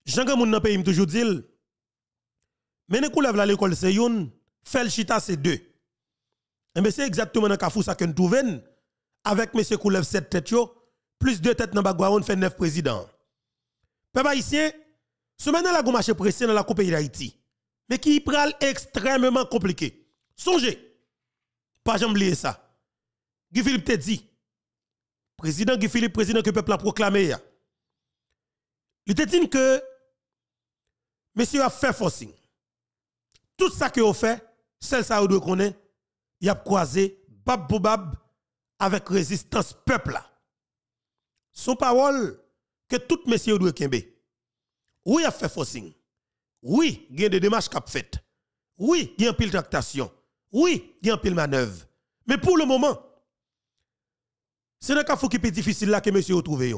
Jean Gamoun dans pays toujours dit mais ne coulève la l'école c'est une, fait le chita c'est deux. Et mais c'est exactement dans Kafou ça que nous trouvons avec monsieur coulève 7 têtes yo, plus 2 têtes dans background fait 9 présidents. Peuple haïtien, ce maintenant la marché pressé dans la coupe d'Haïti. Mais qui pral extrêmement compliqué. Songez. Pas jamais oublier ça. Guy Philippe te dit président Guy Philippe président que le peuple a proclamé. Il te dit que monsieur a fait forcing. Tout ça que vous fait, celle ça vous doit connaître, il a croisé bab boubab avec résistance peuple là. Son parole que tout monsieur doit kembe. Oui, il a fait forcing. Oui, il y a des démarches qu'a fait. Oui, il y a un pile tractation. Oui, il y a un pile manœuvre. Mais pour le moment, c'est dans le cas qui est difficile là que monsieur a trouvé.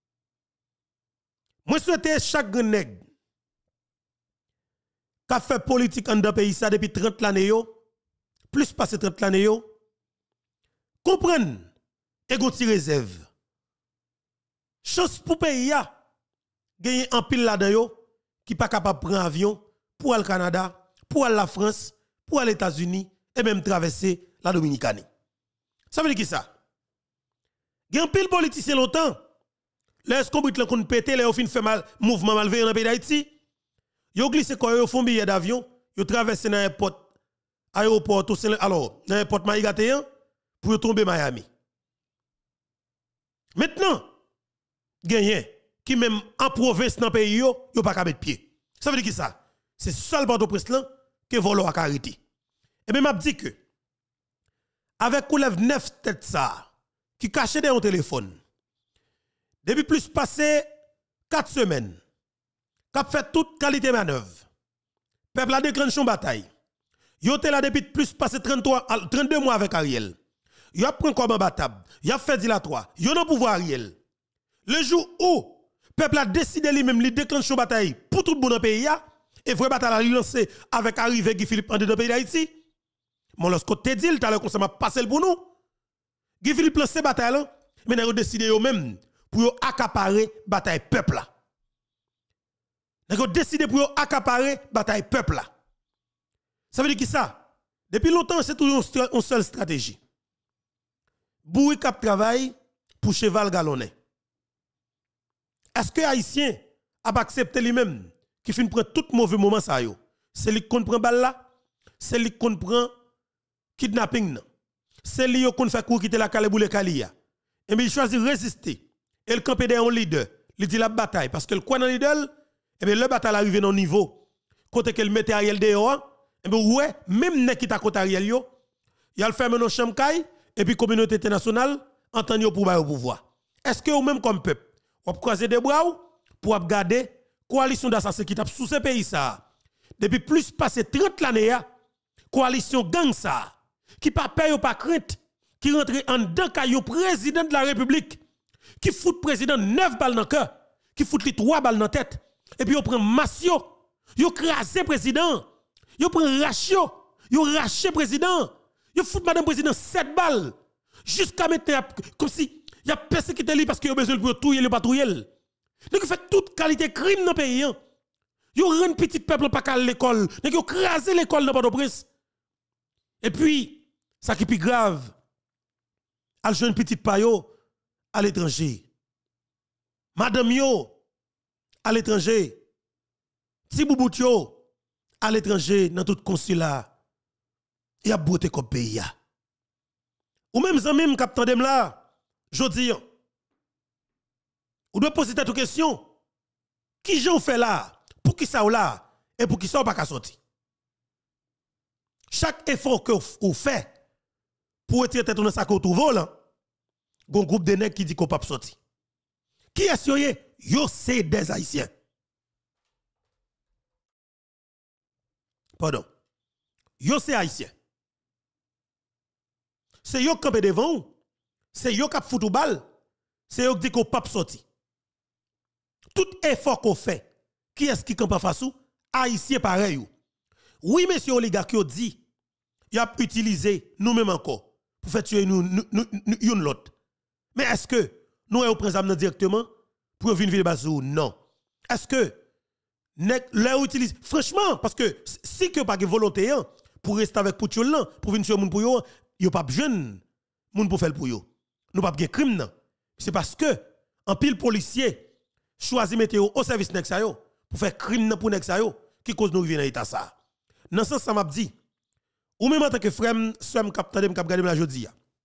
Moi, je souhaite chaque nègre qui a fait politique dans le pays ça depuis 30 années, plus passé 30 années, comprenne et gonti réserve. Chose pour pays gagner un pile là-dedans qui pas capable de prendre avion pour aller au Canada, pour aller la France, pour aller aux États-Unis et même traverser la Dominicanie. Ça veut dire qui ça? Il y a un pile politicien longtemps. Les escombrit le kon pété, les fin fait mal mouvement malveillant dans le pays d'Haïti. Yo glissé quoi yo font billet d'avion, yo traversé dans aéroport alors dans l'aéroport Maïgatéan pour tomber Miami. Maintenant, gagné qui même en province dans le pays yo pas ka mettre pied. Ça veut dire qui ça? C'est seul Port-au-Prince là que volo a arrêté. Et bien m'a dit que avec coulève 9 têtes ça qui cachait dans un téléphone. Depuis plus passé 4 semaines, qu'a fait toute qualité manœuvre. Peuple a déclenché une bataille. Yo te là depuis plus passé 32 mois avec Ariel. Yo a pris comme battable. Yo a fait dilatoire. Yo n'a pouvoir Ariel. Le jour où peuple a décidé lui-même de déclencher une bataille pour tout le monde dans le pays et vraie bataille a lancé avec arrivée Guy Philippe en dedans pays d'Haïti. Mon lorsque te dit t'as le conseil m'a passé pour nous. Guy Philippe lance cette bataille là, mais n'a décidé eux même pour accaparer bataille peuple là. N'a décidé pour accaparer bataille peuple là. Ça veut dire qui ça? Depuis longtemps c'est toujours une seule stratégie. Boui cap travail pour cheval galonné. Est-ce que haïtien a accepté lui-même qui fin prendre tout mauvais moment ça yo? C'est lui qu'on prend balle là, c'est lui qu'on prend kidnapping nan. C'est lui qu'on fait court quitter la caleboule kalia. Et bien il choisit résister. Et le campé derrière un leader, il dit la bataille parce que le quoi dans leader, et bien le bataille arrive dans niveau côté qu'elle mette Ariel dehors, et bien ouais, même nek qui ta côté Ariel yo, il a le fermer nos chambres et puis communauté internationale entend pour au pouvoir. Est-ce que ou même comme peuple on croiser des bras pour garder coalition d'assassins qui tape sous ce pays ça depuis plus passé 30 l'année coalition gang ça qui pas paye ou pas crainte qui rentre en dedans caillou président de la République qui fout président 9 balles dans le cœur qui fout les 3 balles dans la tête et puis on prend massio yo crasé président yo prend ratio yo raché président yo fout madame président 7 balles jusqu'à maintenant comme si il y a personne qui te lit parce qu'il a besoin de touiller le patrouiller. Donc, fait toute qualité crime dans le pays. Yo rend petit peuple pas qu'à l'école. Donc, yo crasé l'école dans Port-au-Prince. Et puis, ça qui est plus grave, al jeune petit payo à l'étranger. Madame yo à l'étranger. Ti boubout yo à l'étranger dans tout consulat. Il y a beauté comme pays. Ou même zanmim capitaine dem là. Jodi, on doit poser cette question. Qui j'en fait là? Pour qui ça ou là? Et pour qui ça ou pas qu'à sortir? Chaque effort que vous faites pour retirer tête dans sa côte ou vol, un groupe de nègres qui dit qu'on peut pas sortir. Qui est-ce yo? Yo c'est des Haïtiens. Pardon. Yo c'est Haïtien. C'est yo qui campé devant vous. C'est yo qui a foutu balle, c'est yo qui dit qu'on pas sorti. Tout effort qu'on fait, qui est-ce qui campe face ou? Haïtien pareil. Oui, monsieur oligarque yo dit, il a utilisé nous-mêmes encore pour faire tuer nous l'autre. Mais est-ce que nous avons pris directement pour venir vivre bazou? Non. Est-ce que leur utilise franchement parce que si que pas de volonté hein, pour rester avec Poutchol là, pour venir sur moun pour yo pas jeune moun pour faire pour yo. Nous pas de crime non. C'est parce que en pile policier choisi mettre au service nek sa yo pour faire crime pour nek sa yo qui cause nous vivre dans état ça. Dans ce sens ça m'a dit ou même en tant que frère somme capitaine me cap garder la jodi.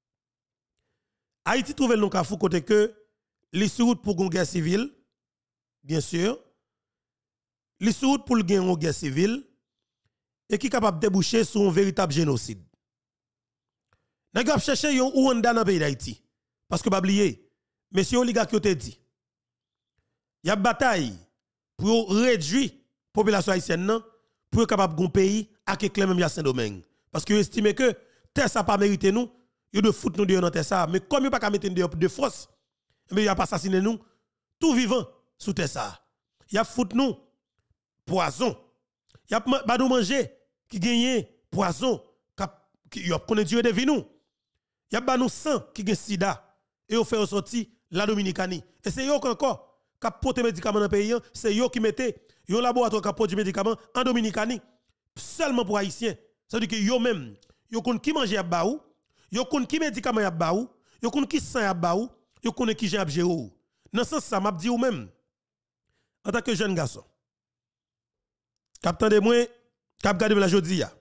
Haïti trouve le cas fou côté que les route pour une guerre civile bien sûr les route pour une guerre civile et qui capable de déboucher sur un véritable génocide. N'a pas chercher yon Rwanda dans le pays d'Haïti parce que pas oublier monsieur oligarque qui te dit il y a bataille pour réduire la population haïtienne pour être capable de pays à que même ya Saint-Domingue parce que estime que terre ça pas mérité nous yo de foutre nous dans terre ça mais comme yo pas mettre de force mais il a pas assassiné nous tout vivant sous terre ça il a foutre nous poison il a pas nous manger qui gagne poison qui a connaît Dieu de vie nous il y a pas nous sang qui gagne sida et on fait ressortir la Dominicanie et c'est yo encore qui porte médicaments dans le pays c'est yo qui mettez un laboratoire qui porte du médicament en Dominicanie seulement pour haïtiens ça veut dire que yo même yo connaît qui manger à baou yo connaît qui médicament à baou yo connaît qui sang à baou yo connaît qui j'ai à gérer dans ce sens ça m'a dit ou même en tant que jeune garçon capitaine de moi cap garder la jodi ya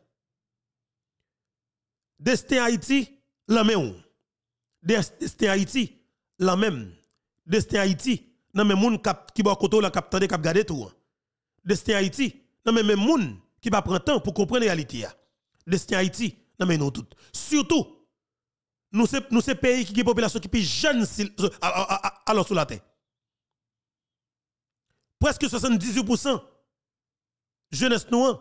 destin Haïti la même destin Haïti la même destin Haïti nan même moun qui ba koto la capitaine de cap garder tout destin Haïti nan même moun qui va prendre temps pour comprendre la réalité ya destin Haïti nan mais nous tout surtout nous c'est pays qui a population qui plus jeune alors sur la terre presque 78% jeunesse noire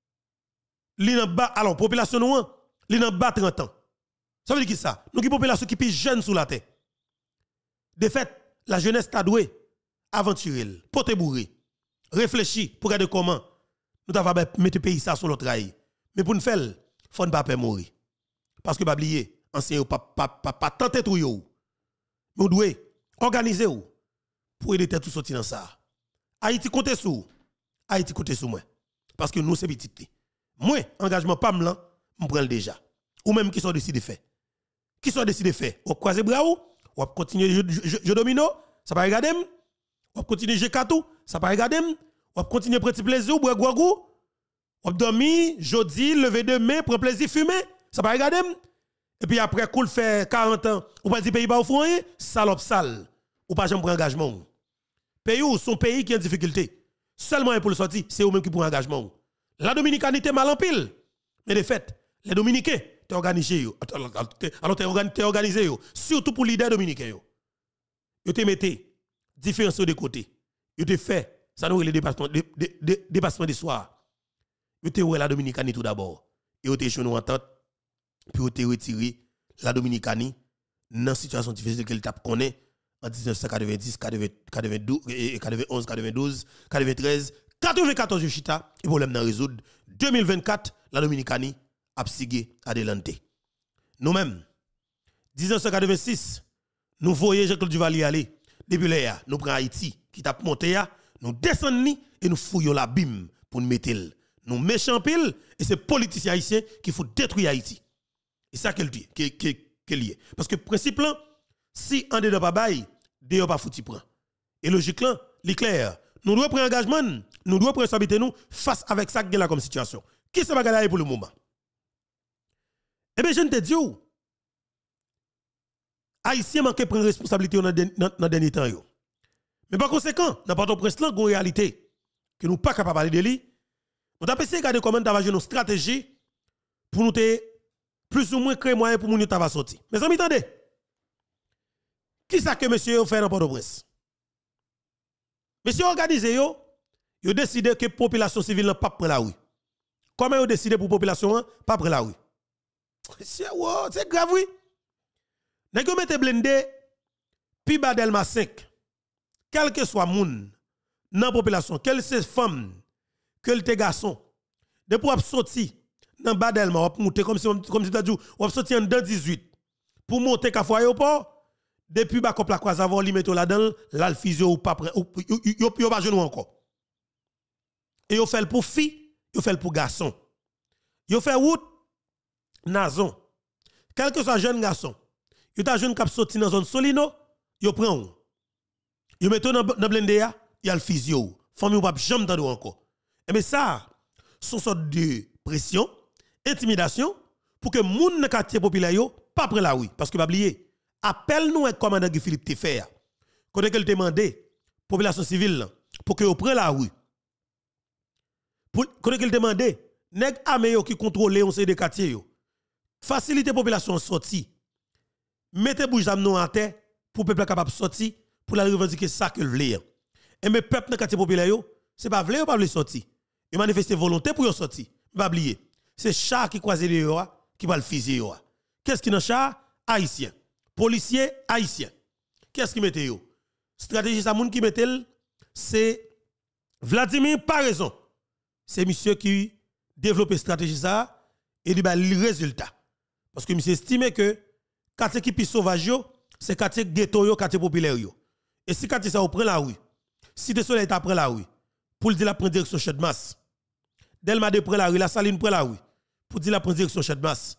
li nan bas alors population noire li nan bas 30 ans ça veut dire qui ça nous qui population qui plus jeune sur la terre de fait la jeunesse t'a doué aventurer porter bourré réfléchir pour regarder comment nous t'avons mettre pays ça sur l'autre rail mais pour nous faire faut ne pas peur mourir parce que pas oublier ancien pas tenter tout yo mais doit organiser pour aider tout sortir dans ça Haïti compte sur moi parce que nous c'est petit moi engagement pas m'lan me prend déjà ou même qui sont décidé faire on croiser bras ou continuer jeu domino ça pas regarder on continuer jeu katou ça pas regarder on continuer petit plaisir boire gouagou on dormir jeudi lever demain prendre plaisir fumer ça pas regarder et puis après cool fait 40 ans ou pas dire pays ba ou fond salope sale ou pas jamais prendre engagement pays ou son pays qui est en difficulté seulement pour le sortir c'est eux même qui prend engagement la dominicanité mal en pile mais de fait les dominicains t'es organisé alors t'es organisé surtout pour leader dominicain yo te mettez différence de côté yo te fait ça nous le dépassement de soir yo te la dominicanité tout d'abord et yo te chonou en tête puis yo te retiré la dominicanité dans situation difficile qu'elle t'a connaît en 1990, 92, 91, 92, 93, 94 chita et problème nan résoudre 2024 la Dominicanie a sigé adelante. Nous-mêmes 1986 nous voyons Jean-Claude Duvalier aller depuis là nous prenons Haïti qui t'a monté nous descendons et nous fouillons la bim pour nous mettre nous méchants pile et c'est politiciens haïtiens qui faut détruire Haïti. Et ça qu'elle dit qu'elle lié parce que principe là si on ne pas bail, Dieu pas fouti prend. Et logique là, clair. Nous devons prendre engagement, nous devons prendre responsabilité nous face avec ça qui est là comme situation. Qui se va pour le moment? Eh bien, je ne te dis où? Haïtien manque prendre responsabilité dans le dernier temps. Mais par conséquent, dans notre presse là, une réalité que nous ne sommes pas capables de parler de lui. On t'a essayé de regarder comment nous avons une stratégie pour nous plus ou moins créer moyen pour nous sortir. Mais amis, attendez. Qui ça que monsieur fait dans Port-au-Prince? Monsieur organisé yo décidé que la population civile n'a pas prendre la rue. Comment vous décidé pour la population pas prendre la rue? C'est grave oui. Nèg yo mette blindé pi Badelma 5. Quel que soit moun dans la population, quel c'est femme, quel te garçon, de pour sortir dans Badelma, on monter comme si tu as dit, on sortir en 18 pour monter ka foyer au port. Depuis ba la croise avant li metto là-dedans, là le physio ou pas yo pas genou encore. Et yo fait pour filles, yo fait pour garçons. Yo fait route nazon. Quel que soit jeune garçon, yo ta jeune cap sorti dans zone Solino, yo prend ou. Yo mette dans blender ya, y a le physio. Famille ou pas jamais tande encore. Et mais ça son sorte de pression, intimidation pour que moun dans quartier populaire yo pas prendre la rue parce que pas oublier. Appelle nous un commandant Guy Philippe te fait. Quand elle demandé population civile pour que yo prenne la rue. Quand elle demandé nèg armé yo qui contrôle on ces quartiers yo. Faciliter population sorti. Mettez bouche d'am nou en terre pour peuple capable sortir pour la revendiquer ça que veut. Et mes peuple dans quartier populaire yo, c'est pas vle ou pas vle sortir. Ils manifester volonté pour yo sortir. Pas oublier. C'est chat qui croise les yo qui va le fusil yo. Qu'est-ce qui dans chat haïtien, policier haïtien. Qu'est-ce qui mette yo? Stratégie ça moun qui mette c'est Vladimir pas raison. C'est monsieur qui développe stratégie ça et il a le résultat. Parce que monsieur estime que quartier qui plus sauvage yo, c'est quartier ghetto yo, quartier populaire yo. Et si quartier ça prend la rue, si de soleil prend la rue, pour dire la prendre direction Chedmas. Delma de prend la rue, la Saline prend la rue, pour dire la prendre direction Chedmas.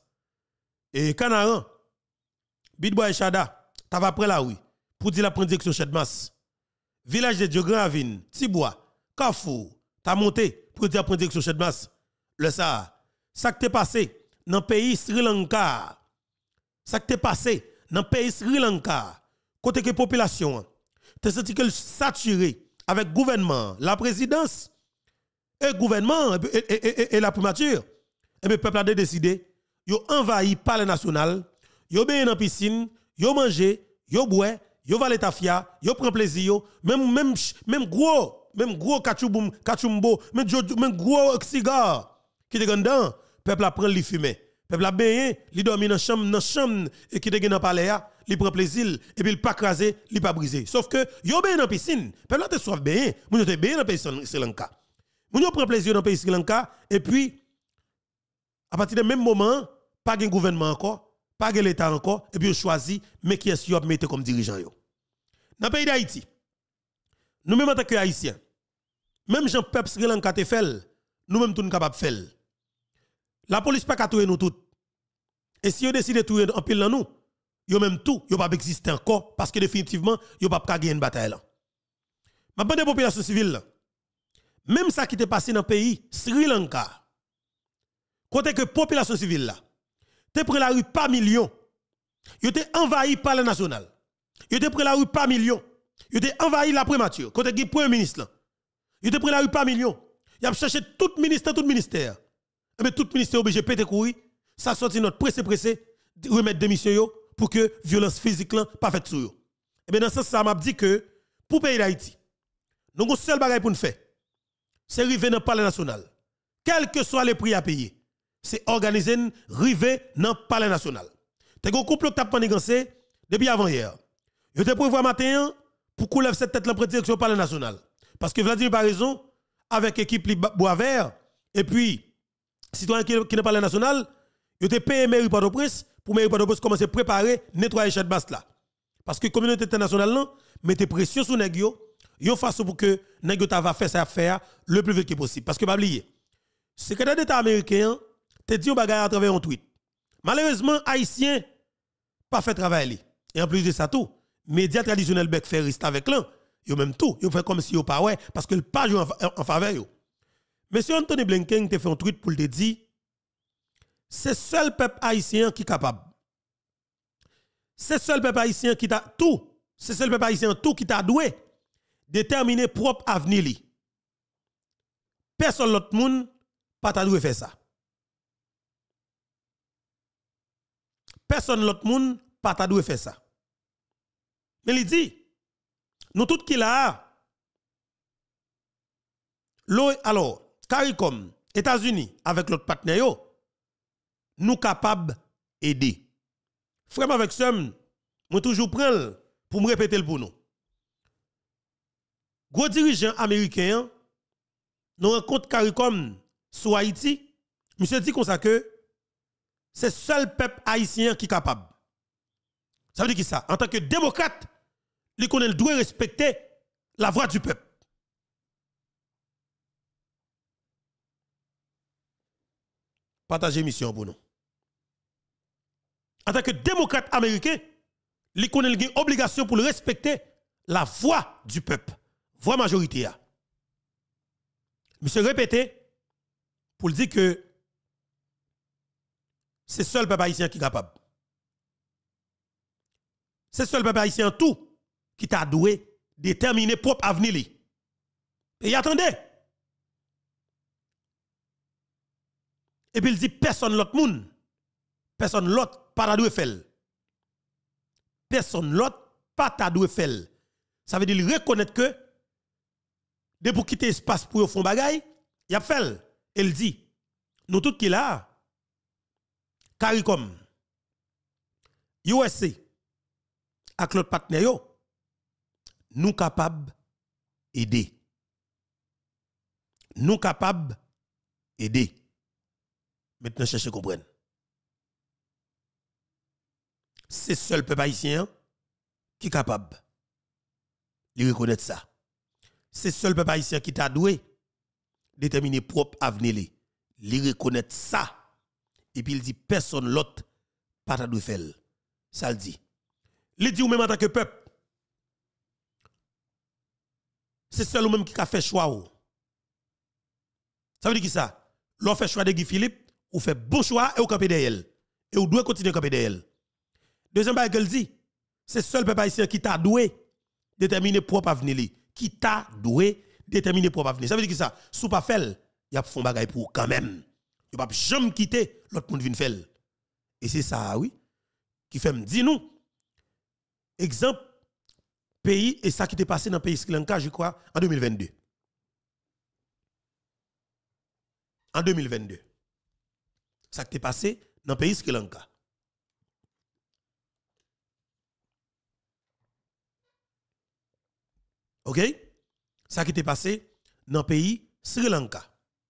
Et Canaran, Bidbois et Chada, ta va prendre la rue, pour dire la prendre direction Chedmas. Village de Dieu Gravine, Tibois, Carrefour, ta monté pour dire la prendre direction Chedmas. Le ça qui t'est passé dans le pays Sri Lanka. Ça qui t'est passé dans le pays Sri Lanka. Côté que la population, t'es senti que saturé avec gouvernement, la présidence, et gouvernement et la primature. Et le peuple a décidé, yo envahi par le national, yo bien dans piscine, yo manger, yo boire, yo va tafia, yo prend plaisir, même gros kachumbo, même gros cigare qui te dedans, peuple a prend li fumer. Peuple a bien, li dormi dans chambre et qui te dans palais a, li prend plaisir et puis il pas craser, li pas briser. Sauf que yo bien dans piscine, peuple te soif bien, moun te bien dans pays Sri Lanka. Moun yo prend plaisir dans pays Sri Lanka et puis à partir du même moment, pas de gouvernement encore, pas de l'État encore et puis yo choisi mais qui est-ce yo mettre comme dirigeant yo. Dans le pays d'Haïti, nous même en tant que haïtiens, même Jean peuple Sri Lanka te fait, nous même tout capable faire. La police pas capturer nous toutes. Et si yo décide de tuer en pile dans nous, yo même tout, yo pas exister encore parce que définitivement, yo pas gagner une bataille là. Ma bande de population civile là, même ça qui t'est passé dans le pays Sri Lanka, côté que population civile là, te pris la rue par million, yo te envahi par le national, yo te pris la rue par million, yo te envahi la primature, côté qui premier ministre là, yo te pris la rue par million, y a cherché tout ministère, mais tout ministère obligé de péter courir, ça sorti notre pressé, remettre démission yo pour que violence physique là pas faite sur yo. Et bien dans ce sens ça m'a dit que pour pays d'Haïti, nous avons seul bagage pour nous faire, c'est arriver dans le palais national. Quel que soit les prix à payer, c'est organiser river dans le palais national. T'es un couple qui t'a manigancé depuis avant hier. Je te prévois matin pour qu'on lève cette tête là pour direction palais national. Parce que Vladimir a raison avec l'équipe Bois Vert et puis citoyens qui n'est pas le national, ils ont payé mairie Port-au-Prince pour mairie Port-au-Prince commencer à préparer nettoyer cette base là. Parce que la communauté internationale là mettez pression sur nèg yo façon pour que nèg yo va faire ça affaire le plus vite que possible. Parce que pas oublier, secrétaire d'État américain te dit un bagage à travers un tweet. Malheureusement haïtien pas fait travail. Et en plus de ça tout, médias traditionnels bec fait rester avec l'un, yo même tout, yo fait comme si yo pas ouais parce que le pas joue en faveur yo. Monsieur Anthony Blinken te fait un tweet pour te dire c'est seul peuple haïtien qui est capable. C'est seul peuple haïtien qui t'a tout, c'est seul peuple haïtien tout qui t'a doué déterminer propre avenir li. Personne l'autre monde pas t'a doué faire ça. Personne l'autre monde pas t'a doué faire ça. Mais il dit nous tout qui là alors CARICOM, États-Unis, avec l'autre partenaire, nous capables d'aider. Frère avec somme, moi toujours prends pour me répéter le pour nous. Gros dirigeant américain, nous rencontre CARICOM sur Haïti, monsieur dit comme ça que c'est seul peuple haïtien qui est capable. Ça veut dire qui ça? En tant que démocrate, il doit respecter la voix du peuple. partager mission pour nous. En tant que démocrate américain, il connaît une obligation pour respecter la voix du peuple, voix majoritaire. Monsieur répété pour dire que c'est seul peuple haïtien qui est capable. C'est seul peuple haïtien tout qui t'a doué déterminer propre avenir. Et attendez. Et puis il dit personne l'autre monde, personne l'autre pas ta doué faire. Personne l'autre pas ta doué faire. Ça veut dire il reconnaître que de pour quitter espace pour fond bagay, il a fait. Il dit nous tout qui là CARICOM USA avec l'autre partenaire nous capables aider. Nous capables aider. Maintenant cherchez comprendre. C'est seul peuple haïtien qui est capable de reconnaître ça. C'est seul peuple haïtien qui t'a doué déterminer propre avenir li reconnaître ça et puis il dit personne l'autre pas t'a doué faire. Ça le dit. Il dit ou même en tant que peuple c'est seul ou même qui a fait choix ou. Ça veut dire qui ça? L'on fait choix de Guy Philippe ou fait bon choix et ou camper derrière elle. Et ou doit continuer à camper derrière elle. Deuxième bail qu'elle dit, c'est seul peuple haïtien qui t'a doué déterminer propre avenir qui t'a doué déterminer propre avenir. Ça veut dire qui ça? Sous pas fait, y a font bagay pour quand même. Y pas jamais quitter l'autre monde vinn faire. Et c'est ça oui qui fait me dire nous exemple pays et ça qui t'est passé dans le pays Sri Lanka je crois en 2022. En 2022. Ça qui t'est passé dans le pays Sri Lanka. OK? Ça qui t'est passé dans le pays Sri Lanka.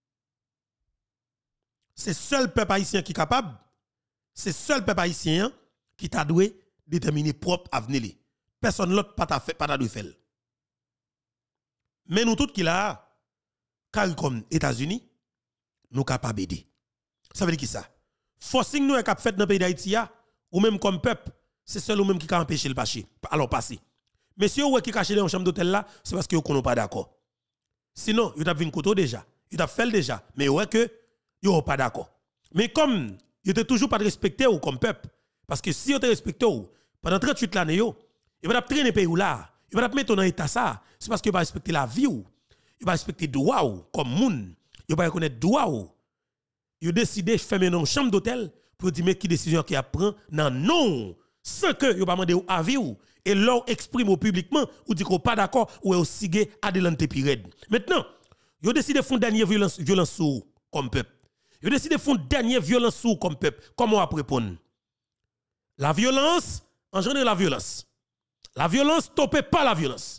C'est seul peuple haïtien qui est capable, c'est seul peuple haïtien qui t'a doué déterminer propre avenir. Personne l'autre pas t'a fait pas t'a doué faire. Mais nous tous qui là CARICOM États-Unis nous capable aider. Ça veut dire qui ça? Forcing nous est cap fait dans le pays d'Haïti ou même comme peuple, c'est seul ou même qui a empêché le passé. Alors passé. Messieurs ou qui caché dans une chambre d'hôtel là, c'est parce que vous n'êtes pas d'accord. Sinon, vous avez vu une couteau déjà, vous avez fait déjà, mais ouais que vous n'êtes pas d'accord. Mais comme vous n'êtes toujours pas respecté ou comme peuple, parce que si vous êtes respecté pendant 38 années, vous va traîner pays ou là, vous va mettre dans état ça, c'est parce que vous va respecter la vie ou, vous va respecter droit ou comme moun, vous va reconnaître droit ou. Vous décidez de fermer une chambre d'hôtel pour dire mais qui décision qui a prend non sans que vous pas demander avis ou et leur exprime publiquement ou dit qu'on pas d'accord ou aussi adelante pirade. Maintenant, vous décidez de faire une dernière violence sous comme peuple. Vous décidez de faire une dernière violence sous comme peuple. Comment on va répondre? La violence engendre la violence. La violence stopper pas la violence.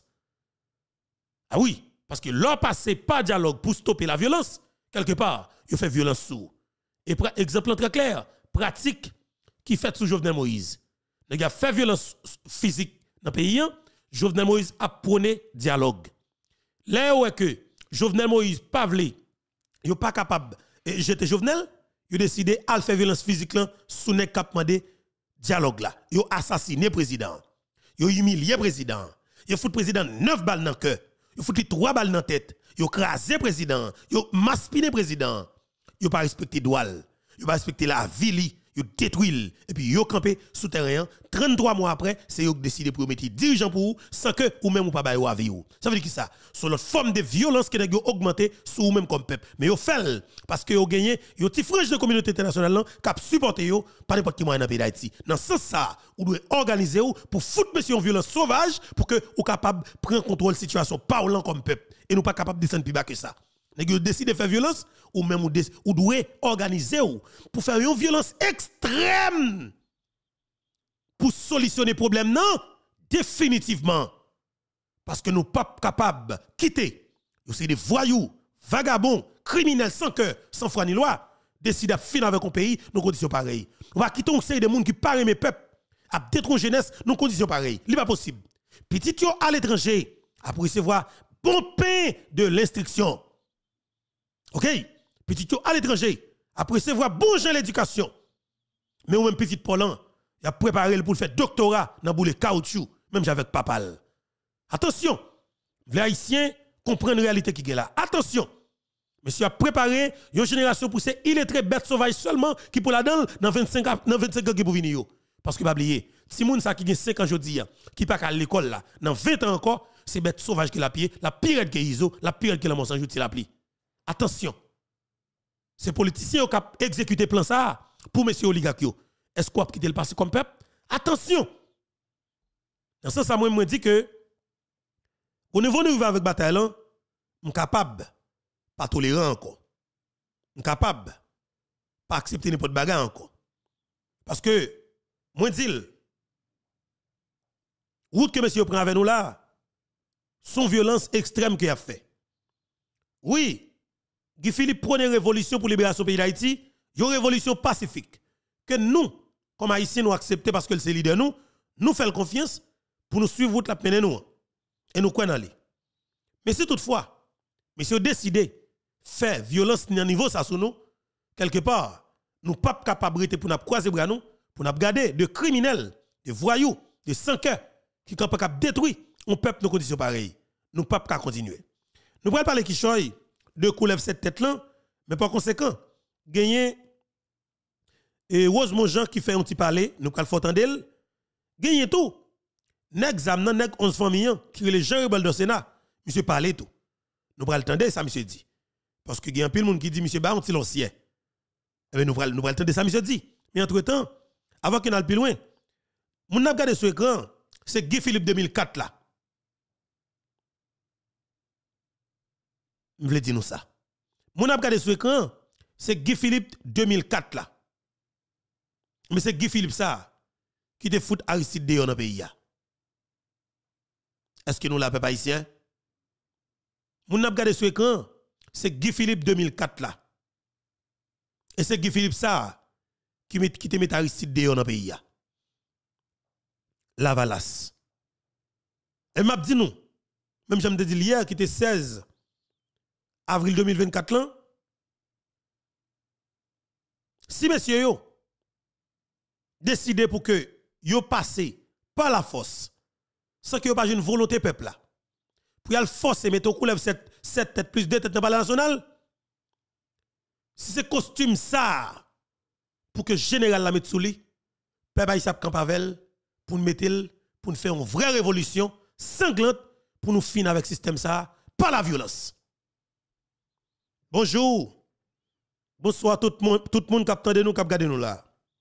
Ah oui, parce que l'on passe pas dialogue pour stopper la violence, quelque part, il fait violence sous. Et exemple très clair, pratique qui fait sous Jovenel Moïse. Il a fait violence physique dans le pays, Jovenel Moïse a prôné dialogue. Là où est que Jovenel Moïse pas vle, il pas capable et jeter Jovenel, il décidé à faire violence physique là sous nek cap mandé dialogue là. Il assassiné président. Il humilié président. Il fout président 9 balles dans le cœur. Il fout 3 balles dans la tête. Il crasé président. Il maspiné président. Il pas respecté droit. Il pas respecté la vie. Yo détruit et puis yo campé sous terrain 33 mois après c'est yo qui décide pour mettre dirigeant pour vous sans que ou même ou pas bailler avis ou ça veut dire qui ça sur l'autre forme de violence qui a augmenté sous ou même comme peuple mais yo fait parce que yo gagné yo ti frange de communauté internationale qui supporté yo pas n'importe qui moyen dans pays d'Haïti dans ce sens ça ou doit organiser ou pour foutre monsieur en violence sauvage pour que ou capable prendre contrôle situation parlant comme peuple et nous pas capable de descendre plus bas que ça. Vous décidez de faire violence ou même ou doit organiser ou pour faire une violence extrême pour solutionner le problème non définitivement parce que nous pas capables de quitter c'est des voyous vagabonds criminels sans cœur sans foi ni loi décider de finir avec un pays dans conditions pareilles on va quitter un série de monde qui parle mes peuples à détruire jeunesse dans conditions pareilles c'est pas possible petit yo à l'étranger après recevoir bon pain de l'instruction. OK? Petit yo à l'étranger, après c'est voir bon gens l'éducation. Mais ou même petit Paulan, il a préparé pour faire doctorat dans boule caoutchouc, même avec papal. Attention, les haïtiens comprennent la réalité qui est là. Attention. Monsieur a préparé une génération pour ces illettrés bêtes sauvages seulement qui pour la donne dans 25 ans qui pour venir. Parce que pas oublier, si moun sa qui a 5 ans aujourd'hui, qui pas à l'école là, dans 20 ans encore, c'est bête sauvage qui la pied, la pire que ISO, la pire que la mensonge qui la pli. Attention. Ces politiciens qui ont exécuté plan ça pour monsieur oligarque. Est-ce qu'on a quitté le passé comme peuple? Attention. Dans ce sens, moi me dit que au niveau de vivre avec bataille, on est capable pas tolérer encore. On est capable pas accepter n'importe bagarre encore. Parce que moi dis route que monsieur prend avec nous là, son violence extrême qu'il a fait. Oui, Guy Philippe prenait révolution pour libération du pays d'Haïti, une révolution pacifique que nous comme haïtiens nous accepter parce que c'est leader nous faisons confiance pour nous suivre route la mener nous et nous croyons aller. Mais si toutefois monsieur décidé faire violence à niveau ça sur nous quelque part, nous pas capable pour nous croiser bras nous pour nous garder de criminels, de voyous, de sans-cœur qui sont capables de détruire un peuple dans conditions pareilles. Nous pas continuer. Nous pourrons parler qui choy de coulève cette tête là, mais par conséquent, gagner et Rosemont Jean qui fait un petit parler, nous pral faut entendre gagner tout. Nèg zamnan nèg 11 familles qui les gens rebelles dans Sénat, monsieur parler tout. Nous pral entendre ça monsieur dit. Parce que il y a un pile monde qui dit monsieur ba on ti l'ancien. Eh bien nous pral entendre ça monsieur dit. Mais entre-temps, avant qu'on aille plus loin, moun n'a regardé sur écran, c'est Guy Philippe 2004 là. Je voulais dire nous ça. Moun n'a regardé sur écran, c'est Guy Philippe 2004 là. Mais c'est Guy Philippe ça qui te fout Aristide dehors dans le pays. Est-ce que nous l'avons pas ici? Moun n'a regardé sur écran, c'est Guy Philippe 2004 là. Et c'est Guy Philippe ça qui te met Aristide dehors dans le pays. La Valasse. Et m'a dit nous, même j'aime te dire hier qui était 16 avril 2024 là. Si messieurs yo décidé pour que yo passe par la force sans que yo pas une volonté peuple là pour y aller forcer mettre au coulève cette tête plus 2 têtes dans le palais national, si c'est costume ça pour que général la mette sous lui peuple Issa Campavel pour nous mettre pour nous faire une vraie révolution sanglante pour nous finir avec système ça par la violence. Bonjour. Bonsoir tout le monde qui attend nous, qui regarde nous là.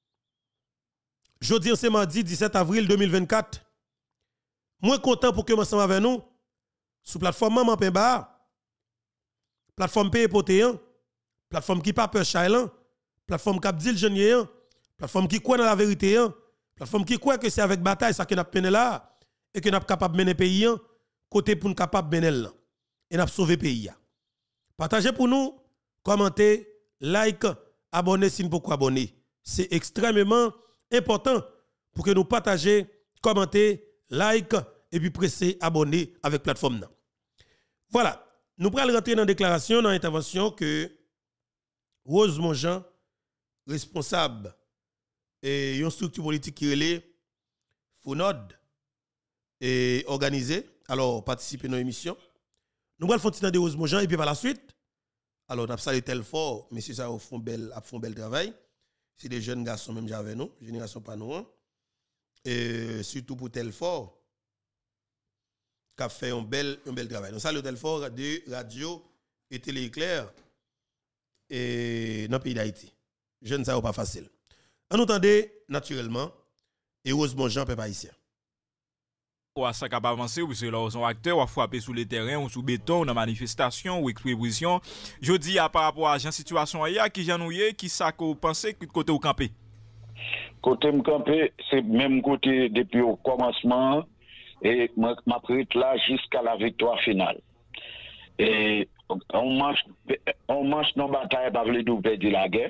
Jeudi, c'est mardi 17 avril 2024. Moi content pour que ensemble avec nous sur plateforme Maman Pemba, plateforme Paye Potéan, plateforme qui pas peur Chailan, plateforme qui dit le jeune, plateforme qui croit dans la vérité, plateforme qui croit que c'est avec bataille ça que n'a mené là et que n'a capable mener pays côté pour nous capable mener là et n'a sauver pays. Partagez pour nous, commentez, like, abonnez si vous pouvez abonner. C'est extrêmement important pour que nous partagions, commenter, like et puis presser abonner avec plateforme. Voilà, nous allons rentrer dans la déclaration, dans l'intervention que Rosemont Jean, responsable et une structure politique qui est FONOD et organisée, alors participer à nos émissions. Nous allons faire de Rosemont Jean et puis par la suite, alors nous avons salué tel fort, messieurs ça font bel travail. C'est des jeunes garçons même avec nous, génération pas nous. Et surtout pour tel fort, qui a fait un bel travail. Nous saluons tel fort de radio et télé éclair et dans le pays d'Haïti. Jeunes ça pas facile. On entendait naturellement et heureusement Jean peuple haïtien. Ou ça capable avancer ou c'est là son acteur ou frapper sur le terrain ou sous béton dans manifestation ou exposition. Je dis à par rapport à la situation hier qui janouye qui ça que vous pensez côté au camper. Côté me camper c'est même côté depuis au commencement et m'a pris là jusqu'à la victoire finale. Et on marche dans bataille pas veut nous perdre la guerre.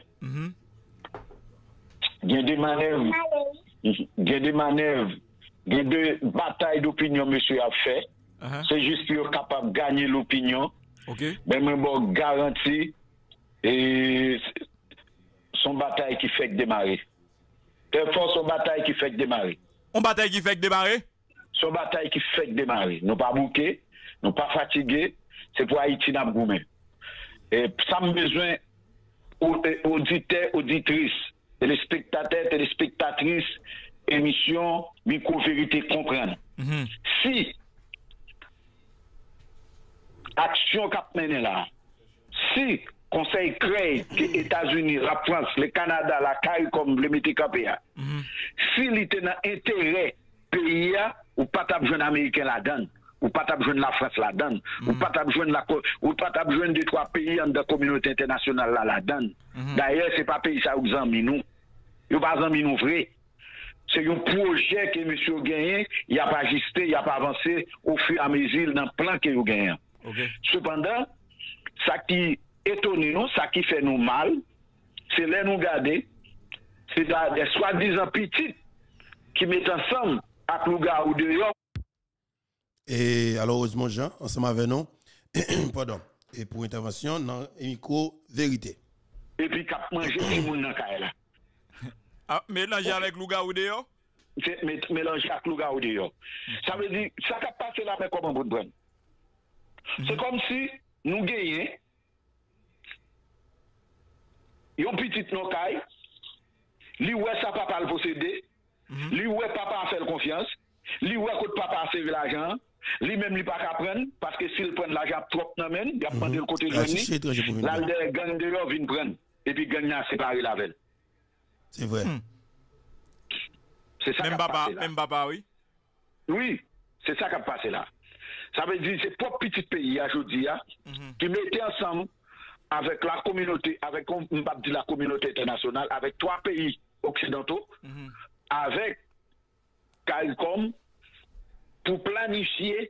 Il y a des manœuvres, il y a des batailles d'opinion, monsieur a fait. C'est juste pour capable de gagner l'opinion. Mais bon, garantie, et son bataille qui fait démarrer. Très fort, son bataille qui fait démarrer. On bataille qui fait démarrer? Son bataille qui fait démarrer. Nous pas bouqués, nous pas fatigués. C'est pour Haïti n'a goumé. Et ça me besoin auditeurs, auditrices, téléspectateurs, téléspectatrices, émission, micro-vérité comprendre. Si action qu'a mené là, si Conseil crée que les États-Unis, la France, le Canada, la CAI comme le Méticapéa, si l'était dans intérêt pays, ou pas t'as besoin d'Américains là-dedans, ou pas t'as besoin de la France là-dedans, ou pas t'as besoin de deux, trois pays dans la communauté internationale là-dedans. D'ailleurs, c'est pas pays ça où vous en nous. Vous pas en nous vrai. C'est un projet que monsieur gagné, il a pas ajusté, il a pas avancé au fur et à mesure dans le plan que vous gagnez. Okay. Cependant, ça qui étonne nous, ça qui fait nous mal, c'est là nous garder, c'est des soi-disant petits qui mettent ensemble avec le gars ou dehors. Et alors, heureusement, Jean, ensemble avec nous, pardon, et pour intervention dans micro-vérité. Et puis, cap manger tout le monde dans le là. Ah, mélanger avec le gars ou dehors? Mélanger avec le gars ou dehors. Ça veut dire, ça qui a passé là, mais comme un bout de brain. C'est comme si nous gagnons un petit nocaille, lui ouais ça papa le posséder, lui ouais papa a fait confiance, lui ouais côté papa a servi l'argent, lui même lui pas qu'à prendre parce que s'il prend l'argent trop dans main, il a prendre le côté de lui, là le gang dehors vient prendre et puis gang a séparé la veille. C'est vrai. C'est ça même papa oui. Oui, c'est ça qui a passé là. Ça veut dire que c'est propre petit pays aujourd'hui qui mettait ensemble avec la communauté, avec la communauté internationale, avec trois pays occidentaux, avec CARICOM, pour planifier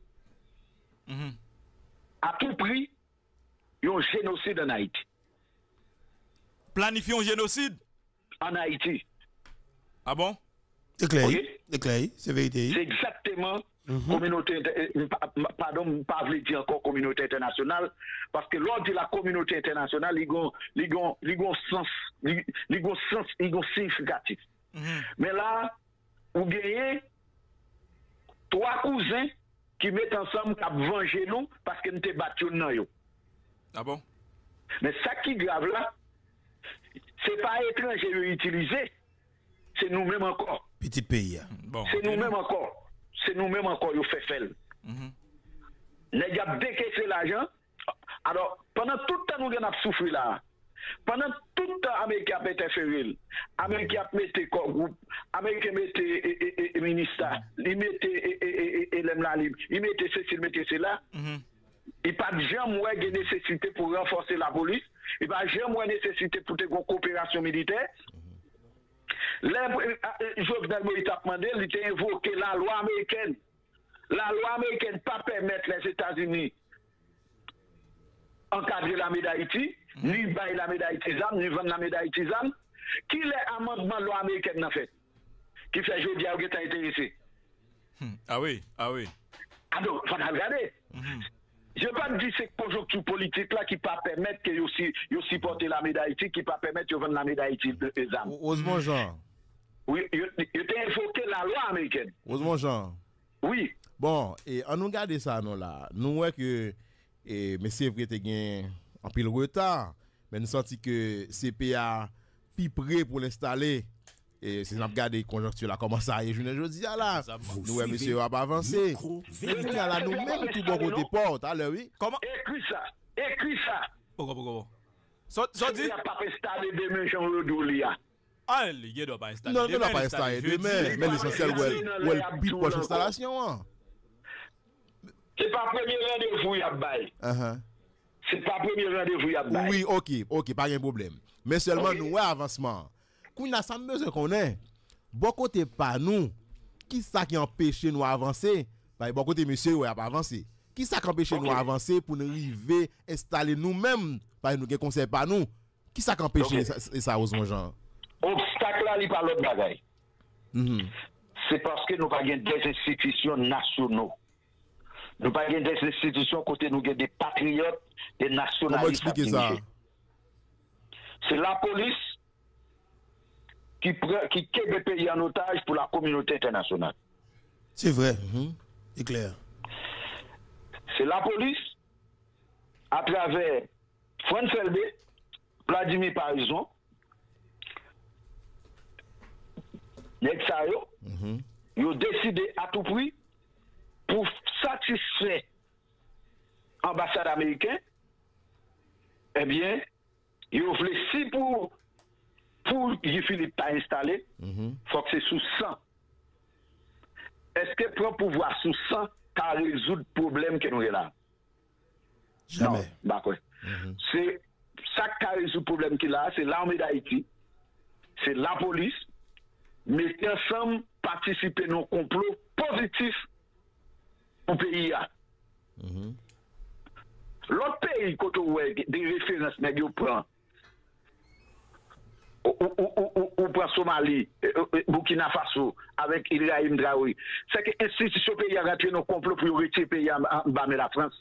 à tout prix un génocide en Haïti. Planifier un génocide? En Haïti. Ah bon? C'est clair, c'est clair, c'est vérité. C'est exactement communauté, pardon, pas voulu dire encore communauté internationale, parce que lors de la communauté internationale, il y a un sens significatif. Mais là, vous gagnez trois cousins qui mettent ensemble à venger nous parce que nous t'es battus dans eux. Ah bon? Mais ça qui est grave là, c'est pas étranger utilisé, c'est nous-mêmes encore. Petit pays. Bon, c'est nous-mêmes encore. C'est nous-mêmes encore qui fait faire. Les gars décaissé l'argent. Alors, pendant tout le temps, nous avons souffert là. Pendant tout le temps, l'Amérique a interféré. L'Amérique a mis groupe. L'Amérique a mis ministère. Il mettait il mettait ceci, il mettait cela. Il n'y a pas de jamais de nécessité pour renforcer la police. Il n'y a pas jamais de nécessité pour une coopération militaire. Jovenel Moïse a demandé, il a invoqué la loi américaine. La loi américaine ne peut pas permettre les États-Unis encadrer la médaille d'Haïti, ni bailler la médaille d'Haïti, ni vendre la médaille d'Haïti. Qui est amendement de la loi américaine en fait? Qui fait jeudi à été intéressé? Ah oui, ah oui. Alors, il faut regarder. Je ne veux pas dire que c'est conjoncture politique là qui ne peut pas permettre que vous supportez la médaille d'Haïti, qui ne peut pas permettre de vendre la médaille d'Haïti. Osmond Jean. Oui, il a invoqué la loi américaine. Osmond Jean. Oui. Bon, et on nous garde ça, nous là. Nous voyons que, mais c'est vrai que tu as un pile retard, mais nous sentons que CPA plus prêt pour l'installer. Et si nous regardons la conjoncture là, comment ça est, je ne dis là. Nous, monsieur, on va avancer. Là, nous-mêmes, tout bon côté porte, alors oui. Comment? Écris ça. Écris ça. Pourquoi? Ça dit? Il n'y a pas installé demain, Jean-Rodoulia. Ah, il ne doit pas installer. Non, il ne doit pas installer demain. Mais l'essentiel, où est le plus proche d'installation? Ce n'est pas le premier rendez-vous, il y a bail. Ce n'est pas le premier rendez-vous, il y a bail. Oui, ok, pas de problème. Mais seulement nous, avancement. Quand on a ça besoin qu'on ait, bon côté pas nous, qui ça qui empêche nous avancer? Bon côté monsieur, ouais, pas avancer. Qui ça qui empêche nous avancer pour nous arriver, installer nous-mêmes, par nous qui conseille pas nous? Qui ça qui empêche ça, Osmond Jean? Obstacle là, il parle de bagaille. C'est parce que nous n'avons pas des institutions nationaux. Nous n'avons pas des institutions côté nous avons des patriotes, des nationalistes. Comment expliquer ça? C'est la police qui quitte le pays en otage pour la communauté internationale. C'est vrai. C'est clair. C'est la police, à travers Franz Elbe, Vladimir Parison, Nexayo, ils ont décidé à tout prix pour satisfaire l'ambassade américaine, eh bien, ils ont voulu, si pour Guy Philippe t'a installé, il faut que c'est sous 100. Est-ce que pour pouvoir sous 100, t'as résoudre le problème que nous avons là? Jamais. Non, d'accord. C'est ça qui a résolu le problème qu'il a, c'est l'armée d'Haïti, c'est la police, mettez ensemble, participer à nos complots positifs pour le pays. L'autre pays, quand on voit des références, mais on prend. Ou prend Somalie, Burkina Faso, avec Ibrahim Traoré. C'est que l'institution pays a rentré dans le complot pour retirer le pays en bas de la France.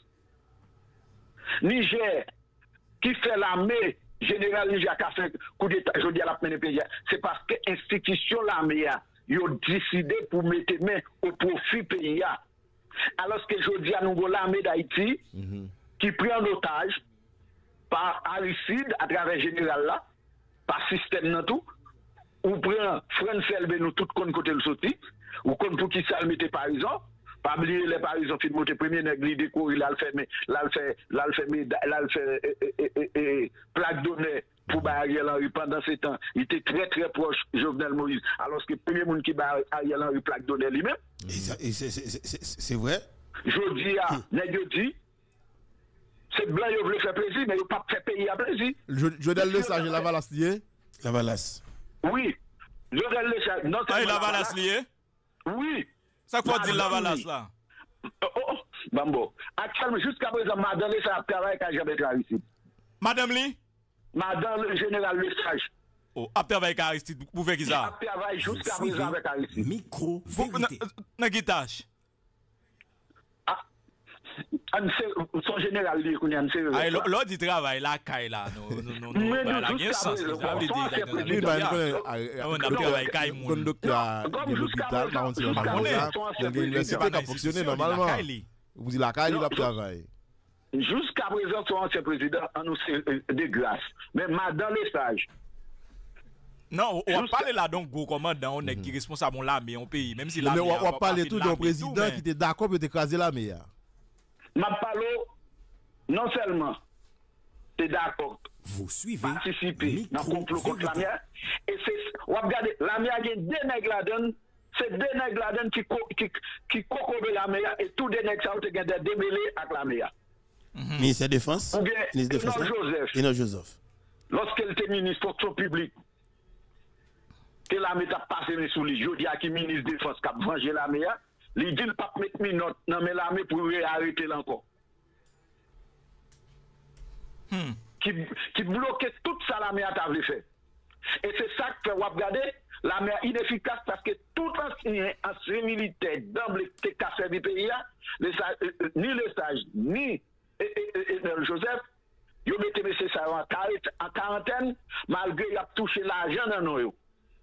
Niger, qui fait l'armée, général Niger qui a fait coup d'État, je dis à la première pays, c'est parce que l'institution l'armée a décidé pour mettre main au profit pays. Alors que je dis à nouveau l'armée d'Haïti, qui prend en otage par Aristide à travers le général là, par système dans tout, ou prend France Elbe nous tout compte côté le sorti, ou compte pour qui ça le mette par exemple, pas oublier les parisons qui montent premier nègre décoré là le fait plaque d'honneur pour Ariel Henry pendant ces temps, il était très très proche Jovenel Moïse, alors que le premier monde qui bat Ariel Henry plaque d'honneur lui-même. C'est vrai. Je dis à nègre dit c'est blanc, ils veulent faire plaisir, mais ils ne pas faire payer à plaisir. Jodel Le Sage et la Valasse lié? La Valasse. Oui. Jodel Le Sage. Non, ah, la Valasse lié? Oui. Ça quoi dire la Valasse là? Bambo. Actuellement, jusqu'à présent, Madame Le Sage travaille avec jamais travaillé ici. Madame Li? Madame le général Le Sage. Oh, a travaillé avec Aristide, pour faire qui ça? A travaillé jusqu'à présent avec Aristide. Micro, vérité. N'a qui tâche? Son général dit qu'on y a un sérieux. Ah, l'autre dit travail là, Kaï là. Non, la bien sens. Ça veut dire on a travaillé Kaï moun. Docteur de l'hôpital, par contre, c'est l'université qui a fonctionné normalement. Vous dites la Kaï, il a travaillé. Jusqu'à présent, son ancien président a annoncé de grâce. Mais Madame Le Sage. Non, on va parler là donc gros commandant, on est qui responsable de l'armée en pays, même si l'armée. Mais on va parler tout d'un président qui était d'accord pour écraser l'armée. Ma parole, non seulement, tu es d'accord, vous suivez, participer dans le complot contre la mer, et c'est, on va regarder, la mer, il y a deux nègres là-dedans, c'est deux nègres là-dedans qui cocobent la mer, et tous les nègres, ça ont été démêlés avec la mer. Ministre de Défense, ou bien, Eno Joseph. Lorsqu'elle était ministre de fonction publique, que la mer a passé sous les jours, il y a qui ministre de Défense qui a vengé la mer, il dit pas mettre minute dans l'armée pour arrêter là encore. Qui bloquait tout ça l'armée a voulu faire. Et c'est ça que vous regardez, l'armée inefficace parce que tout ancien militaire d'emblée qui a servi le pays, ni Le Sage, ni Joseph, ils mettaient M. ça en quarantaine, malgré qu'il a touché l'argent dans nous.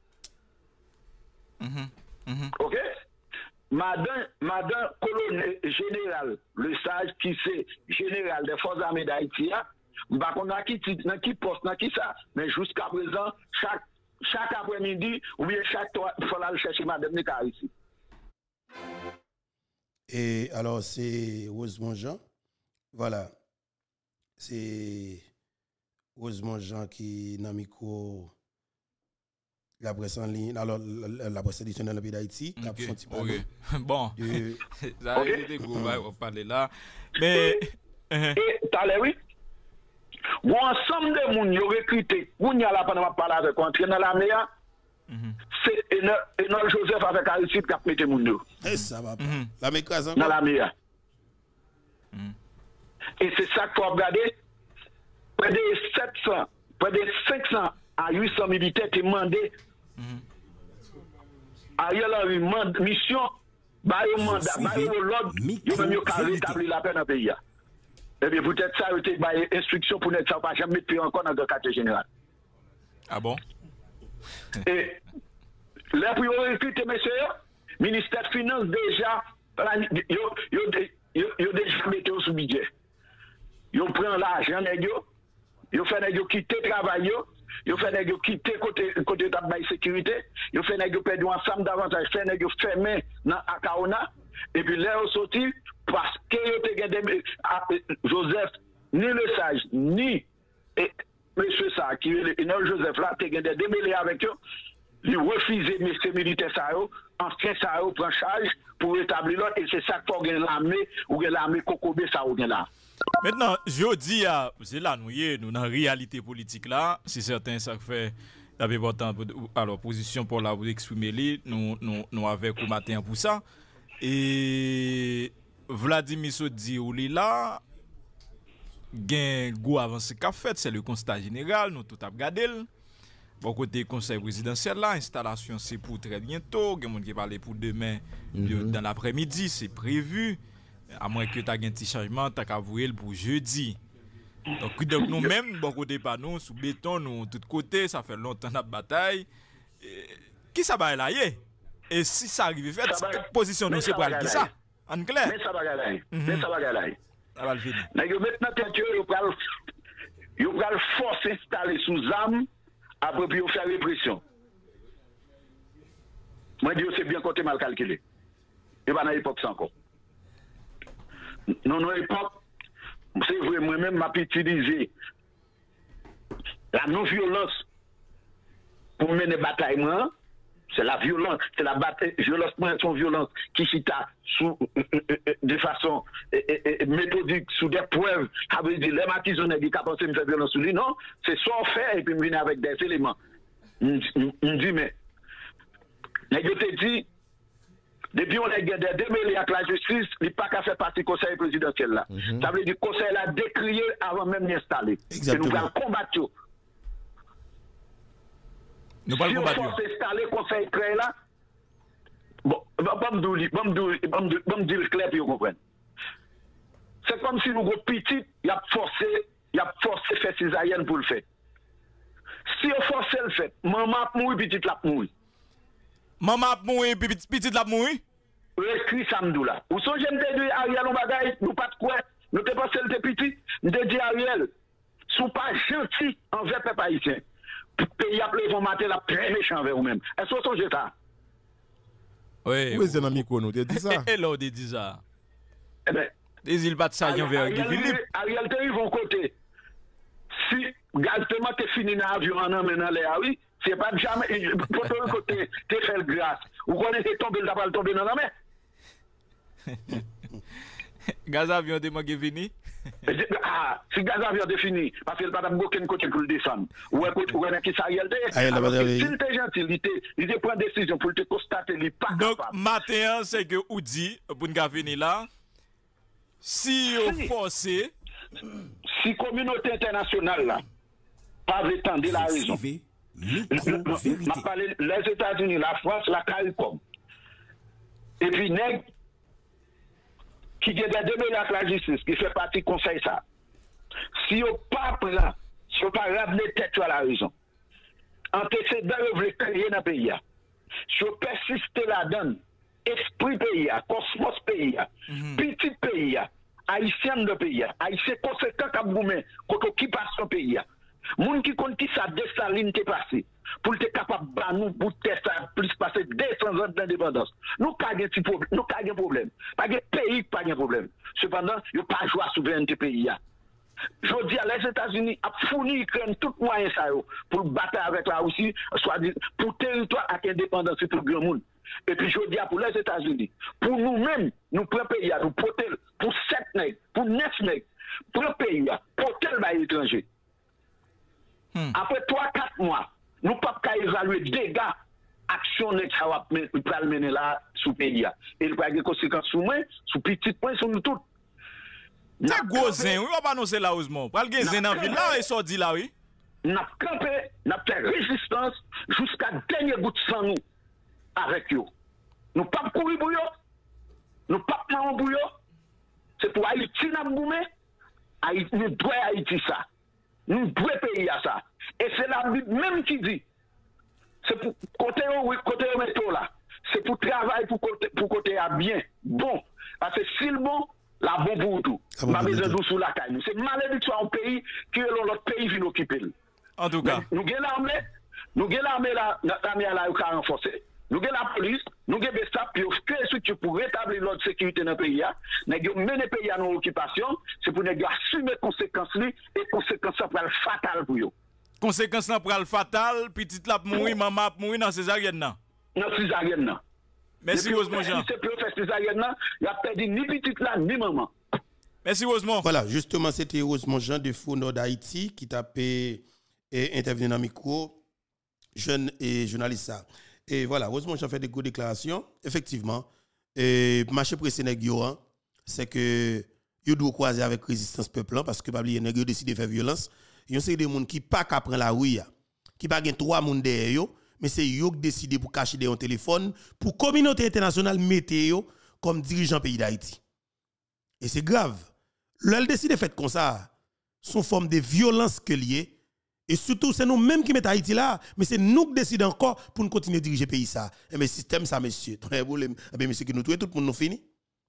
Ok? Madame colonel général Le Sage qui c'est général des forces armées d'Haïti, bah qu'on a qui poste, dans qui ça, mais jusqu'à présent chaque après-midi ou bien chaque fois il faut aller chercher Madame Nika ici. Et alors c'est Rosemont Jean, voilà, c'est Rosemont Jean qui dans micro. La presse en ligne, alors la presse traditionnelle dans le pays d'Haïti. Bon, ça a été gros, on va parler là. Mais. Et, t'as oui? Bon, ensemble de monde, ils ont recruté. Vous n'y a là pendant que je parle avec vous, entrer dans la mer. C'est Enol Joseph avec Aristide qui a mis les gens. Et ça va pas. La mer écrase dans la mer. Et c'est ça qu'il faut regarder. Près de 700, près de 500 à 800 militaires qui demandé. Ariel Henry mission, bah un mandat, bah l'ordre, il va mieux rétablir la paix dans le pays. Et bien peut-être ça a été une instruction pour ne pas jamais mettre encore dans le quartier général. Ah bon? Et les priorités, messieurs, ministère des Finances déjà, yo déjà mis sous budget. Yo prend l'argent, yo fait nèg quitter travail, yo fait nèg quitter côté de sécurité, yo fait nèg perdre ensemble davantage, fait nèg fermer dans Akaona, et puis là, yo sorti parce que yo te gagné Joseph, ni le sage, ni monsieur ça, qui est Joseph là, te gagné démêlé avec eux. Ils refusent ces militaires ça enfin ça prend charge pour établir l'ordre et c'est ça qu'il faut gagner l'armée ou l'armée Kokobé ça ou là. Maintenant, je dis c'est là nous dans la réalité politique là, c'est certain ça fait important alors position pour la vous exprimer nous avec au matin pour ça et Vladimir Sodi ou là gain go avancé qu'a fait c'est le constat général nous tout a regardé. Bon côté conseil présidentiel là, installation c'est pour très bientôt, il y a monde qui parle pour demain dans l'après-midi, c'est prévu. À moins que tu aies un petit changement, tu as qu'à vouer pour jeudi. Donc nous-mêmes, bon côté pas nous, sous béton, nous, de tous côtés, ça fait longtemps la bataille. Qui ça va là? Et si ça arrive, fait, position nous, c'est pour aller ça. En clair? Mais ça va gagner. Mais ça va gagner. Ça va le finir. Maintenant, ils vont force installer sous armes, après puis ils faire répression. Moi, je dis c'est bien côté mal calculé. Et pas dans l'époque, c'est encore. Non, époque, c'est vrai, moi-même, m'a utilisé la non-violence pour mener bataille. C'est la violence, c'est la bataille, violence, son violence qui cita de façon méthodique, sous des preuves. Ça veut dire, les matisonnaires qui pensent me faire violence sur lui, non, c'est soit faire et puis me venir avec des éléments. Je dis, mais, je te dis, depuis on a démêlé avec la justice, il n'y a pas qu'à faire partie du conseil présidentiel là. Ça veut dire que le conseil a décrié avant même d'installer. Et nous allons combattre. Nous allons combattre. Si on force installer le conseil créé là, bon, me dire clair pour vous comprendre. C'est comme si nous avons petit, il a forcé faire césarienne pour le faire. Si on force le fait, maman mouille, petit la mouille. Maman mouille, petit la mouille. Écrit samedi là. Ou son j'aime te dire Ariel on bagaille, nous pas de quoi, nous te pensé le petit, nous te dit Ariel, sont pas gentil envers peuple haïtien. Pays appelé vont mater la très méchant envers vous-même. Est-ce que vous songez ça? Oui. Oui, c'est dans micro nous, tu dis ça. Et là on dit ça. Eh ben, des îles pas de ça envers Guy Philippe. Ariel te vont côté. Si exactement t'es fini dans l'avion en emmenant les oui, c'est pas jamais pour ton côté t'es fait grâce. Ou connaissez tomber là pas tomber dans la mer. Gaz avion de manqué fini. Ah, si gaz avion de fini parce qu'il pas aucun côté pour le descendre. Ou est qui ça Ariel s'il était gentil, il te prend décision pour te constater il pas capable. Donc matin c'est que ou dit pour nous venir là si on forcé si communauté internationale là pas étendre la raison. M'a parlé les États-Unis, la France, la CARICOM. Et puis nèg qui est démêlé avec la justice, qui fait partie du conseil ça. Si on pas prend, si on pas ramener tête à la raison, antécédent veut créer dans le pays. Si on persiste là-dedans, esprit pays, cosmos pays, petit pays, haïtien de pays, haïtien conséquent comme vous-même, quand on qui passe son pays. Moun qui compte qui ça Dessalines t'est passé pour être capable de nous pour tester plus passer 200 ans d'indépendance. Nous pas de problème, nous pas de problème. Pas de pays pas de problème. Cependant, il pas jouer à souveraineté pays. Je dis à les États-Unis a fourni l'Ukraine tout moyen ça pour battre avec la Russie, soit pour territoire avec indépendance pour le grand monde. Et puis je dis à pour les États-Unis, pour nous-mêmes, nous prenons pays nous porter pour 7 nègres, pour 9 nègres, pour le pays, porter le étranger. Après 3-4 mois, nous ne pouvons pas évaluer les dégâts, actions que va mener là sous le pays. Et il va y avoir des conséquences sur moi, sur petit point, sur nous tous. C'est gros zin, oui, on va pas annoncer là, Ousmane. Pas le zin dans la ville là, et ça dit là, oui. Nous avons campé, nous avons fait résistance jusqu'à dernier bout de sang nous avec eux. Nous ne pouvons pas courir pour eux, nous ne pouvons pas prendre pour eux. C'est pour Haïti, nous devons Haïti ça. Nous devons payer à ça. Et c'est la Bible même qui dit, c'est pour côté métaux là. C'est pour travailler pour côté à bien. Bon. Parce que si le bon, la bon pour tout. Pas besoin de sous la caille. C'est malédiction au pays que l'autre pays vient occuper. En tout cas. Nous avons l'armée là, l'armée là, qui a renforcé. Nous avons la police, nous avons des staff qui ont créé structure pour rétablir l'ordre sécurité dans le pays. Nous avons mené le pays à nos occupations. C'est pour nous assumer les conséquences et conséquences fatales pour eux. Conséquences fatales, petite la mourir, maman mourir dans césarienne là. Dans césarienne là. Merci Rosemont Jean. Si c'est faire césarienne là, il a perdu ni petite là ni maman. Merci Rosemont. Voilà, justement, c'était Rosemont Jean de Fou Nord d'Haïti qui t'a intervenu dans le micro, jeune et journaliste ça. Et voilà, Rosemont Jean fait des grosses déclarations. Effectivement, marché pressé nègre, c'est que il doit croiser avec résistance peuple parce que les nègre décidé de faire violence. Il y a des gens qui pas qu'à prendre la rue, qui pas gen trois monde derrière yo, mais c'est eux qui décidé pour cacher des téléphone pour communauté internationale mettre yo comme dirigeant pays d'Haïti. Et c'est grave. L'elle décide de faire comme ça, sous forme de violence que lié. Et surtout, c'est nous-mêmes qui mettons Haïti là, mais c'est nous qui décidons encore pour nous continuer à diriger le pays ça. Et mais système ça, monsieur, très problème. Eh monsieur, que nous tuons tout le monde nous fini.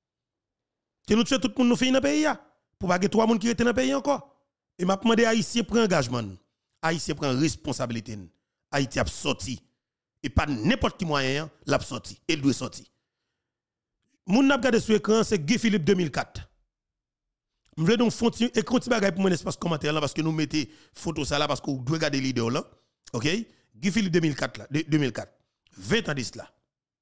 Que nous tuons tout le monde nous fini dans le pays pour pas que trois monde qui restent dans le pays encore. Et m'a demandé Haïtien prend engagement. Haïtien prend responsabilité. Haïti a sorti. Et pas n'importe qui moyen, l'a sorti. Il doit sortir. Moun n'a regardé sur l'écran, c'est Guy Philippe 2004. Je veux donc écrire bagay pour mon espace commentaire là parce que nous mettons photo ça là parce que vous devez regarder l'idée là. OK? Guy Philippe 2004 là, 2004. 20 ans de cela.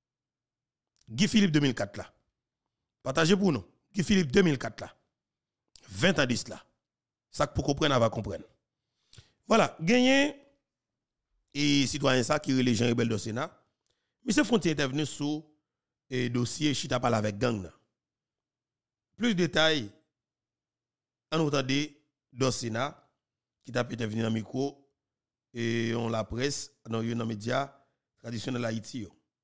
Guy Philippe 2004 là. Partagez pour nous. Guy Philippe 2004 là. 20 ans de cela. Ça pour comprendre, on va comprendre. Voilà, gagné et citoyen ça qui est les gens rebelles du Sénat. Monsieur Fontier est venu sur le dossier Chita parle avec gang là. Plus de détails on entendait dans Sénat qui t'a peut-être venu dans le micro et on la presse dans les médias traditionnels Haïti.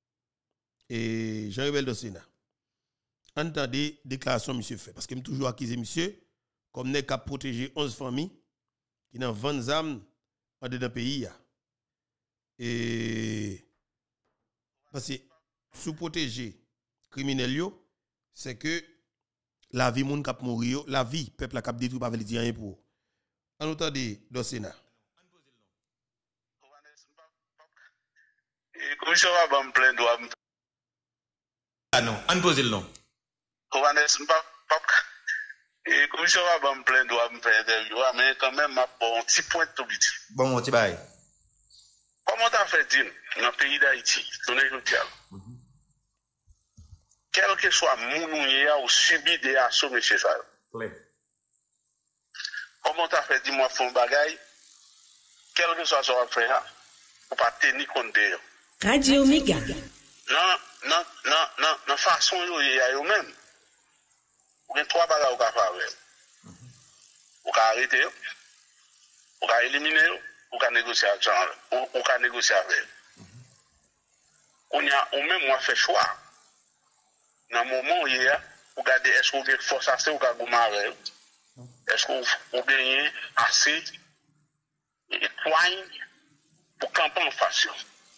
Et Jean Rebelle de Sénat. Entendez déclaration monsieur fait parce que me toujours accusé monsieur comme n'est qu'à protéger 11 familles qui n'ont 20 âmes en dedans pays. Et parce que sous protéger criminels c'est que la vie moun kap mourir, la vie peuple kap détruit pas veut dire rien pour. En entendez dans Sénat. Et commission va me plein droit. Ah non, on pose le nom. Et commission va me plein droit me faire interview, mais quand même m'a bon petit point tout petit. Bon mon petit bail. Comment t'as fait dire dans le pays d'Haïti, ton écoutial? Quel que soit mon ou subi des assauts, monsieur ça. Comment t'as fait dis-moi fond bagaille? Quel que soit son affaire, pour pas tenir compte de. Radio Omega. Non, façon il y a eux-mêmes. Vous avez trois bagages au faire. Vous pouvez arrêter, vous pouvez éliminer, vous pouvez négocier avec vous pouvez négocier avec. On a au même moi fait choix. Dans le moment où il y a, vous regardez est-ce que vous avez force assez ou vous avez est-ce que vous gagnez assez et poigne pour camper en façon.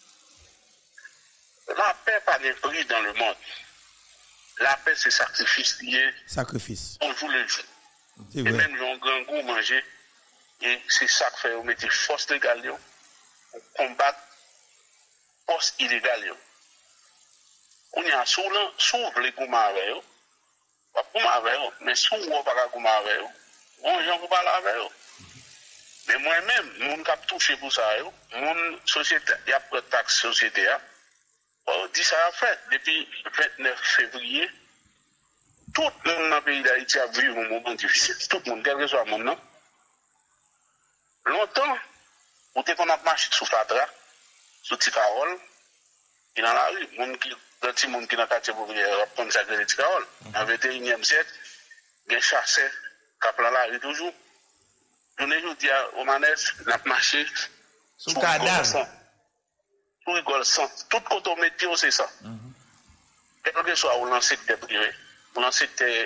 La paix pas de prix dans le monde. La paix c'est sacrifice lié. Sacrifice. On joue le jeu. Et vrai. Même un grand goût manger et c'est ça que fait on mettre force légale pour combattre force illégale. On y a souvent les goûts avec eux. Pas pour avec eux, mais souvent pas goût avec eux. On j'en vous parler avec eux. Mais moi-même, mon cap touché pour ça mon société y a pris taxe société dit ça a fait depuis le 29 février. Tout le monde dans le pays d'Haïti a vécu un moment difficile. Tout le monde, quel que soit le monde. Longtemps, on a marché sous Fadra, sous Ticarol, et dans la rue, les petits gens qui dans le quartier populaire prennent ça de Ticarol. Dans le 21e siècle, il y a des chasseurs qui prennent la rue toujours. On est dit au manège, on a marché sous cadavre. Sous rigole sans. Tout côté météo, c'est ça. Quel que soit où l'on secteur privé, où l'on secteur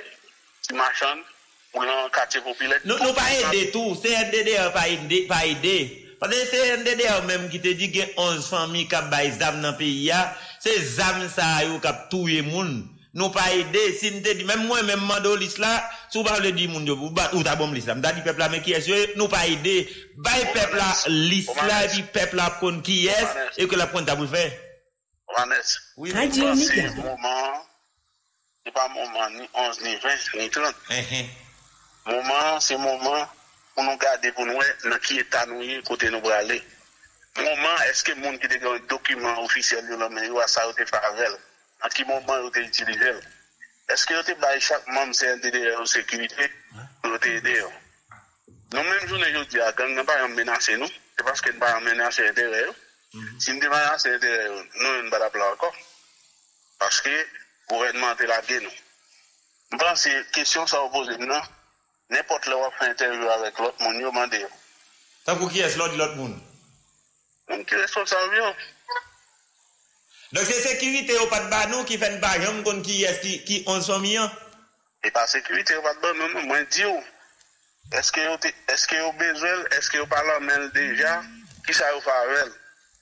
marchand, où l'on quartier populaire. Nous pas aider tout, c'est aider pas aider. Parce que c'est NDDR même qui te dit qu'il y a 11 familles qui ont des zam dans le pays. C'est zam ça qui ont tué moun. Nous pas aider. Si nous te dit, même moi, même Mandolis là, si vous parlez de moun, ou ta bombe l'islam, t'as dit peuple là, mais qui est nous pas aider. Bay peuple là, l'islam, et puis peuple là, qu'on qui est, et que la pointe à vous faire. Vanessa. Oui, C'est moment, c'est pas moment ni 11, ni 20, ni 30. Moment, c'est moment pour nous garder pour nous, dans qui état nous y, côté nous pour aller. Moment, est-ce que le monde qui a un document officiel, il a ça, il favel. En quel moment il a utilisé? Est-ce que vous avez chaque membre CNDD en sécurité pour aider? Nous-mêmes, nous disons que nous n'avons pas menacé nous, c'est parce que nous n'avons pas menacé l'intérieur. Si nous avons menacé l'intérieur, nous n'avons pas la encore. Parce que le gouvernement est là, nous. Je pense que la question ça pose non. N'importe où on fait interview avec l'autre, on lui demande. Ça pour qui est-ce l'autre monde? Donc, qui est responsable? Donc c'est sécurité au pas de banou qui fait une barrière contre qui est qui 11 millions. Et pas sécurité au pas de banou, non, moi dis est-ce que vous avez besoin, est-ce que vous parlez déjà, qui ça vous fait avec?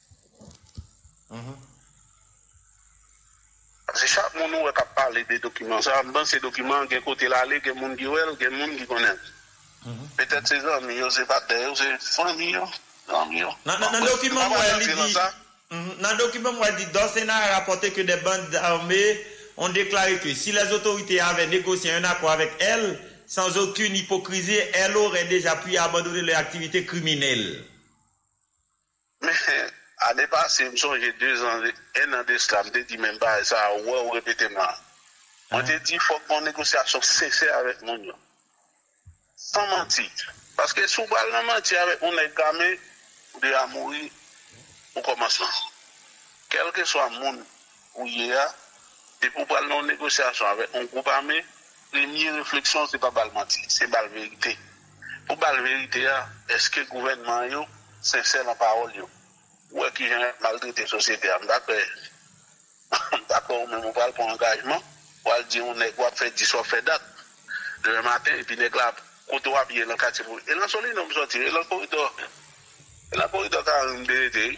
Parce que chaque monde qui a parlé des documents, ça, dans ces documents, il y a côté là, il y a des gens qui connaissent, il y a des gens qui connaissent. Peut-être ces amis, c'est pas d'ailleurs, c'est famille, amis. Dans le document, moi, il dit. Dans le document, moi, dit, dans le Sénat a rapporté que des bandes armées ont déclaré que si les autorités avaient négocié un accord avec elles, sans aucune hypocrisie, elles auraient déjà pu abandonner leur activité criminelle. Mais, à dépasser, je me souviens 2 ans, 1 an d'islam, je dis même pas ça, ou répétez-moi. On te dit, il faut qu'on négociation sincère avec mon Dieu. Sans mentir. Parce que si on parle mentir avec on est gamin de mourir au commencement. Quel que soit le monde où il y a, et pour parler de négociation avec un groupe armé, première réflexion, ce n'est pas le mentir, c'est la vérité. Pour la vérité, est-ce que le gouvernement est sincère dans la parole? Ou est-ce qu'il a maltraité la société? D'accord, mais on parle pour engagement, on va dire on est quoi faire 10 soit fait date. Le matin, et puis on est là, quand on va bien dans le quartier. Et là, on est sorti, et là, le corridor. Et là, le corridor, quand on est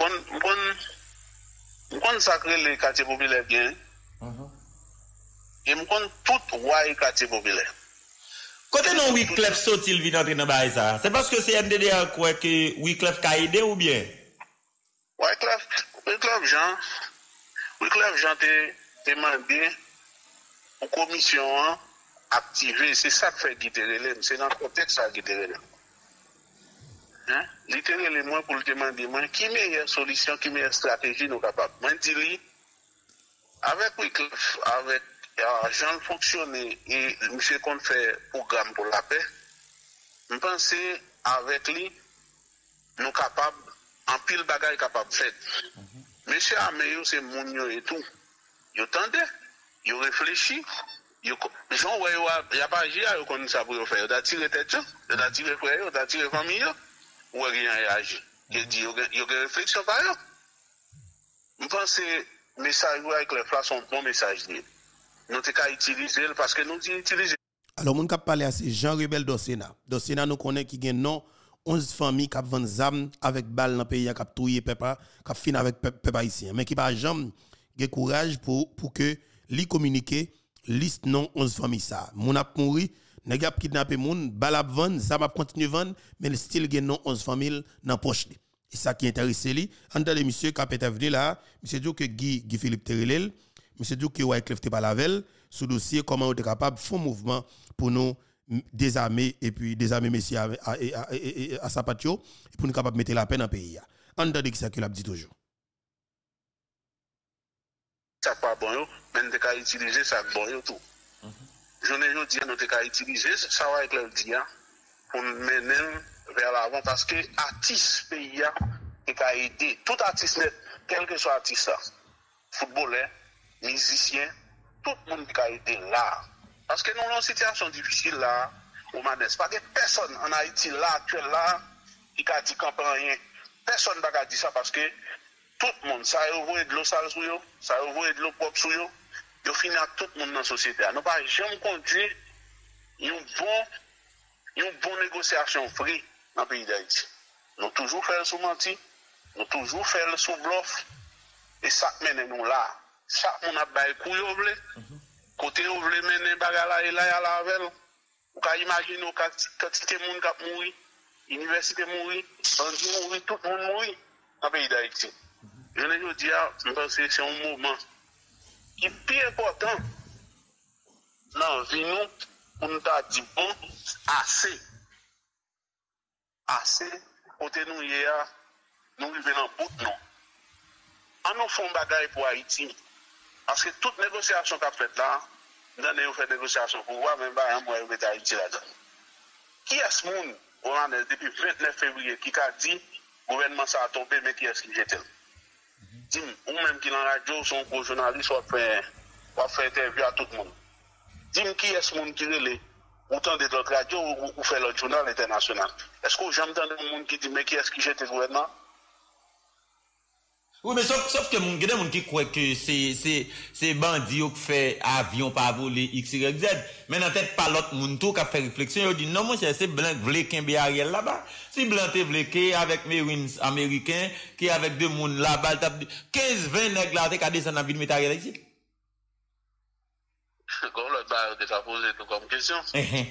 on connaît sacré les quartiers populaires bien. Et on connaît tout les quartiers populaires. Côté non Wyclef Sotil vient entrer dans ça. C'est parce que c'est MDDA quoi que Wyclef a aidé ou bien? Wyclef Jean te demandé aux commissions activées. C'est ça que fait Guiterre. C'est dans le contexte ça Guiterre. Littéralement, moi, pour le demander, moi, qui meilleure solution, qui meilleure stratégie nous capables. Moi, je dis, avec Wyclef, avec Jean fonctionner et monsieur qu'on fait programme pour la paix, je pense avec lui, nous capables, en pile bagaille capable de faire. Monsieur Améo, c'est mon et tout. Il attendait, il réfléchit. Jean, il n'y a pas agi, il connaît ça pour faire. Il a tiré tête, il a tiré frère, il a tiré famille. Ou rien réagi. Il dit, il y a une réflexion par exemple. Je pense que le message avec les flashs sont un bon message. Nous devons utiliser parce que nous utilisons. Alors, mon cap parler à ces gens rebelles d'Ossena. D'Ossena, nous connaissons qui gagne non 11 familles qui vendent zam avec balle dans le pays, qui touillé peuple, qui fin avec peuple haïtien. Mais qui pas jamais de courage pour que li communiquer liste non 11 familles ça. Mon a mouri. Nèg ap kidnapper moun, bal ap vendre, ça m'a continue vendre, mais le style gen non 11 familles dans poche li. Et ça qui intéresse li, entendez monsieur qui est venu là, monsieur dit que Guy Philippe Terrelel, monsieur dit que Wyclef te pas lavel sous dossier comment on est capable faire mouvement pour nous désarmer et puis désarmer messieurs à Sapatio et pour nous capable mettre la paix dans le pays. Entendez que ça que l'a dit toujours. Ça pas bon, mais nous devons utiliser ça bon tout. Je ne dis pas nous devons utiliser ça avec le dia pour mener vers l'avant parce que artiste pays a aidé tout artiste quel que soit artiste footballeur musicien tout le monde a aidé là parce que nous avons une situation difficile là au Manès pas que personne en Haïti là actuel là qui a dit qu'on prend rien personne n'a pas dit ça parce que tout le monde ça a envoyé de l'eau sale sur eux ça a envoyé de l'eau propre sur eux il finit à tout le monde dans la société. Nous pas jamais conduit une bonne négociation free dans le pays d'Haïti. Nous toujours faire sous menti, nous toujours faire sous bluff. Et ça mène nous là. Chaque monde a bail couille au blé. Côté au blé mener bagala et là à la veille. Vous pouvez imaginer quantité de monde qui mourir, université mourir, bandit mourir, tout le monde mourir dans le pays d'Haïti. Je ne dis pas, je pense que c'est un mouvement qui est plus important. Non, nous, on nous a dit bon, assez. Assez, côté nous hier, nous vivons dans le bout, non. On nous fait un bagage pour Haïti. Parce que toute négociation qu'a faite là, nous fait négociation pour voir, même pas un mois de Haïti là-dedans. Qui est ce monde, depuis le 29 février, qui a dit, le gouvernement ça a tombé, mais qui est-ce qui jette? Dis-moi, ou même qui dans la radio, son co-journaliste, ou fait interview à tout le monde. Dis-moi, qui est ce monde qui relève? Autant de l'autre radio ou fait le journal international. Est-ce que j'entends des gens qui disent, mais qui est-ce qui jette le gouvernement? Oui, mais sauf que il y a des gens qui croient que c'est bandit qui fait avion pas voler X, Y, Z. Mais dans tête pas l'autre monde tout qui a fait réflexion, il dit non, mon cher, c'est blanc vle kembe Ariel là-bas. Si blanc te vle ke avec Marines américains, qui avec deux monde là-bas, 15-20 nèg là, t'es descendre dans ville mettre Ariel ici. Comme l'autre va déjà poser tout comme question. Oui,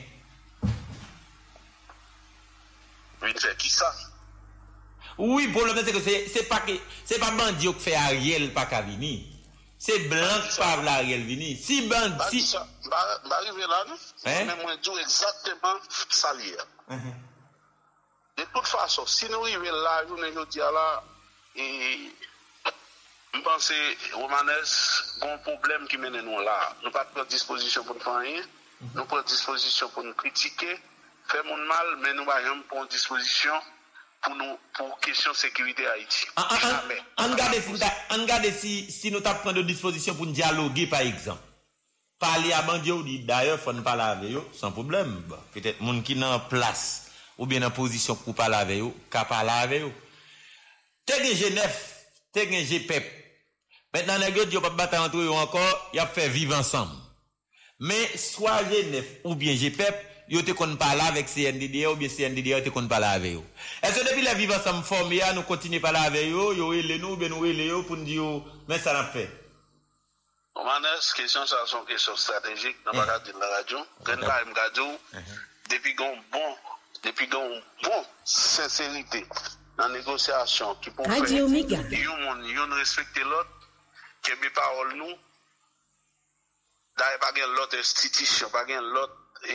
c'est qui ça? Oui, le problème c'est que c'est pas bandit qui fait Ariel pas qu'à venir. C'est blanc qui parle Ariel venir. Si bandit si arriver là, mais moi dis exactement ça lié. De toute façon, si nous arrivons là, nous dis là et je pense que Romanes a un problème qui mène nous là. Nous pas prendre disposition pour nous faire rien. Nous prenons disposition pour nous critiquer, faire mon mal, mais nous ne prenons pas disposition pour question sécurité Haïti. On regarde si nous prenons de disposition pour nous dialoguer par exemple. Parler à bandit ou dit d'ailleurs faut ne parler avec eux sans problème. Peut-être monde qui dans place ou bien en position pour parler avec eux, qu'à parler avec eux. T'es gen Genève, t'es gen GPEP. Maintenant les gars yo pas battre entre eux encore, y a fait vivre ensemble. Mais soit Genève ou bien GPEP yo te kon parler avec CNDDR ou bien CNDDR te kon parler avec eux. Est-ce que depuis les vivre ensemble formé nous continuer parler avec eux, yo relé nous ben nous relé eux pour nous dire mais ça n'a fait. Romanes, question ça sont question stratégique dans pas de la radio. Quand même radio depuis gon bon sincérité dans négociation qui pour faire yon respecter l'autre que mes paroles nous d'ailleurs pas gain l'autre institution pas gain l'autre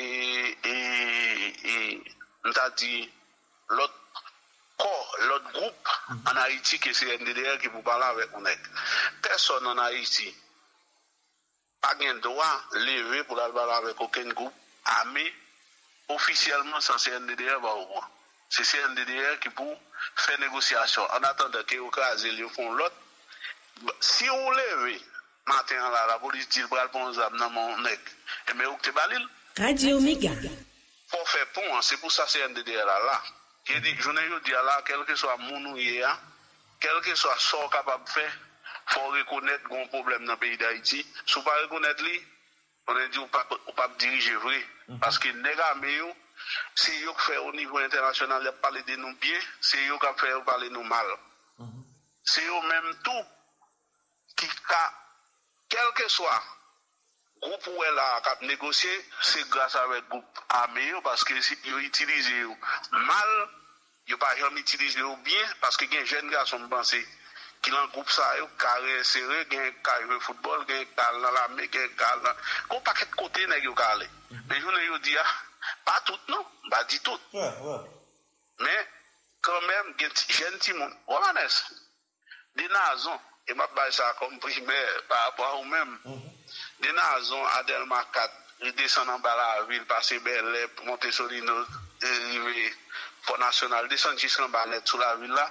et on t'a dit l'autre corps l'autre groupe en Haïti que c'est NDDR qui vous parle avec on est personne en Haïti pas gain droit lever pour aller parler avec aucun groupe armé officiellement sans CNDDR va au moins c'est CNDDR qui pour faire négociation en attendant que au cas ils font l'autre si on lève matin là la police dit bral bon zam dans mon nèg et mais ou te balil Radio Omega pour faire pont c'est pour ça CNDDR là qui dit journée yo dit là quel que soit moun hier quel que soit sort capable faire faut reconnaître un problème dans le pays d'Haïti si pas reconnaître lui on a dit ou pas diriger vrai parce que nèg armé yo c'est eux qui fait au niveau international parler de nous bien c'est eux qui fait parler nous mal c'est eux même tout qui quel que soit groupe où elle a négocié c'est grâce avec groupe armé parce que si ils utilisent mal ils pas jamais utiliser bien parce que les jeunes garçons penser qui dans groupe ça yo carré serré gain carré football gain cal dans la main gain cal ko paquet côté nèg yo calé mais je ne dis pas tout non pas dit tout mais quand même jeune timon Romanes des nazons et m'a bail ça comme primaire par rapport à vous-même des nazons Adelma 4 ils descendent en bas la ville passer Bel monter Solino arriver Port National descendre jusqu'en bas net sous la ville là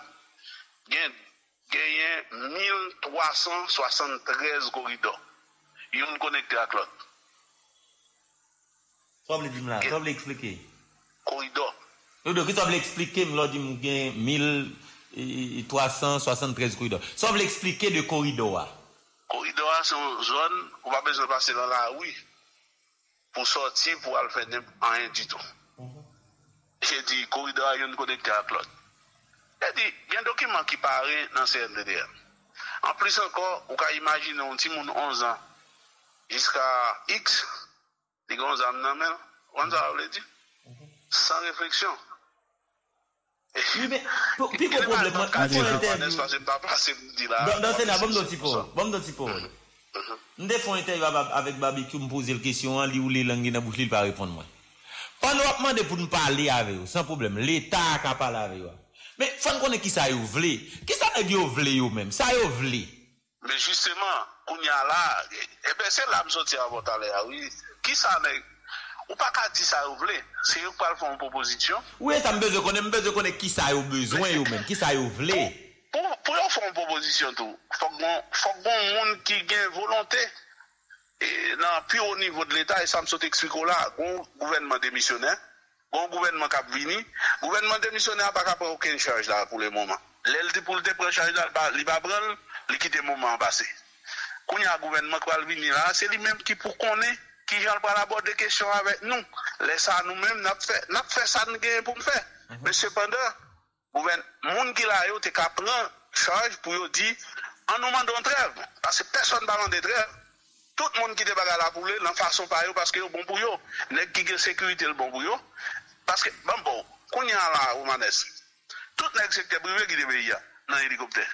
gagné 1373 corridors ils connectés à l'autre ça veut dire là ça veut expliquer corridor donc ça veut expliquer me dit gain 1373 corridors ça veut expliquer de corridor corridor c'est une zone où pas besoin de passer dans la rue pour sortir pour aller faire rien du tout j'ai dit corridor ils connectés à l'autre Il y a un document qui paraît dans CNDD. En plus encore, vous pouvez imaginer un petit monde 11 ans jusqu'à X, les 11 ans, on a dit, sans réflexion. Oui, mais, puis le problème, dans c'est là, bon, notre type. Nous défendons interview avec Barbecue, me poser la question, lui ou les langues dans bouche, il va répondre moi. Pendant qu'on demande pour nous parler avec vous, sans problème, l'État a parlé avec vous. Mais faut qu'on connaisse qui ça vous voulez. Qui ça vous voulez vous même? Ça vous voulez. Mais justement, on y a là, et ben c'est là que je sorti à votre l'air, oui. Qui ça n'est ou pas qu'à dire ça vous voulez? C'est eux qui font une proposition. Oui, ça me besoin de connaître qui ça vous besoin vous même, qui ça vous voulez. Pour faire une proposition tout, faut que monde qui a volonté. Et dans plus haut niveau de l'État, et ça me saute expliquer là, un gouvernement démissionnaire, un gouvernement qui a venu, gouvernement démissionnaire n'a pas prendre aucune charge là pour le moment. L'LD pour le prendre charge là, il va prendre, il quitte le moment passé. Quand il y a un gouvernement qui va venir là, c'est lui-même qui pour connaître, qui vient pour aborder des questions avec nous. Laisse ça nous-mêmes, n'a fait ça pour nous faire. Mais cependant, le monde qui l'a eu, tu qu'à prendre charge pour dire, en nous demandant trêve, parce que personne ne va demander trêve. Tout le monde qui débarque à la poule, de façon par eux, parce que c'est bon pour eux. Les qui ont sécurité, le bon pour eux. Parce que, bon, quand il y a là, Romanes, tout le secteur privé qui débarque dans l'hélicoptère.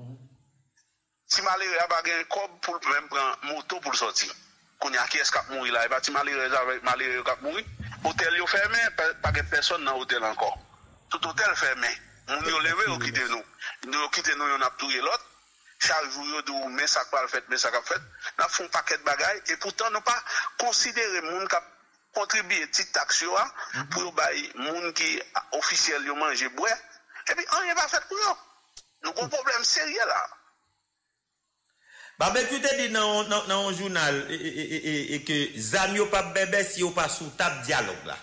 Si malheureux, il n'y a pas un cob pour même prendre moto pour sortir. Quand il y a qui est-ce qui a mouru là, il va y avoir malheureux qui a mouru. L'hôtel est fermé, pas de personne dans l'hôtel encore. Tout hôtel fermé. On y a levé, on quitte nous. Nous quittons nous, on a tout l'autre. Chaque jour, nous mais ça pas le fait, mais ça pas fait. Nous faisons un paquet de bagailles et pourtant nous pas considérer les gens qui contribuent à petite taxe pour les gens qui officiels ont mangé boire. Et puis on n'est pas fait pour eux. Nous avons un problème sérieux là. Bah ben tu t'es dit dans un journal et que Zamio pas bébé si on pas sous table dialogue là.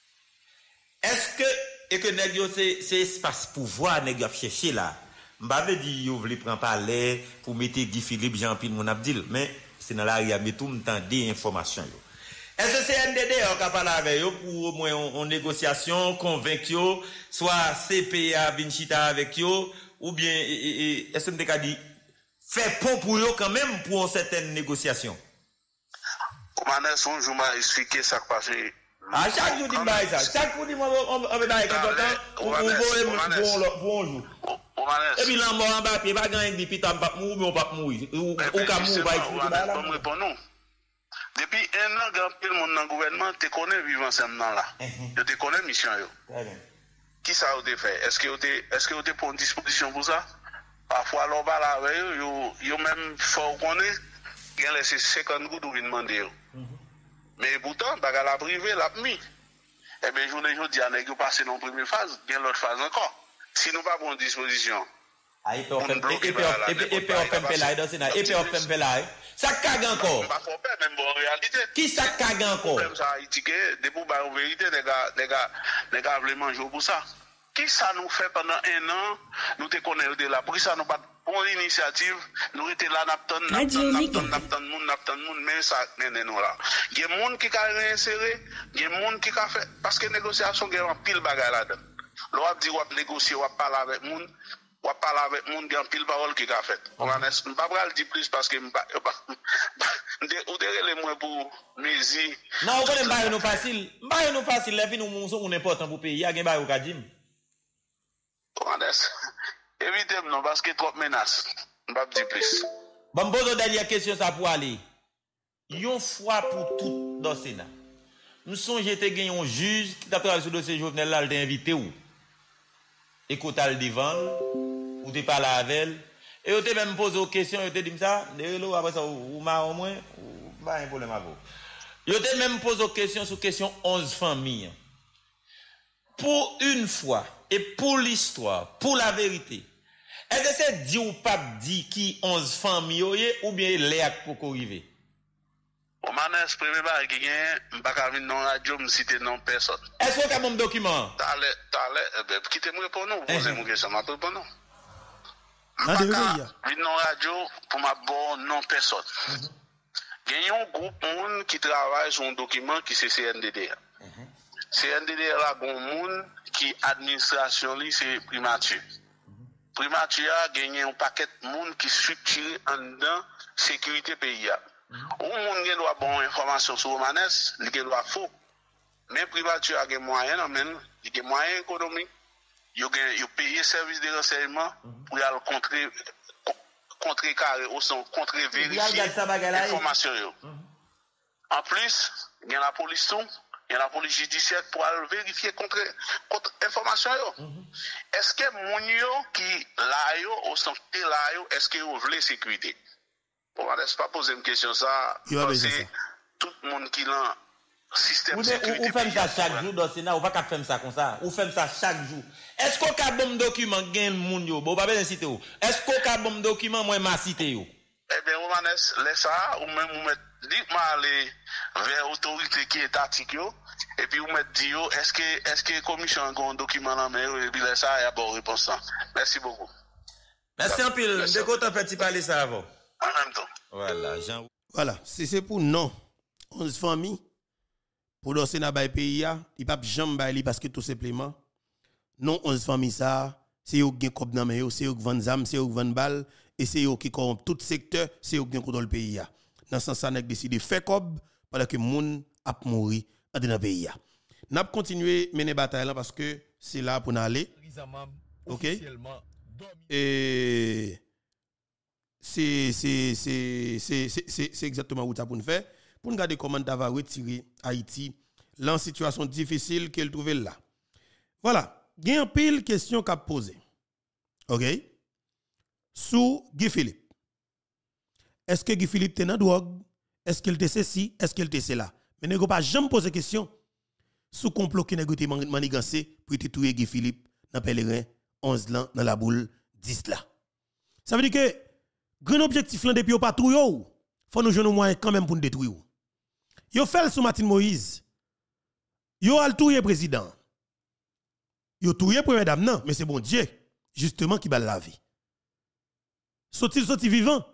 Est-ce que et que nèg yo c'est espace pouvoir nèg yo chercher là. M'avait dit yo voulez prendre parler pour mettre Guy Philippe Jean-Pierre mon Abdil mais c'est dans la ria mais tout m'tend des informations yo. Est-ce que c'est NDD qui a parlé avec yo pour au moins en négociation convaincre yo soit CPA Vinchita avec yo ou bien est-ce que m'te dit faire pont pour eux quand même pour une certaine négociation. Comment est-ce que je vais expliquer ça qui passe? À chaque jour, dis-moi ça. Chaque jour, dis-moi, on va dans les content, on va bonjour. Et puis là, on va pas gagner des pitons, on va mourir, mais on va mourir. Ou qu'à mourir, on va expliquer. Depuis un an, grand pile monde dans le gouvernement, tu connais vivant ensemble là. Tu connais mission. Qui ça a été fait? Est-ce que tu pour une disposition pour ça? Parfois, l'on va là avec eux, ils même fort connaître, ils ont laissé 50 gouttes ou demander. Mais pourtant, bagarre la privée, la mis. Eh bien, je vous dis, on a passé dans la première phase, il y a l'autre phase encore. Si nous pas pour une disposition. Ah, et puis on fait là, dans Sénat, et puis on fait là. Ça cague encore. Pas faut peur, même en réalité. Qui ça cague encore? Même ça, il dit que, depuis en vérité, les gars veulent manger pour ça. Qui ça nous fait pendant un an, nous te connaissons de là. Pour ça, nous pas pour l'initiative, nous étions là, n'aptons moun, mais ça, nous là. Il y a des gens qui ont réinséré, il y a des gens qui ont fait, parce que négociation, il y a un pile bagarre là-dedans. L'on dit, on négocier, on parle avec moun, on parle avec moun, il y a un pile parole qui a fait. On va pas le dire plus parce que, on dirait les mots pour Mézi. Non, on connaît pas nous facile. Pas nous facile, les filles nous sont important pour payer, il y a des bails au Kadim. Évitez non parce que trop menace. On va dire plus. Bon, pose une dernière question ça pour aller. Une fois pour tout dans le Sénat. Nous songe te gagné un juge qui t'a travaillé sur le dossier Jovenel là, t'a invité où? Écoute al devant ou t'es parlé avec elle et on t'a même posé une question, on t'a dit ça, de après ça ou ma au moins ou pas un problème avec vous. On t'a même posé une question sur question 11 familles. Pour une fois et pour l'histoire, pour la vérité, est-ce que c'est dit ou pas dit qui 11 familles ou bien les pour arriver? Au manès, premier bar qui gagne, m'pas venir non radio, me citer non personne. Est-ce que vous avez un document? T'allez, quittez-moi pour nous, posez mon question, m'a pour nous. Ah, de venir non radio pour ma bonne non personne. Il y a un groupe monde qui travaille sur un document qui c'est CNDD. CNDD là, bon monde qui administration li c'est primature. primature a gagné un paquet de monde qui structuré en dedans sécurité pays. Ou monde qui doit bon information sur Romanes, il doit faux. Mais primature a gagné moyen, il a moyen économique. Il a payé service de renseignement pour aller contrer-carré ou son contre-vérifier l'information. En plus, il y a la police, il y a la police judiciaire pour aller vérifier contre information. Est-ce que moun qui là ou sont là est-ce que vous voulez sécurité? Bon, on laisse pas poser une question ça parce que tout le monde qui l'a système de sécurité. Ou fait ça chaque jour dans Sénat, ou pas qu'à faire ça comme ça. Ou fait ça chaque jour. Est-ce qu'on a bon document gain moun yo? Bon, pas besoin citer ou. Est-ce qu'on a bon document moi m'a cité yo? Eh bien, on laisse ça ou même vous mettre dites-moi aller vers autorité qui est étatique yo et puis vous mettre dit est-ce que commission a un document dans main et puis là ça y a bonne réponse. Merci beaucoup. Merci un peu. De quoi t'as fait parler ça avant? En même temps. Voilà, Jean. Voilà, si c'est pour non 11 familles pour le Sénat bay pays il pas jamais bay parce que tout simplement non 11 familles ça c'est eux qui ont dans main c'est eux qui vendent armes c'est eux qui vendent balles et c'est eux qui corrompent tout secteur c'est eux qui contrôlent le pays dans ce sens ça n'a décidé faire cob pendant que moun a mouri dans le pays n'a continuer mener bataille là parce que c'est là pour aller OK et c'est exactement où ça pour nous faire pour nous regarder comment va retirer Haïti dans situation difficile qu'elle trouve là. Voilà, il y a un pile question qu'a posé. OK? Sous Guy Philippe. Est-ce que Guy Philippe est dans drogue? Est-ce qu'il était ceci? Est-ce qu'il était cela? Mais ne pas jamais poser question sous complot qui n'a été manigancé pour tuer Guy Philippe dans pèlerin 11 ans dans la boule 10 là. Ça veut dire que grand objectif là depuis pas tout yo, faut nous joindre moyen quand même pour nous détruire. Yo fait sous Martin Moïse. Yo al touyer président. Yo touyer première dame non, mais c'est bon Dieu justement qui bat la vie. Sorti vivant.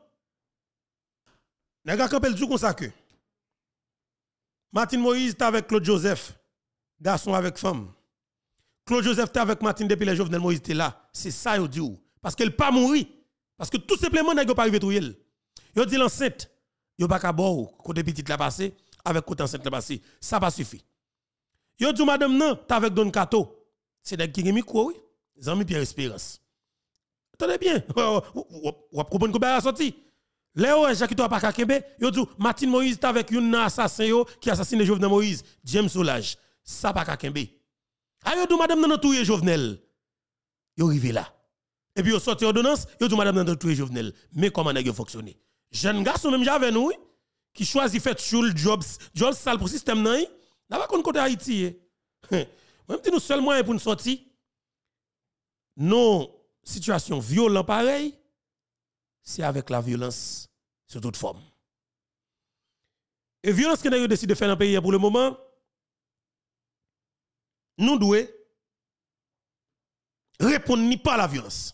Nèg campel tout comme ça que Martin Moïse était avec Claude Joseph, garçon avec femme. Claude Joseph était avec Martin depuis les Jovenel Moïse était là. C'est ça yo dit parce qu'elle pas mourir parce que tout simplement nèg pas arrivé touyer. Yo dit l'enceinte, yo pas ka boire côté petite la passé avec côté enceinte la passé, ça pas suffit. Yo dit madame non, t'es avec Don Cato. C'est nèg qui micro oui. Zami Pierre Espérance. Attendez bien. Ou comprendre que ba sorti. Léo Jacques toi pas Kembe, yo dit Martin Moïse avec un assassin yo qui assassine Jovenel Moïse, James Soulage. Ça pas Kembe. Ayo dit madame non touyer Jovenel. Yo arrivé là. Et puis yo sorti ordonnance, yo dit madame non touyer Jovenel. Mais comment nèg fonctionner? Jeune garçon même j'avais nous qui choisit fait job sale pour système nan, n'a pas kon côté Haïti. Même si nous seul moyen pour nous sortir non situation violente pareil, c'est avec la violence sous toute forme. Et violence que nous avons décidé de faire dans le pays pour le moment, nous devons répondre ni pas à la violence.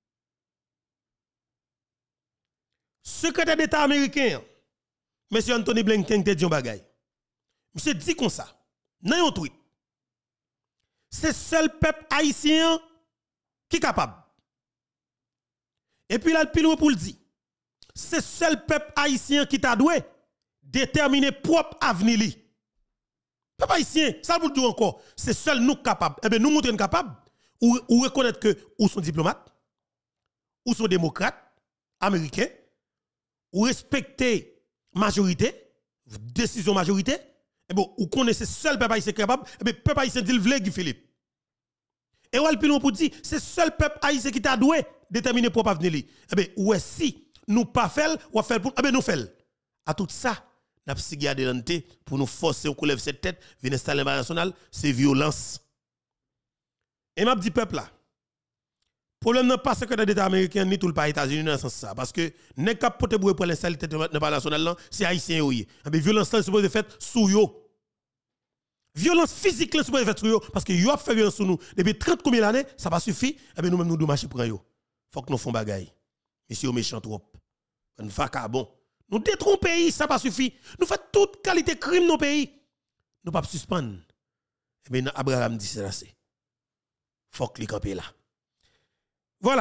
Secrétaire d'État américain, M. Anthony Blinken te dit un bagay. Monsieur dit comme ça, dans un tweet. C'est seul peuple haïtien qui est capable. Et puis là, le pile pour le dire. C'est seul peuple haïtien qui t'a doué déterminer propre avenir li. Peuple haïtien, ça pour dire encore, c'est seul nous capables. Eh bien, nous montrer capables ou reconnaître que ou sont diplomates, ou sont démocrates américains, ou respecter majorité, décision majorité. Et bon, ou connaissez seul peuple haïtien capable, et bien peuple haïtien dit le vle Guy Philippe. Et ou pilon pour dire c'est seul peuple haïtien qui t'a doué déterminer propre avenir li. Eh bien ouais si nous pas fait ou faire pour eh bien nous fait. À tout ça, n'a pas garder l'anté pour nous forcer on lève cette tête, venir installer national, c'est violence. Et m'a dit peuple là. Problème n'est pas secrétaire d'État américain ni tout le pays États-Unis dans ce sens ça parce que n'est cap pote pour l'installer tête national là, c'est haïtien yo. Eh bien violence là supposé fait sous yo. Violence physique là supposé fait sur yo parce que yo a fait violence sur nous depuis 30 combien d'années, ça pas suffit. Eh bien nous même nous doit marcher pour yo. Faut que nous font bagaille. Monsieur méchant trop. On va bon. Nous détruisons le pays, ça pas suffit. Nous faisons toute qualité de crime dans le pays. Nous pas suspendre. Eh bien Abraham dit c'est là c'est. Faut que les camper là. Voilà.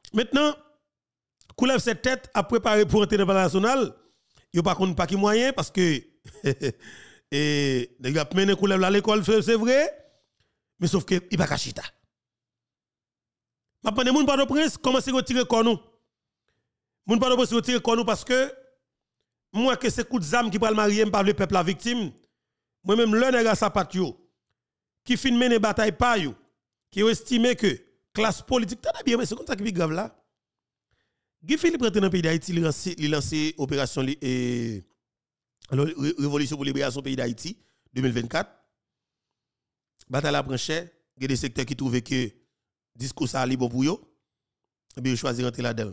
Maintenant, Koulève cette tête à préparer pour entrer dans le palais national. Il pas contre pas qui moyen parce que et il a mené Koulève à l'école, c'est vrai, mais sauf que il pas cachita. Maintenant, les gens pas de prince commencent à retirer corps nous. Les gens pas de prince retirer corps nous parce que moi que c'est coup de zam qui pral marier par le peuple la victime. Moi même le nèg sa patio qui fin mener bataille pa yo, qui estime que classe politique t'as bien mais c'est comme ça qui est grave là. Guy Philippe rentre dans le pays d'Haïti, il lance opération révolution pour libération pays d'Haïti 2024. Bataille la branchée, il y a des secteurs qui trouvent que discours ça libre pour eux. Et bien, ils choisissent rentrer là-dedans.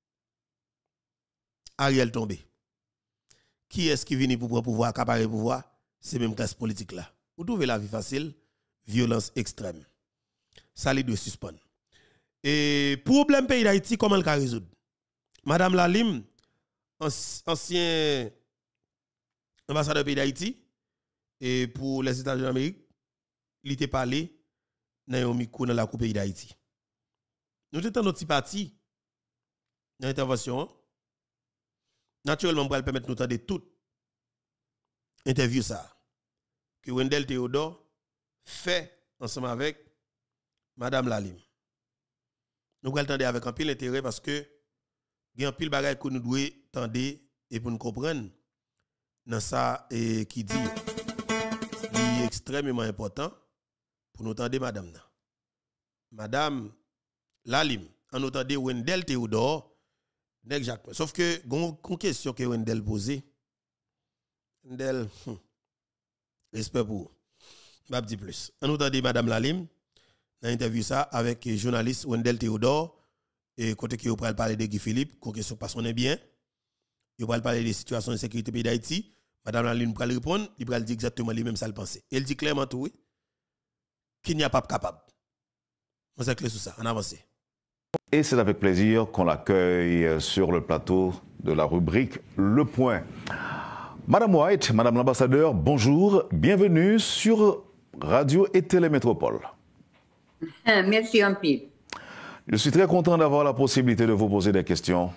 Ariel tombé. Qui est-ce qui vient pour prendre pouvoir, accaparer le pouvoir? C'est même classe politique là. Vous trouvez la vie facile, violence extrême. Ça les doit suspendre. Et problème pays d'Haïti, comment le résoudre? Madame Lalim, ancien ambassadeur pays d'Haïti, et pour les États-Unis d'Amérique, il était parlé dans un micro dans la coupe pays d'Haïti. Nous étions notre parti dans l'intervention. Naturellement, on va permettre de nous entendre toute interview ça que Wendell Théodore fait ensemble avec Madame Lalim. Nous allons attendre avec un pile intérêt parce que il y a un pile bagage que nous devons attendre et pour nous comprendre dans ça et qui dit est extrêmement important pour nous entendre madame. Madame Lalim, en nous entendre Wendell Théodore, nèg Jacques. Sauf que une question que Wendell posé. Wendell respect pour pas dire plus. En nous entendre madame Lalim dans interview ça avec le journaliste Wendell Théodore et côté qui va parler de Guy Philippe, qu'on question parce qu'on est bien. Il va parler des situations de sécurité pays d'Haïti. Madame Lalim va répondre, il va dire exactement les mêmes ça le penser. Elle dit clairement tout oui, qu'il n'y a pas capable. On s'est clair sur ça, on avance. Et c'est avec plaisir qu'on l'accueille sur le plateau de la rubrique Le Point. Madame White, Madame l'ambassadeur, bonjour, bienvenue sur Radio et Télémétropole. Merci un peu. Je suis très content d'avoir la possibilité de vous poser des questions.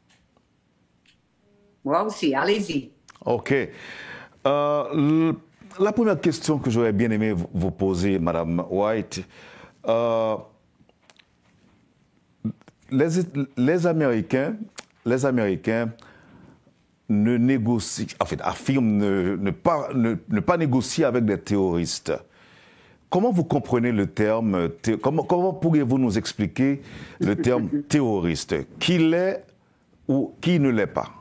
Moi aussi, allez-y. OK. La première question que j'aurais bien aimé vous poser, Madame White, les Américains ne négocient, en fait, affirment ne pas négocier avec des terroristes. Comment vous comprenez le terme, comment pourriez-vous nous expliquer le terme terroriste? Qui l'est ou qui ne l'est pas?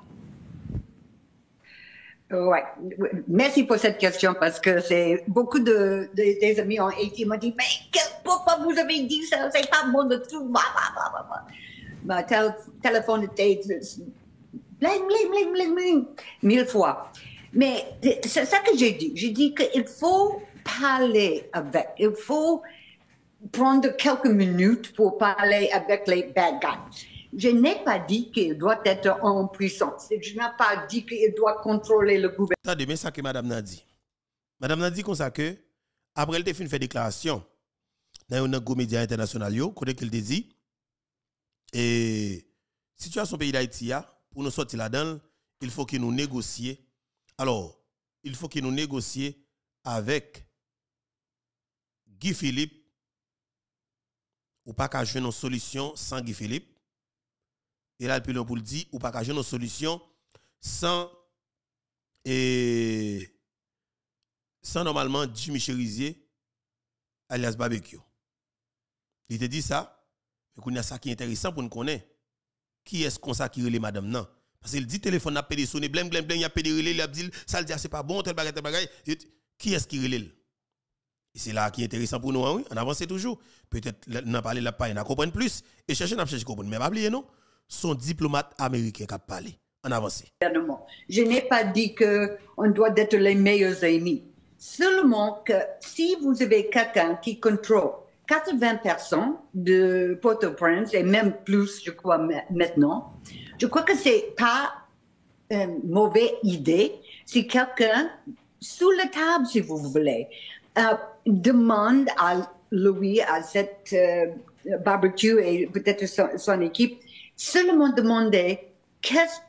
Ouais. Merci pour cette question parce que c'est beaucoup des amis en Haïti m'ont dit mais pourquoi vous avez dit ça, c'est pas bon de tout. Ma téléphone était bling bling bling bling bling 1000 fois. Mais c'est ça que j'ai dit. J'ai dit qu'il faut parler avec, il faut prendre quelques minutes pour parler avec les bad guys. Je n'ai pas dit qu'il doit être en puissance. Je n'ai pas dit qu'il doit contrôler le gouvernement. Attendez, mais ça que Madame n'a dit. Madame n'a dit comme ça que, après elle a fait une déclaration dans un gros média international, côté qu'elle dit, et situation pays d'Haïti, pour nous sortir là-dedans, il faut que nous négocions. Alors, il faut que nous négocions avec Guy Philippe, ou pas qu'à jouer une solution sans Guy Philippe. Et là, le pour le dire, ou pas qu'à jouer une solution sans normalement Jimmy Cherizier, alias Barbecue. Il te dit ça, mais qu'on a ça qui est intéressant pour nous connaître. Qui est-ce qu'on ça qui relève madame non? Parce qu'il dit téléphone n'a pas de sonner, blém, blém, blém, il y a pas de relais, il a dit, ça le dit, c'est pas bon, tel bagage. Qui est-ce qui relève? Et c'est là qui est intéressant pour nous, oui, on avance toujours. Peut-être, n'en parler là pas, on comprendre plus, et chercher, on chercher comprendre. Mais pas oublier, non? Son diplomate américain qui a parlé. On avance. Je n'ai pas dit qu'on doit être les meilleurs amis. Seulement que si vous avez quelqu'un qui contrôle 80% de Port-au-Prince, et même plus, je crois, maintenant, je crois que c'est pas une mauvaise idée si quelqu'un, sous la table, si vous voulez, demande à lui, à cette Barbecue et peut-être son équipe, seulement demander qu'est-ce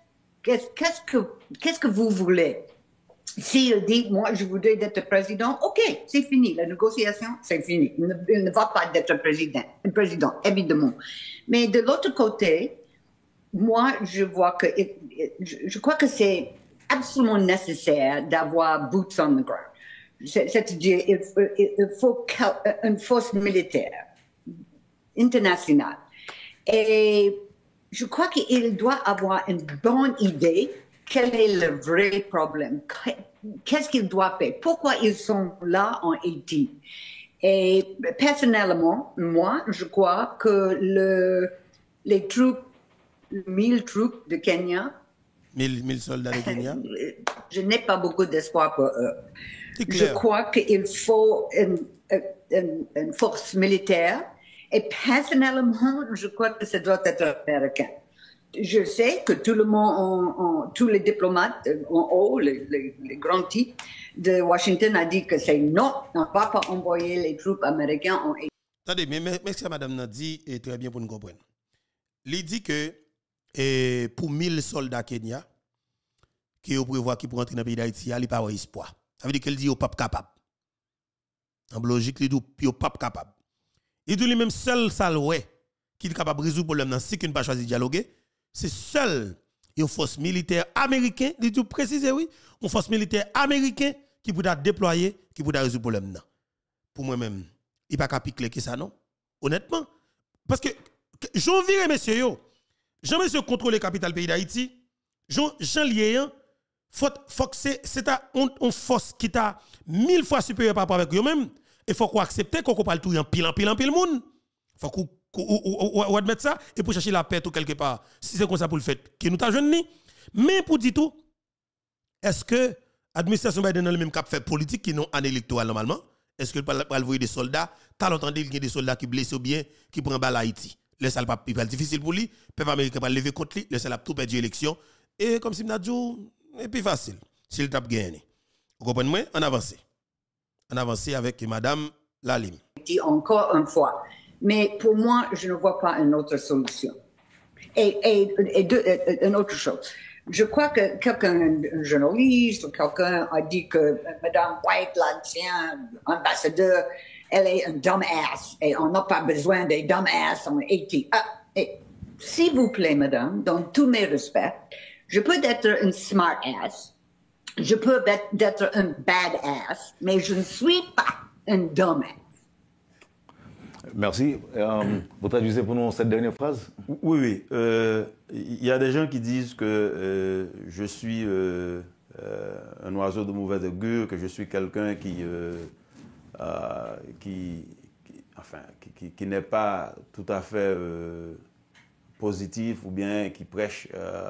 que vous voulez. S'il dit, moi, je voudrais être président, OK, c'est fini. La négociation, c'est fini. Il ne va pas être président, évidemment. Mais de l'autre côté, moi, je crois que c'est absolument nécessaire d'avoir boots on the ground. C'est-à-dire, il faut une force militaire internationale. Et je crois qu'il doit avoir une bonne idée quel est le vrai problème, qu'est-ce qu'ils doivent faire, pourquoi ils sont là en Haïti. Et personnellement, moi, je crois que les troupes, 1000 troupes de Kenya, 1000 soldats de Kenya, je n'ai pas beaucoup d'espoir pour eux. Je crois qu'il faut une force militaire. Et personnellement, je crois que ça doit être américain. Je sais que tout le monde, tous les diplomates en haut, les grands types de Washington a dit que c'est non, on ne va pas envoyer les troupes américaines en Haïti. Attendez, mais ce que madame a dit est très bien pour nous comprendre. Il dit que pour 1000 soldats Kenya, qui prévoit qui pour entrer dans le pays d'Haïti, il n'y a pas d'espoir. Ça veut dire qu'elle dit qu'il n'est pas capable. En logique, il dit qu'il n'est pas capable. Il dit lui-même seul salway qui est capable de résoudre le problème, si qu'il n'a pas choisi de dialoguer, c'est seul une force militaire américaine, dit tout préciser oui, une force militaire américaine qui peut déployer, qui peut résoudre le problème. Pour moi-même, il n'y a pas qu'à piquer ça, non? Honnêtement. Parce que, j'en vire, messieurs, j'en monsieur contrôler la capitale pays d'Haïti, j'en lié, faut que c'est une force qui est 1000 fois supérieure par rapport avec eux-mêmes. Il faut qu'on accepte qu'on parle tout en pile monde. Il faut qu'on admette ça et pour chercher la paix tout quelque part. Si c'est comme ça pour le fait, qui nous t'a jeune. Mais pour dire tout, est-ce que l'administration Biden a le même cap fait politique qui n'ont en électoral normalement? Est-ce que va envoyer des soldats? T'as entendu qu'il y a des soldats qui blessent ou bien qui prennent balle à Haïti? Le sale pas difficile pour lui. Le peuple américain va lever contre lui. Le sale a tout perdu l'élection. Et comme si m'a dit, c'est plus facile. S'il tape gagné. Vous comprenez? On avance. On avance avec Madame Lalim. Encore une fois. Mais pour moi, je ne vois pas une autre solution. Et une autre chose. Je crois que quelqu'un, un journaliste ou quelqu'un a dit que Mme White, l'ancien ambassadeur, elle est un dumbass et on n'a pas besoin des dumbass en Haïti. S'il vous plaît, madame, dans tous mes respects, je peux être une smart ass, je peux être un bad ass, mais je ne suis pas un dumbass. Merci. Vous traduisez pour nous cette dernière phrase? Oui. Il y a des gens qui disent que je suis un oiseau de mauvaise augure, que je suis quelqu'un qui n'est pas tout à fait positif ou bien qui prêche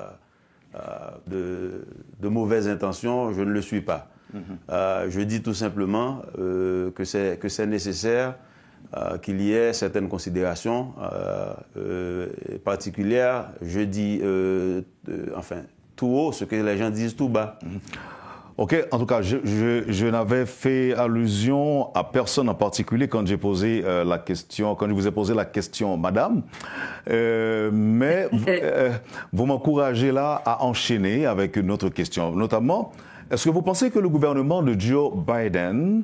de mauvaises intentions. Je ne le suis pas. Je dis tout simplement que c'est nécessaire qu'il y ait certaines considérations particulières. Je dis, tout haut, ce que les gens disent tout bas. Ok, en tout cas, je n'avais fait allusion à personne en particulier quand j'ai posé la question, quand je vous ai posé la question, madame. Mais vous m'encouragez là à enchaîner avec une autre question. Notamment, est-ce que vous pensez que le gouvernement de Joe Biden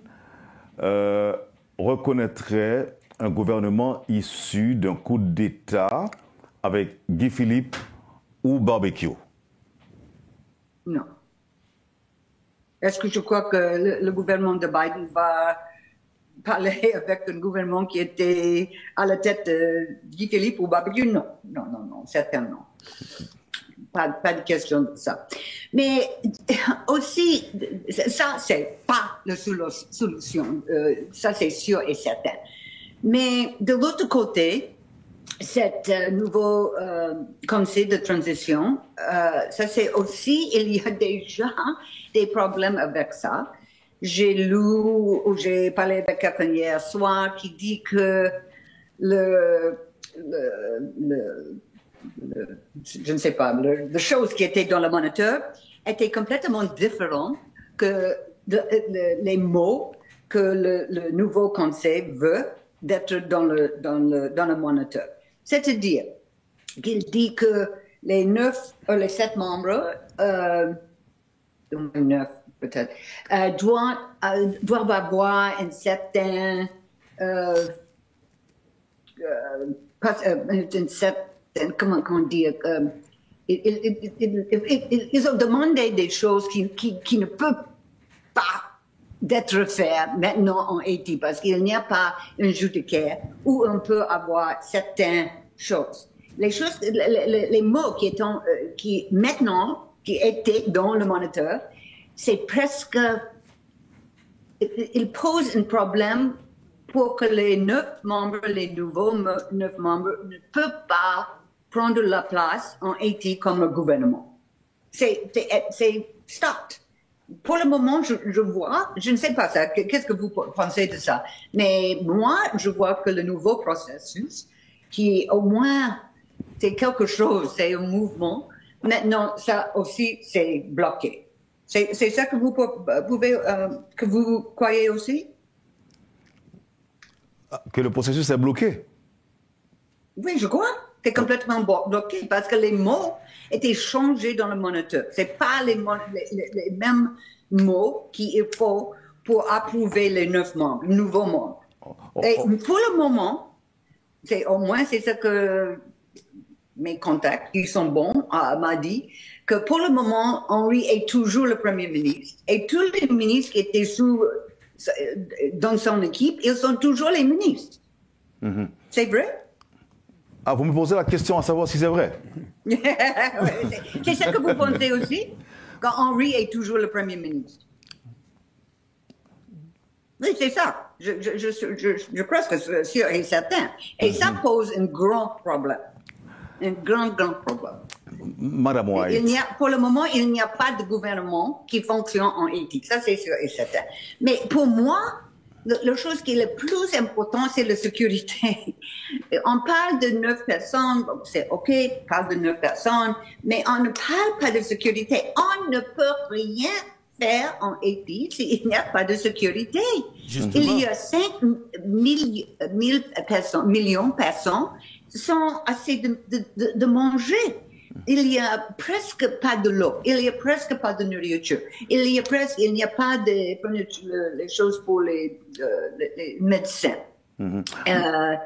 reconnaîtrait un gouvernement issu d'un coup d'État avec Guy Philippe ou barbecue? Non. Est-ce que je crois que le gouvernement de Biden va parler avec un gouvernement qui était à la tête de Guy Philippe ou barbecue? Non, certainement. Pas de question de ça. Mais aussi, ça, c'est pas la solution. Ça, c'est sûr et certain. Mais de l'autre côté, cet nouveau conseil de transition, ça c'est aussi, il y a déjà des problèmes avec ça. J'ai lu ou j'ai parlé avec quelqu'un hier soir qui dit que je ne sais pas, la chose qui était dans le moniteur était complètement différente que les mots que le nouveau conseil veut d'être dans le moniteur. C'est-à-dire qu'il dit que les 7 membres, 9 peut-être, doivent avoir un certain, comment dire, ils ont demandé des choses qui ne peuvent pas d'être faites maintenant en Haïti parce qu'il n'y a pas un judiciaire où on peut avoir certaines choses. Les choses, les mots qui maintenant, qui étaient dans le moniteur, c'est presque, il pose un problème pour que les 9 membres, les nouveaux 9 membres, ne peuvent pas prendre la place en Haïti comme le gouvernement. C'est stopped. Pour le moment, je vois, je ne sais pas ça, qu'est-ce que vous pensez de ça? Mais moi, je vois que le nouveau processus, qui au moins, c'est quelque chose, c'est un mouvement, maintenant, ça aussi, c'est bloqué. C'est ça que vous pouvez, que vous croyez aussi? Que le processus est bloqué? Oui, je crois. C'est complètement bloqué parce que les mots étaient changés dans le moniteur. C'est pas les mêmes mots qu'il faut pour approuver les 9 membres, nouveaux membres. Et pour le moment, au moins c'est ce que mes contacts, qui sont bons, m'a dit, que pour le moment, Henri est toujours le Premier ministre. Et tous les ministres qui étaient dans son équipe, ils sont toujours les ministres. Mm-hmm. C'est vrai? Ah, vous me posez la question à savoir si c'est vrai. C'est ça que vous pensez aussi? Quand Henri est toujours le Premier ministre. Oui, c'est ça. Je crois que c'est sûr et certain. Et ça pose un grand problème. Un grand problème. Madame White. Pour le moment, il n'y a pas de gouvernement qui fonctionne en Haïti. Ça, c'est sûr et certain. Mais pour moi, la chose qui est le plus important, c'est la sécurité. On parle de 9 personnes, c'est OK, on parle de 9 personnes, mais on ne parle pas de sécurité. On ne peut rien faire en Haïti s'il n'y a pas de sécurité. Justement. Il y a 5 millions de personnes qui sont assez de manger. Il n'y a presque pas de l'eau, il n'y a presque pas de nourriture, il n'y a pas de les choses pour les médecins. Mm-hmm.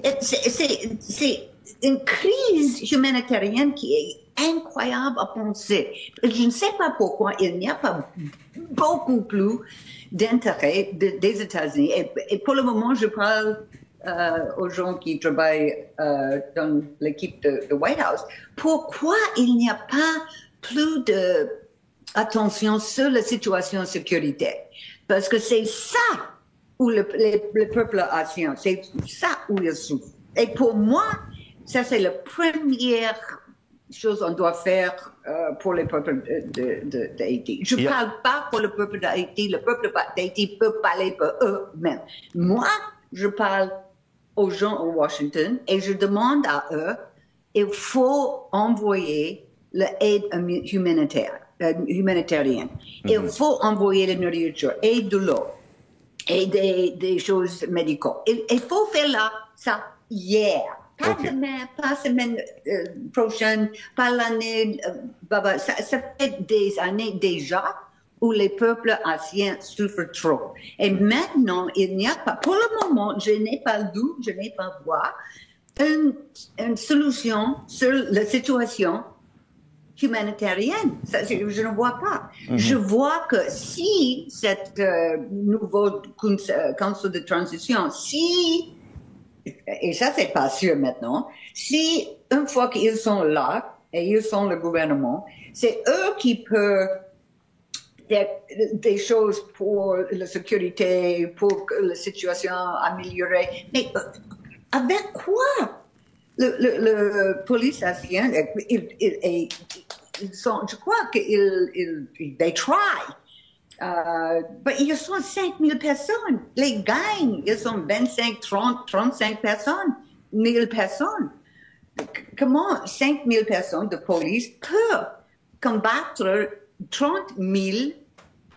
C'est une crise humanitaire qui est incroyable à penser. Je ne sais pas pourquoi il n'y a pas beaucoup plus d'intérêt des États-Unis. Et pour le moment, je parle aux gens qui travaillent dans l'équipe de White House, pourquoi il n'y a pas plus d'attention sur la situation sécuritaire? Parce que c'est ça où le peuple haïtien, c'est ça où il souffre. Et pour moi, ça c'est la première chose qu'on doit faire pour le peuple d'Haïti. Je ne parle pas pour le peuple d'Haïti, le peuple d'Haïti peut parler pour eux-mêmes. Moi, je parle aux gens au Washington et je demande à eux, il faut envoyer l'aide humanitaire. Humanitarienne. Mm-hmm. Il faut envoyer la nourriture et de l'eau et des choses médicales. Il faut faire ça hier. Pas demain, pas semaine prochaine, pas l'année. Ça fait des années déjà où les peuples haïtiens souffrent trop. Et maintenant, il n'y a pas, pour le moment, je n'ai pas une solution sur la situation humanitarienne. Ça, je ne vois pas. Mm-hmm. Je vois que si cette nouveau conseil de transition, et ça c'est pas sûr maintenant, si une fois qu'ils sont là et ils sont le gouvernement, c'est eux qui peuvent des choses pour la sécurité, pour que la situation améliorée. Mais avec quoi? Le police haïtien, je crois they try. Mais ils sont 5000 personnes. Les gangs, ils sont 25, 30, 35 personnes, 1000 personnes. Comment 5000 personnes de police peuvent combattre 30 000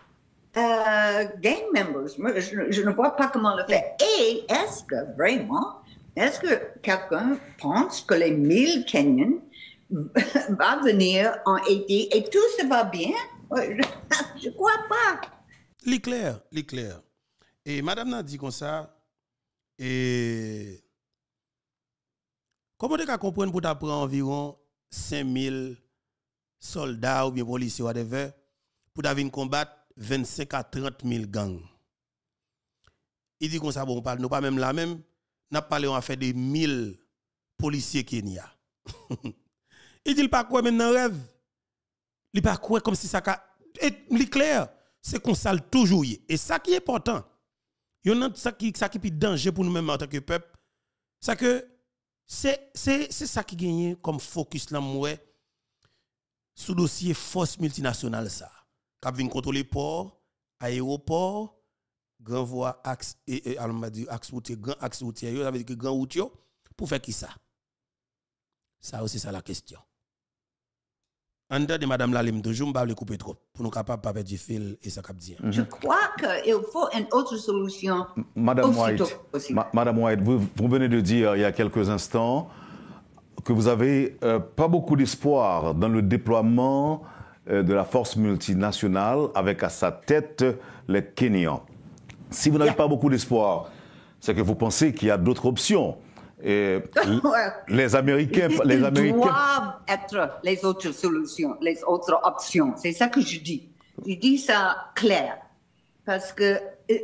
gang members. Moi, je ne vois pas comment le faire. Et est-ce que quelqu'un pense que les 1000 Kenyans vont venir en Haïti et tout se va bien? Je ne crois pas. L'éclair. Et madame n'a dit comme ça, et comment tu comprendre pour t'apprendre environ 5000 soldats ou bien policiers, whatever, pour venir combattre 25 à 30 000 gangs? Il dit comme ça, bon, nous pas même là même, n'a parlé on a fait des 1000 policiers Kenya. Il dit pas quoi même dans rêve. Il pas quoi comme si ça et l'éclair, c'est qu'on sale toujours. Et ça qui est important, il y a ça qui est danger pour nous-mêmes en tant que peuple, c'est que c'est ça qui gagne comme focus là moi sous dossier force multinationale ça. Qui vient contrôler port, aéroport, grand voie axe et on va dire axe routier, grand axe routier, ça veut dire que grand routier pour faire qui ça? Ça aussi c'est la question. En dedans de madame Lalim toujours m'pa le couper trop pour nous capable pas perdre du fil et ça cap dire. Je crois qu'il faut une autre solution. Madame White, vous venez de dire il y a quelques instants que vous avez pas beaucoup d'espoir dans le déploiement de la force multinationale avec à sa tête les Kenyans. Si vous n'avez pas beaucoup d'espoir, c'est que vous pensez qu'il y a d'autres options. Et les Américains doivent être les autres solutions, les autres options. C'est ça que je dis. Je dis ça clair. Parce que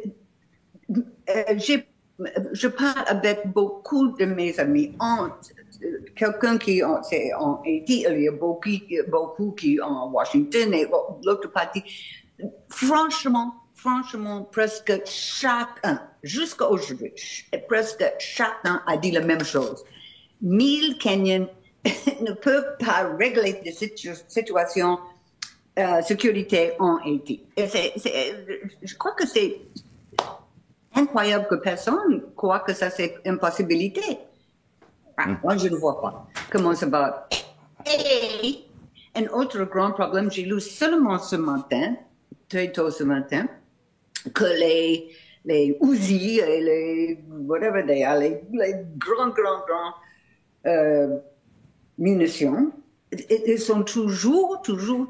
je parle avec beaucoup de mes amis. Quelqu'un qui est en Haïti, il y a beaucoup qui sont en Washington et l'autre partie. Franchement, presque chacun, jusqu'à aujourd'hui, presque chacun a dit la même chose. 1000 Kenyans ne peuvent pas régler des situations sécurité en Haïti. Et je crois que c'est incroyable que personne croit que ça c'est une possibilité. Moi, je ne vois pas comment ça va. Et un autre grand problème, j'ai lu seulement ce matin, très tôt ce matin, que les Uzi et les whatever they are, les grands munitions, ils sont toujours,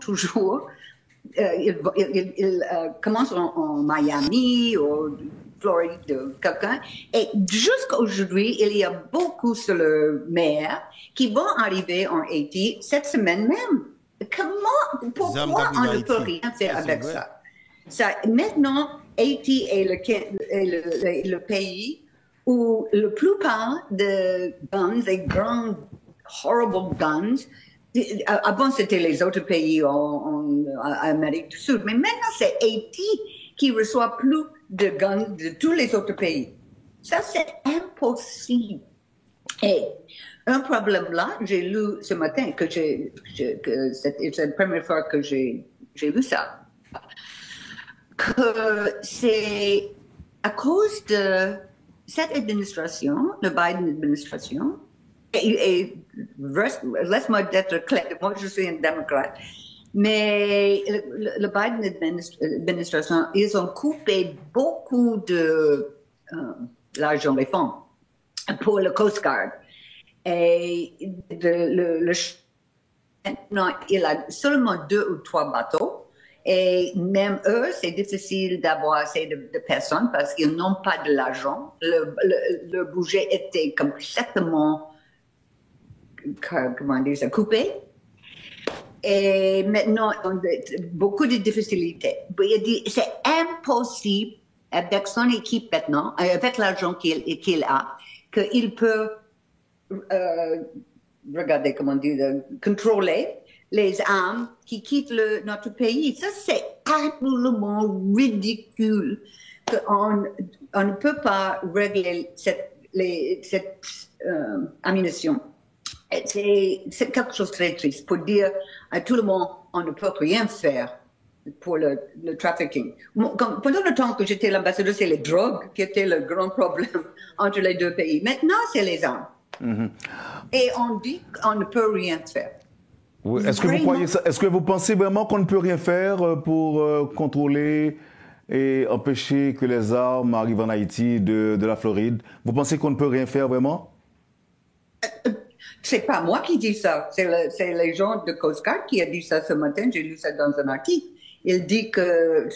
ils commencent en Miami ou Floride, quelqu'un, et jusqu'à aujourd'hui, il y a beaucoup sur le mer qui vont arriver en Haïti cette semaine même. Pourquoi on ne peut rien faire avec ça? Maintenant, Haïti est le pays où la plupart des guns, des grands, horrible guns, avant c'était les autres pays en Amérique du Sud, mais maintenant c'est Haïti qui reçoit plus de guns de tous les autres pays. Ça, c'est impossible. Et un problème là, j'ai lu ce matin que c'est la première fois que j'ai lu ça, que c'est à cause de cette administration, la Biden administration, et laisse-moi être clair, moi je suis un démocrate, mais le Biden administration, ils ont coupé beaucoup de l'argent, les fonds, pour le Coast Guard. Et maintenant, il a seulement 2 ou 3 bateaux. Et même eux, c'est difficile d'avoir assez de personnes parce qu'ils n'ont pas de l'argent. Le budget était complètement, comment dire ça, coupé. Et maintenant, on a beaucoup de difficultés. Il dit c'est impossible avec son équipe maintenant, avec l'argent qu'il a, qu'il peut, regardez comment dire, contrôler les armes qui quittent notre pays. Ça, c'est absolument ridicule qu'on ne peut pas régler cette ammunition. C'est quelque chose de très triste pour dire à tout le monde on ne peut rien faire pour le trafficking. Pendant le temps que j'étais l'ambassadeur, c'est les drogues qui étaient le grand problème entre les deux pays. Maintenant, c'est les armes. Et on dit qu'on ne peut rien faire. Oui. Est-ce que vous pensez vraiment qu'on ne peut rien faire pour contrôler et empêcher que les armes arrivent en Haïti de la Floride. Vous pensez qu'on ne peut rien faire vraiment? C'est pas moi qui dis ça, c'est les gens de Coast Guard qui a dit ça ce matin, j'ai lu ça dans un article. Il dit que,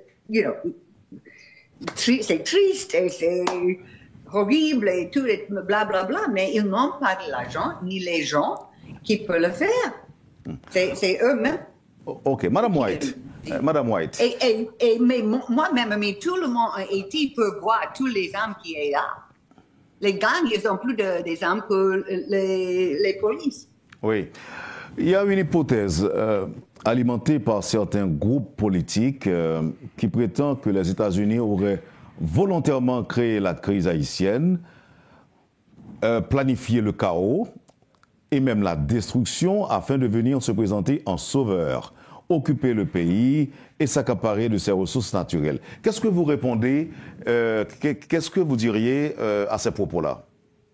c'est triste et c'est horrible et tout, et blablabla, mais ils n'ont pas de l'argent ni les gens qui peuvent le faire. C'est eux-mêmes. Ok, Madame White. Madame White. Mais moi-même, mais tout le monde en Haïti peut voir tous les armes qui sont là. Les gangs, ils ont plus des armes que les polices. Oui. Il y a une hypothèse alimentée par certains groupes politiques qui prétendent que les États-Unis auraient volontairement créé la crise haïtienne, planifié le chaos et même la destruction afin de venir se présenter en sauveur, occuper le pays et s'accaparer de ses ressources naturelles. Qu'est-ce que vous répondez, qu'est-ce que vous diriez à ces propos-là?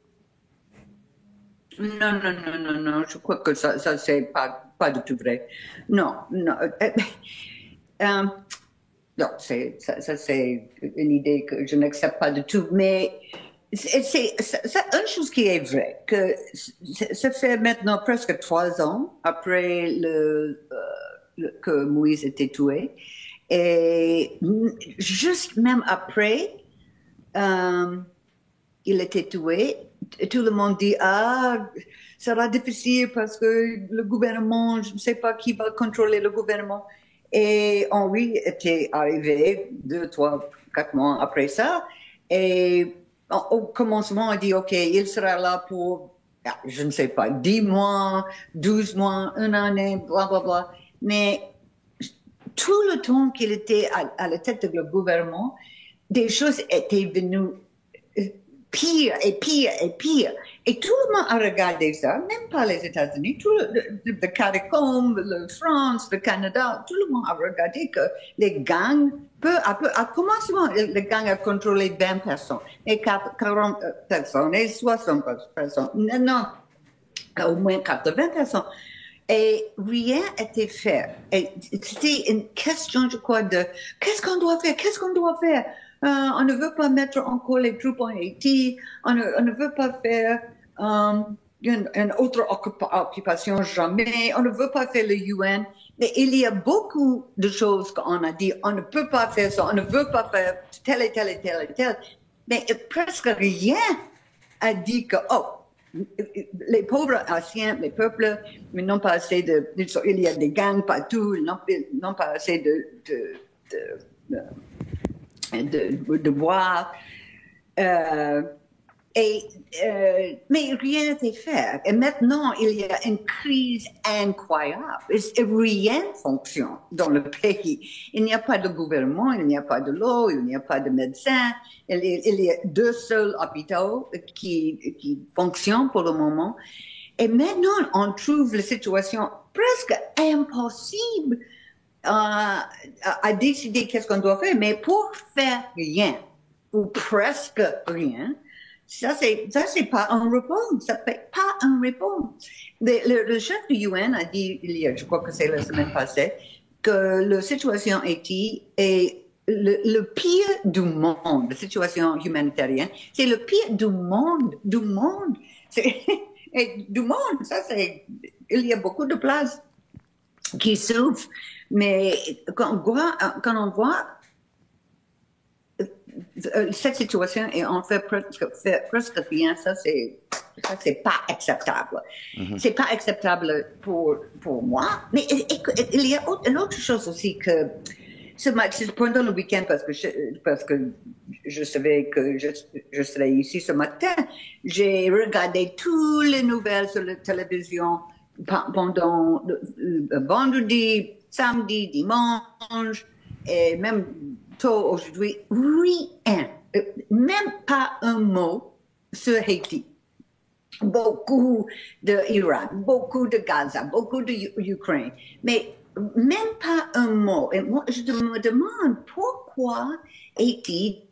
Non, je crois que ça c'est pas du tout vrai. Non. Non, ça c'est une idée que je n'accepte pas du tout, mais c'est une chose qui est vraie, que ça fait maintenant presque 3 ans après que Moïse était tué, et juste même après il était tué, tout le monde dit ça sera difficile parce que le gouvernement, je ne sais pas qui va contrôler le gouvernement. Et Henri était arrivé 2, 3, 4 mois après ça, et au commencement, on dit, OK, il sera là pour, je ne sais pas, 10 mois, 12 mois, 1 année, blablabla. Mais tout le temps qu'il était à la tête du gouvernement, des choses étaient venues pire et pire et pire. Et tout le monde a regardé ça, même pas les États-Unis, tout le CARICOM, la France, le Canada, tout le monde a regardé que les gangs, peu à peu, à commencement, les gangs a contrôlé 20 personnes, et 40 personnes, et 60 personnes. Non, au moins 80 personnes. Et rien n'était fait. Et c'était une question, je crois, de qu'est-ce qu'on doit faire? On ne veut pas mettre encore les troupes en Haïti, on ne veut pas faire une autre occupation jamais, on ne veut pas faire le UN. Mais il y a beaucoup de choses qu'on a dit, on ne peut pas faire ça, on ne veut pas faire tel et tel et tel et tel. Mais presque rien a dit que, les pauvres Haïtiens, les peuples, ils n'ont pas assez il y a des gangs partout, ils n'ont pas assez de boire. Mais rien n'était fait. Et maintenant, il y a une crise incroyable. Rien ne fonctionne dans le pays. Il n'y a pas de gouvernement, il n'y a pas de l'eau, il n'y a pas de médecins. Il y a 2 seuls hôpitaux qui fonctionnent pour le moment. Et maintenant, on trouve la situation presque impossible à décider qu'est-ce qu'on doit faire. Mais pour faire rien, ou presque rien, ça c'est pas un réponse. Ça fait pas un réponse. Le chef du UN a dit je crois que c'est la semaine passée, que la situation en Haïti est le pire du monde. La situation humanitaire, c'est le pire du monde. Et du monde, ça c'est, il y a beaucoup de places qui souffrent, mais quand on voit cette situation et on fait presque rien, ça c'est pas acceptable. C'est pas acceptable pour moi. Mais il y a une autre chose aussi, que pendant le week-end, parce que je savais que je serais ici ce matin, j'ai regardé toutes les nouvelles sur la télévision pendant vendredi, samedi, dimanche, et même tôt aujourd'hui, rien, même pas un mot sur Haïti. Beaucoup d'Iran, beaucoup de Gaza, beaucoup d'Ukraine, mais même pas un mot. Et moi, je me demande pourquoi Haïti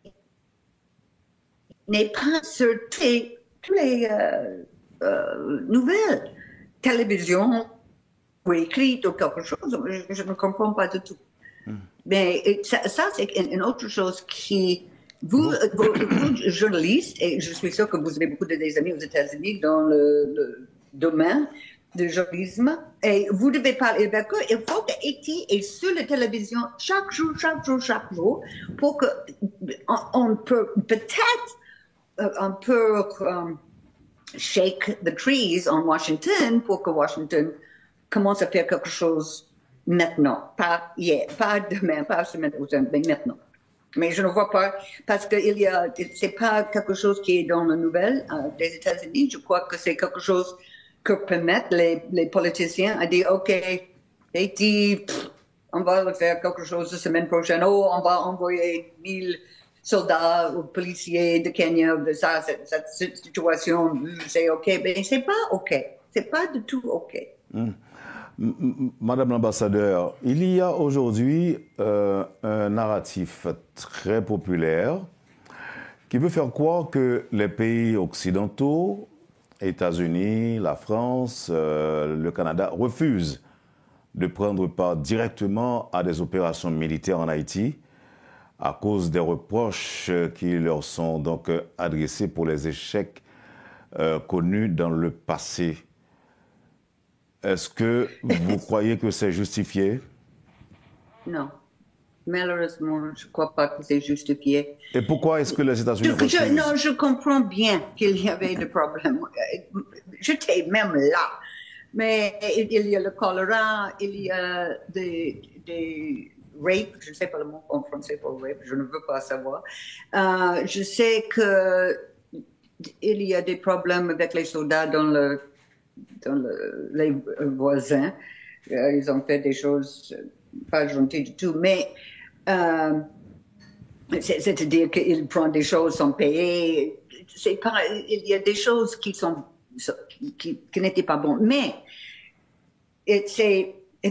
n'est pas sur toutes les nouvelles, télévision ou écrites ou quelque chose. Je ne comprends pas du tout. Mais ça c'est une autre chose qui... Vous, journalistes, et je suis sûr que vous avez beaucoup de amis aux États-Unis dans le domaine du journalisme, et vous devez parler avec eux. Il faut que Haïti est sur la télévision chaque jour, pour que on peut peut-être un peu shake the trees en Washington pour que Washington commence à faire quelque chose maintenant, pas hier, pas demain, pas la semaine prochaine, mais maintenant. Mais je ne vois pas, parce que c'est pas quelque chose qui est dans la nouvelle des États-Unis. Je crois que c'est quelque chose que permettent les politiciens à dire, OK, Haïti, on va faire quelque chose la semaine prochaine. Oh, on va envoyer 1000 soldats ou policiers de Kenya. Ça, cette situation, c'est OK. Mais c'est pas OK. C'est pas du tout OK. Madame l'ambassadeur, il y a aujourd'hui un narratif très populaire qui veut faire croire que les pays occidentaux, États-Unis, la France, le Canada, refusent de prendre part directement à des opérations militaires en Haïti à cause des reproches qui leur sont donc adressés pour les échecs connus dans le passé. Est-ce que vous croyez que c'est justifié? Non. Malheureusement, je ne crois pas que c'est justifié. Et pourquoi est-ce que les États-Unis refusent? Non, je comprends bien qu'il y avait des problèmes. J'étais même là. Mais il y a le choléra, il y a des rapes, je ne sais pas le mot en français pour rape, je ne veux pas savoir. Je sais qu'il y a des problèmes avec les soldats dans les voisins. Ils ont fait des choses pas gentilles du tout, mais c'est-à-dire qu'ils prennent des choses sans payer. Il y a des choses qui n'étaient pas bonnes. Mais est-ce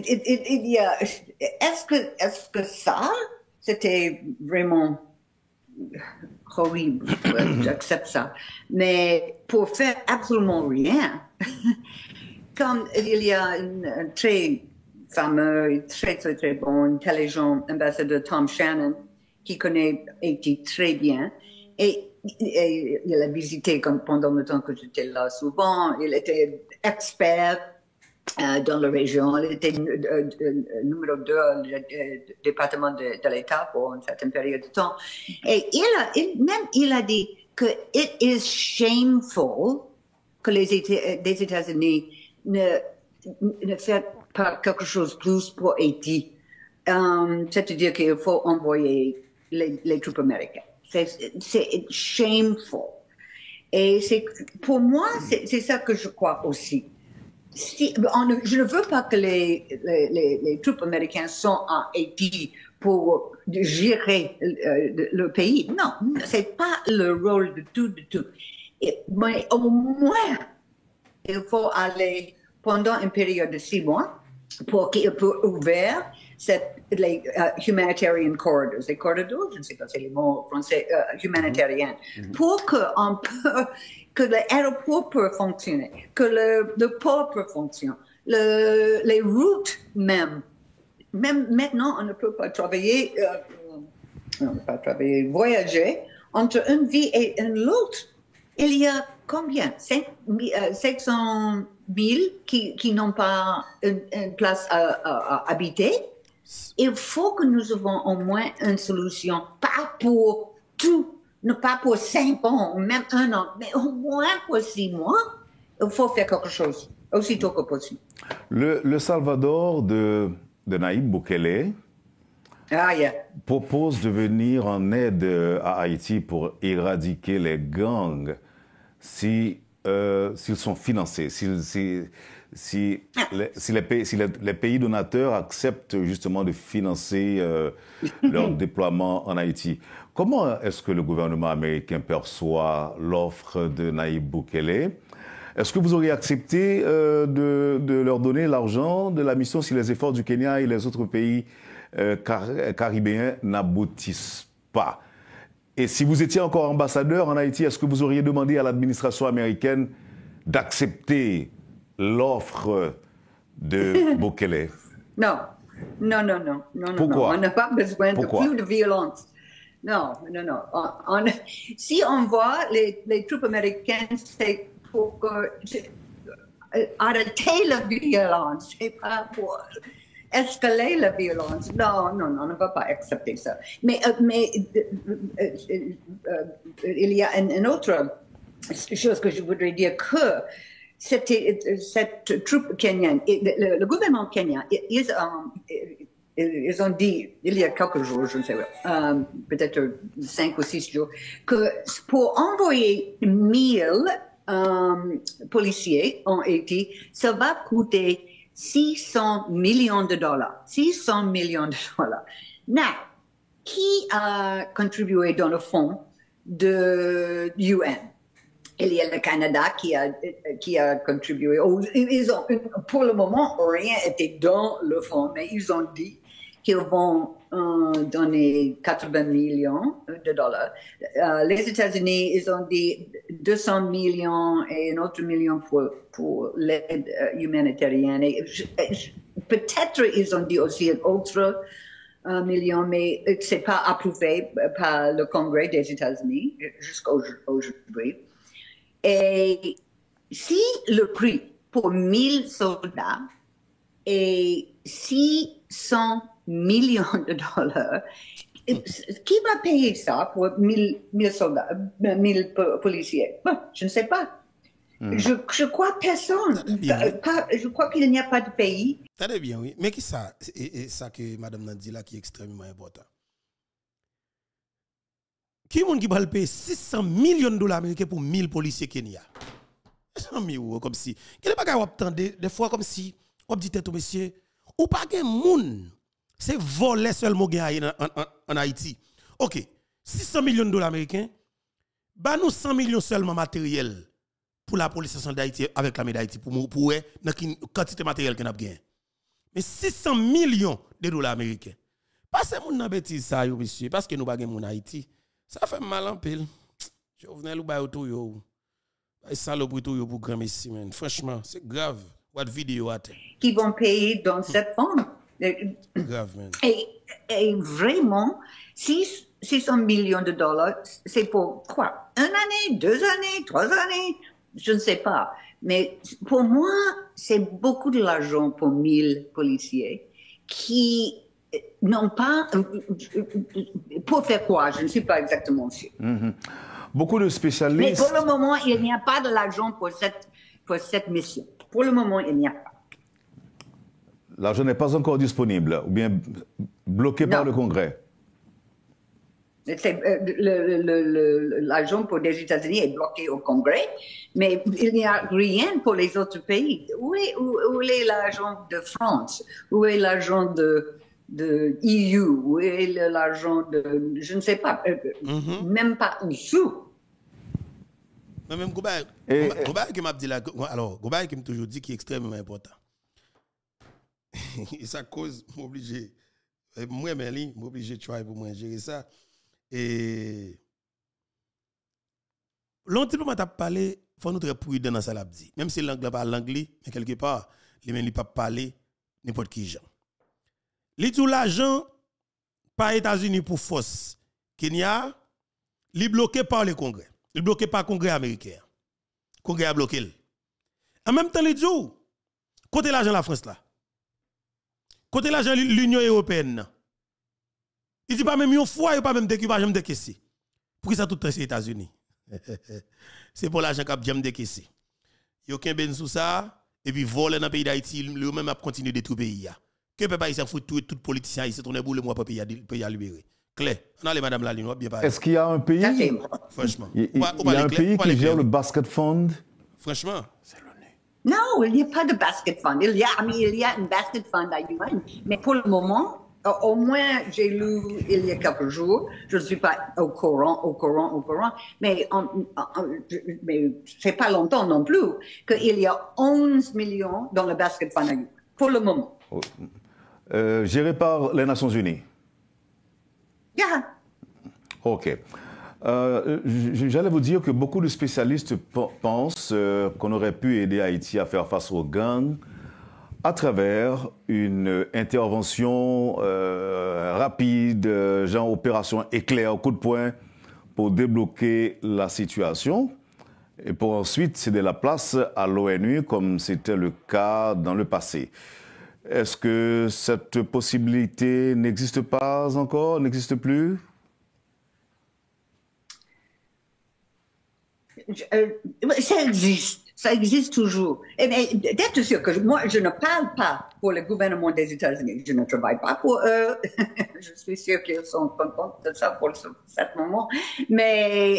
que ça, c'était vraiment horrible? J'accepte ça. Mais pour faire absolument rien, comme il y a un très fameux, très, très, très bon, intelligent ambassadeur Tom Shannon, qui connaît Haïti très bien, et il a visité pendant le temps que j'étais là souvent. Il était expert dans la région. Il était numéro 2 du département de l'État pour une certaine période de temps. Et il a dit que it is shameful que les États-Unis ne fassent pas quelque chose de plus pour Haïti. C'est-à-dire qu'il faut envoyer les troupes américaines. C'est shameful. Et pour moi, c'est ça que je crois aussi. Je ne veux pas que les troupes américaines sont en Haïti pour gérer le pays. Non, c'est pas le rôle de tout. Mais au moins, il faut aller pendant une période de 6 mois pour qu'il puisse ouvrir les humanitarian corridors. Les corridors, je ne sais pas si c'est le mot français, humanitariens, pour que l'aéroport peut fonctionner, que le port peut fonctionner, les routes même. Même maintenant, on ne peut pas travailler, voyager entre une vie et l'autre. Il y a combien? 500 000 qui n'ont pas une place à habiter. Il faut que nous ayons au moins une solution, pas pour tout, pas pour 5 ans, même 1 an, mais au moins pour 6 mois. Il faut faire quelque chose, aussitôt que possible. Le Salvador de Nayib Bukele propose de venir en aide à Haïti pour éradiquer les gangs s'ils sont financés, si les pays donateurs acceptent justement de financer leur déploiement en Haïti. Comment est-ce que le gouvernement américain perçoit l'offre de Nayib Bukele? Est-ce que vous auriez accepté de leur donner l'argent de la mission si les efforts du Kenya et les autres pays caribéens n'aboutissent pas? Et si vous étiez encore ambassadeur en Haïti, est-ce que vous auriez demandé à l'administration américaine d'accepter l'offre de Bukele? Non, Non, non, non, non, non, Pourquoi? non. On n'a pas besoin Pourquoi? de plus de violence. Non, non, non. Si on voit les troupes américaines, c'est pour arrêter la violence, c'est pas pour escalader la violence. Non, non, non, on ne va pas accepter ça. Mais il y a une autre chose que je voudrais dire, que cette troupe kenyane, le gouvernement kenyan, ils ont dit, il y a quelques jours, je ne sais pas, peut-être 5 ou 6 jours, que pour envoyer 1000 policiers en Haïti, ça va coûter $600 millions. 600 millions de dollars. Now, qui a contribué dans le fonds de UN? Il y a le Canada qui a contribué. Ils ont, pour le moment, rien été dans le fonds, mais ils ont dit qu'ils vont donner 80 millions de dollars. Les États-Unis, ils ont dit 200 millions et un autre million pour l'aide humanitarienne. Peut-être ils ont dit aussi un autre million, mais c'est pas approuvé par le Congrès des États-Unis jusqu'à aujourd'hui. Et si le prix pour 1000 soldats est 600 millions de dollars, qui va payer ça pour 1000 soldats, 1000 policiers? Bon, je ne sais pas. Je crois personne. Je crois qu'il n'y a pas de pays. Très bien, oui. Mais qui ça? Et ça que Madame Nandi là qui est extrêmement important. Qui est-ce qui va payer 600 millions de dollars américains pour 1000 policiers Kenya? Comme si. Quel est pas attendez des fois comme si on dit tout monsieur, ou pas de monde. C'est voler seulement en Haïti. OK. 600 millions de dollars américains, bah nous 100 millions seulement matériel pour la police d'Haïti avec l'armée d'Haïti pour la quantité de matériel qu'on a gagné. Mais 600 millions de dollars américains. Pas c'est mon nan bêtise ça yo monsieur parce que nous pas mon Haïti. Ça fait mal en pile. Je venais ou ba auto yo. Ba saloperie tout yo pour grand messi man. Franchement, c'est grave. What vidéo a qui vont payer dans cette forme. Grave, man. Et vraiment, 600 millions de dollars, c'est pour quoi? 1 année, 2 années, 3 années? Je ne sais pas. Mais pour moi, c'est beaucoup de l'argent pour 1000 policiers qui n'ont pas... Pour faire quoi? Je ne suis pas exactement sûre. Beaucoup de spécialistes... Mais pour le moment, il n'y a pas de l'argent pour cette mission. Pour le moment, il n'y a pas. L'argent n'est pas encore disponible ou bien bloqué par le Congrès. L'argent pour les États-Unis est bloqué au Congrès, mais il n'y a rien pour les autres pays. Où est l'argent de France? Où est l'argent de EU? Où est l'argent de... Je ne sais pas, même pas un sou. Mais même Goubaye qui m'a dit là, alors Goubaye qui m'a toujours dit qui est extrêmement important. Et ça cause m'obligé moi Merlin m'obligé de pour moi gérer ça et l'on diplomate a parlé faut nous très prudent dans ça l'a dit même si l'anglais parle l'anglais mais quelque part les mêmes pas parler n'importe qui gens li tout l'argent par États-Unis pour force Kenya li bloqué par le Congrès il bloqué par le Congrès américain Congrès a bloqué en même temps li dit côté l'argent la France là côté l'argent l'Union européenne. Il dit pas même une fois, il pas même d'équipage jamais décaissé. Pour qui ça tout les États-Unis. C'est pour l'argent qu'a jamais décaissé. Il y a aucun ben sous ça et puis voler dans le pays d'Haïti, lui même a continuer de tout pays. Que peut pas il s'en fout tout politicien ici tourner boule moi pour pays à libérer. Claire. On a les madame Laline bien parler. Est-ce qu'il y a un pays franchement. Il y a un pays qui gère le basket fund? Franchement, non, il n'y a pas de basket fund. Il y a un basket fund à UN, mais pour le moment, au moins, j'ai lu il y a quelques jours, je ne suis pas au courant, mais c'est pas longtemps non plus, qu'il y a 11 millions dans le basket fund à UN, pour le moment. Géré par les Nations Unies? Yeah. OK. J'allais vous dire que beaucoup de spécialistes pensent qu'on aurait pu aider Haïti à faire face aux gangs à travers une intervention rapide, genre opération éclair, coup de poing, pour débloquer la situation et pour ensuite céder la place à l'ONU comme c'était le cas dans le passé. Est-ce que cette possibilité n'existe pas encore, n'existe plus? Ça existe toujours. Mais d'être sûr que moi, je ne parle pas pour le gouvernement des États-Unis. Je ne travaille pas pour eux. Je suis sûre qu'ils sont contents de ça pour ce moment. Mais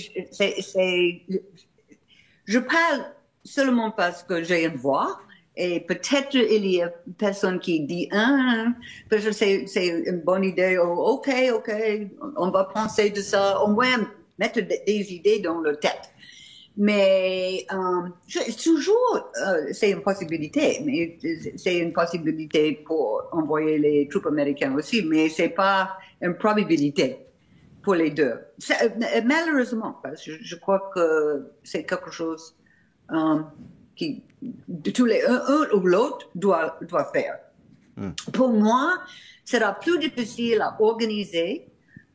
je parle seulement parce que j'ai une voix. Et peut-être il y a personne qui dit peut-être c'est une bonne idée. Oh, ok, on va penser de ça. Au moins mettre des idées dans leur tête. Mais toujours, c'est une possibilité. Mais c'est une possibilité pour envoyer les troupes américaines aussi, mais c'est pas une probabilité pour les deux. Malheureusement, parce que je crois que c'est quelque chose qui tous les un ou l'autre doit faire. Pour moi, ce sera plus difficile à organiser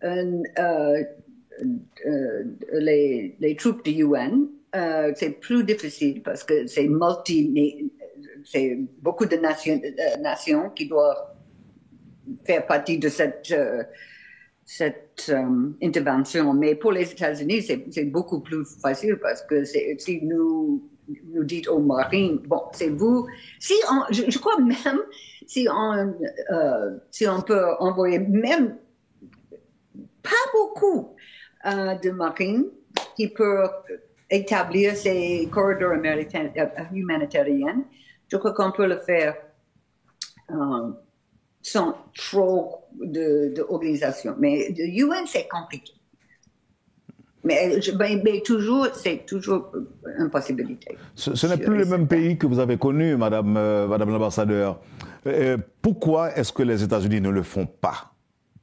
les troupes de UN. C'est plus difficile parce que c'est beaucoup de nations qui doivent faire partie de cette intervention. Mais pour les États-Unis, c'est beaucoup plus facile parce que si nous dites aux marines, bon, c'est vous. Je crois même si on peut envoyer même pas beaucoup de marines qui peuvent établir ces corridors humanitariens. Je crois qu'on peut le faire sans trop d'organisation. Mais le UN, c'est compliqué. Mais toujours, c'est toujours une possibilité. Ce n'est plus le même pays que vous avez connu, Madame l'ambassadeur. Pourquoi est-ce que les États-Unis ne le font pas?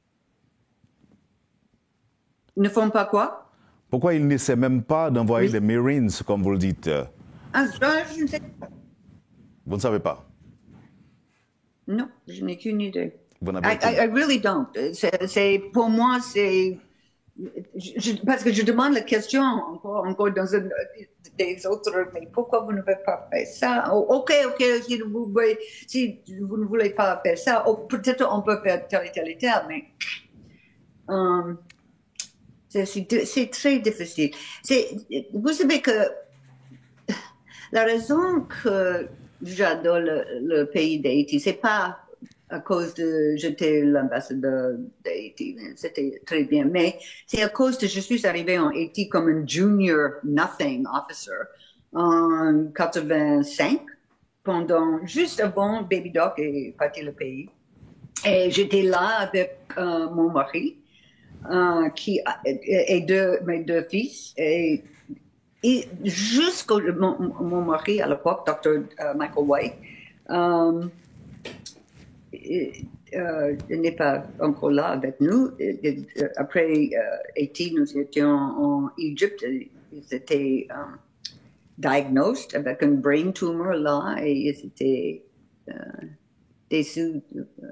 Ne font pas quoi? Pourquoi ils n'essaient même pas d'envoyer des Marines, comme vous le dites? Je ne sais pas. Vous ne savez pas? Non, je n'ai qu'une idée. I really don't. Pour moi, c'est... parce que je demande la question encore dans des autres, mais pourquoi vous ne pouvez pas faire ça? Ok, si vous ne voulez pas faire ça, peut-être on peut faire tel et tel, mais c'est très difficile. Vous savez que la raison que j'adore le pays d'Haïti, c'est pas à cause de j'étais l'ambassadeur d'Haïti, c'était très bien, mais c'est à cause de je suis arrivée en Haïti comme un junior nothing officer en 85, juste avant Baby Doc est parti le pays. Et j'étais là avec mon mari, et mes deux fils, et jusqu'au mon mari à l'époque, Dr. Michael White, il n'est pas encore là avec nous. Après Haïti, nous étions en Égypte. Ils étaient diagnosed avec un brain tumor là et ils étaient déçus.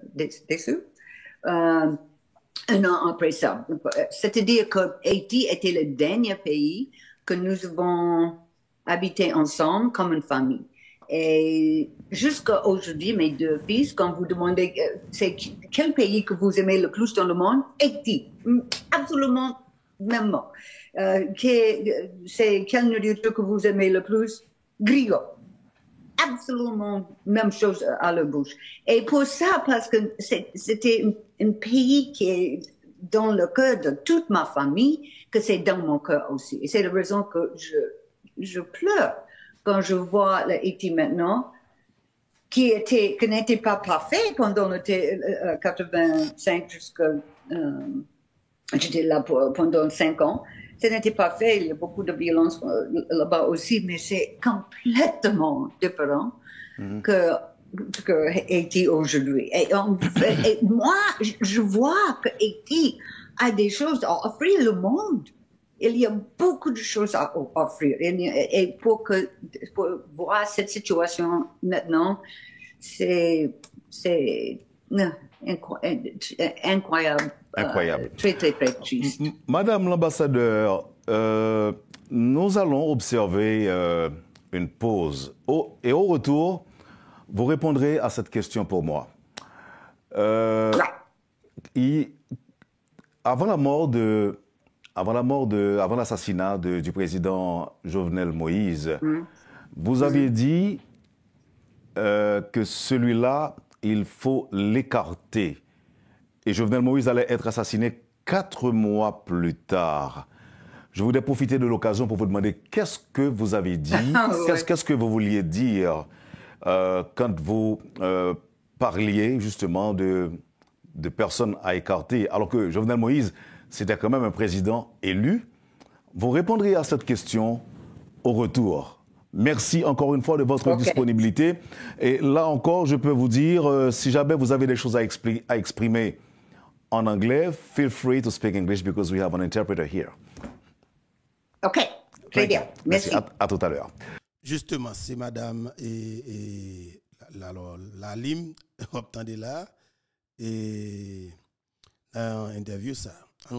Un an après ça. C'est-à-dire que Haïti était le dernier pays que nous avons habité ensemble comme une famille. Et jusqu'à aujourd'hui, mes deux fils, quand vous demandez c'est quel pays que vous aimez le plus dans le monde, Haïti, absolument même mot. C'est quelle nourriture que vous aimez le plus, griot. Absolument même chose à la bouche. Et pour ça, parce que c'était un pays qui est dans le cœur de toute ma famille, que c'est dans mon cœur aussi. Et c'est la raison que je pleure quand je vois l'Haïti maintenant, qui n'était pas parfait pendant le 85 jusqu'à... j'étais là pendant 5 ans. Ce n'était pas fait, il y a beaucoup de violence là-bas aussi, mais c'est complètement différent que Haïti aujourd'hui. Et moi, je vois que Haïti a des choses à offrir le monde. Il y a beaucoup de choses à offrir. Et pour voir cette situation maintenant, incroyable. Incroyable. Très, très, très triste. Madame l'ambassadeur, nous allons observer une pause. Et au retour, vous répondrez à cette question pour moi. Avant l'assassinat du président Jovenel Moïse, vous aviez dit que celui-là, il faut l'écarter. Et Jovenel Moïse allait être assassiné 4 mois plus tard. Je voudrais profiter de l'occasion pour vous demander qu'est-ce que vous avez dit, qu'est-ce que vous vouliez dire quand vous parliez justement de personnes à écarter, alors que Jovenel Moïse, c'était quand même un président élu. Vous répondrez à cette question au retour. Merci encore une fois de votre disponibilité. Et là encore, je peux vous dire, si jamais vous avez des choses à exprimer en anglais, feel free to speak English because we have an interpreter here. OK, très bien. Merci. À tout à l'heure. Justement, c'est madame et la Lim, attendez là, et interview ça.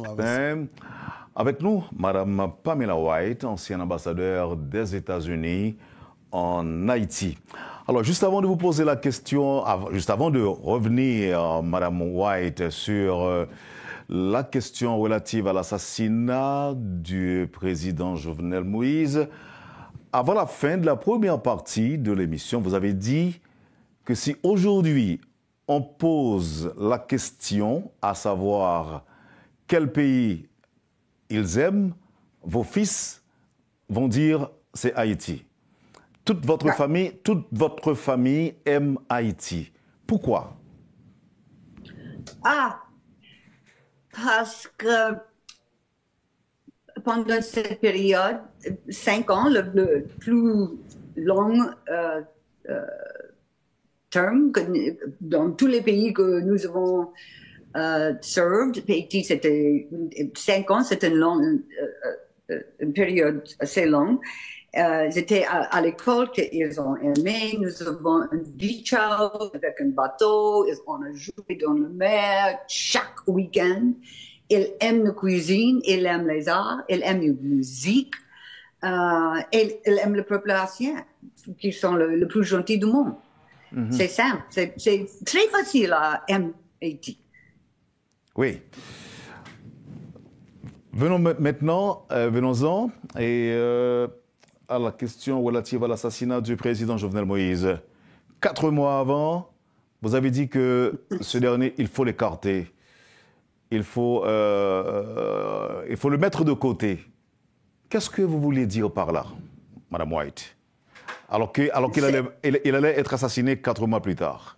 Avec nous, madame Pamela White, ancienne ambassadeur des États-Unis en Haïti. Alors, juste avant de vous poser la question, juste avant de revenir, madame White, sur la question relative à l'assassinat du président Jovenel Moïse, avant la fin de la première partie de l'émission, vous avez dit que si aujourd'hui on pose la question, à savoir quel pays ils aiment, vos fils vont dire c'est Haïti. Toute votre famille aime Haïti. Pourquoi? Parce que pendant cette période, 5 ans, le plus long terme dans tous les pays que nous avons served, Haïti, c'était 5 ans, c'était une période assez longue. Ils étaient à l'école qu'ils ont aimé. Nous avons un beach house avec un bateau. On a joué dans la mer chaque week-end. Ils aiment la cuisine, ils aiment les arts, ils aiment la musique. Et ils aiment le peuple haïtien, qui sont le plus gentil du monde. C'est simple. C'est très facile à aimer Haïti. Oui. Venons-en à la question relative à l'assassinat du président Jovenel Moïse. 4 mois avant, vous avez dit que ce dernier, il faut l'écarter. Il faut le mettre de côté. Qu'est-ce que vous voulez dire par là, Madame White? Alors qu'il allait être assassiné 4 mois plus tard.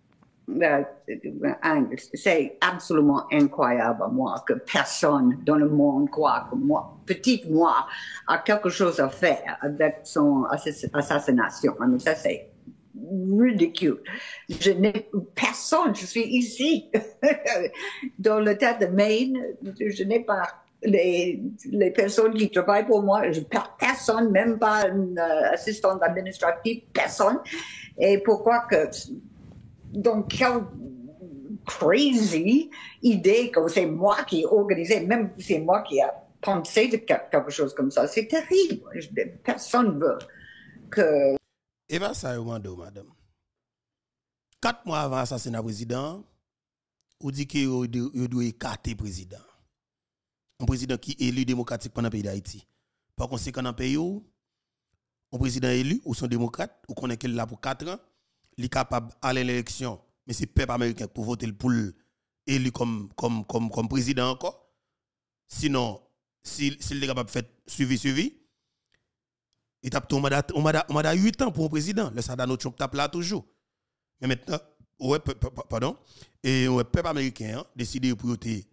C'est absolument incroyable à moi que personne dans le monde croit que moi, petite moi, a quelque chose à faire avec son assassination. Ça, c'est ridicule. Je n'ai personne, je suis ici, dans l'État de Maine, je n'ai pas les personnes qui travaillent pour moi, personne, même pas une assistante administrative, personne. Et pourquoi que... Donc, quelle crazy idée que c'est moi qui ai organisé, même c'est moi qui ai pensé de quelque chose comme ça. C'est terrible. Personne veut que... Et bien, ça, madame. 4 mois avant l'assassinat du président, on dit qu'il doit écarter le président. Un président qui est élu démocratique pendant le pays d'Haïti. Par conséquent, dans le pays, un président élu, ou son démocrate, ou qu'on est là pour 4 ans, il est capable d'aller à l'élection, mais c'est le peuple américain pour voter pour l'élu comme président encore. Sinon, s'il est capable de faire suivi, il tape on a 8 ans pour un président. Le Sadano Trump tape là toujours. Mais maintenant, et le peuple américain décide pour voter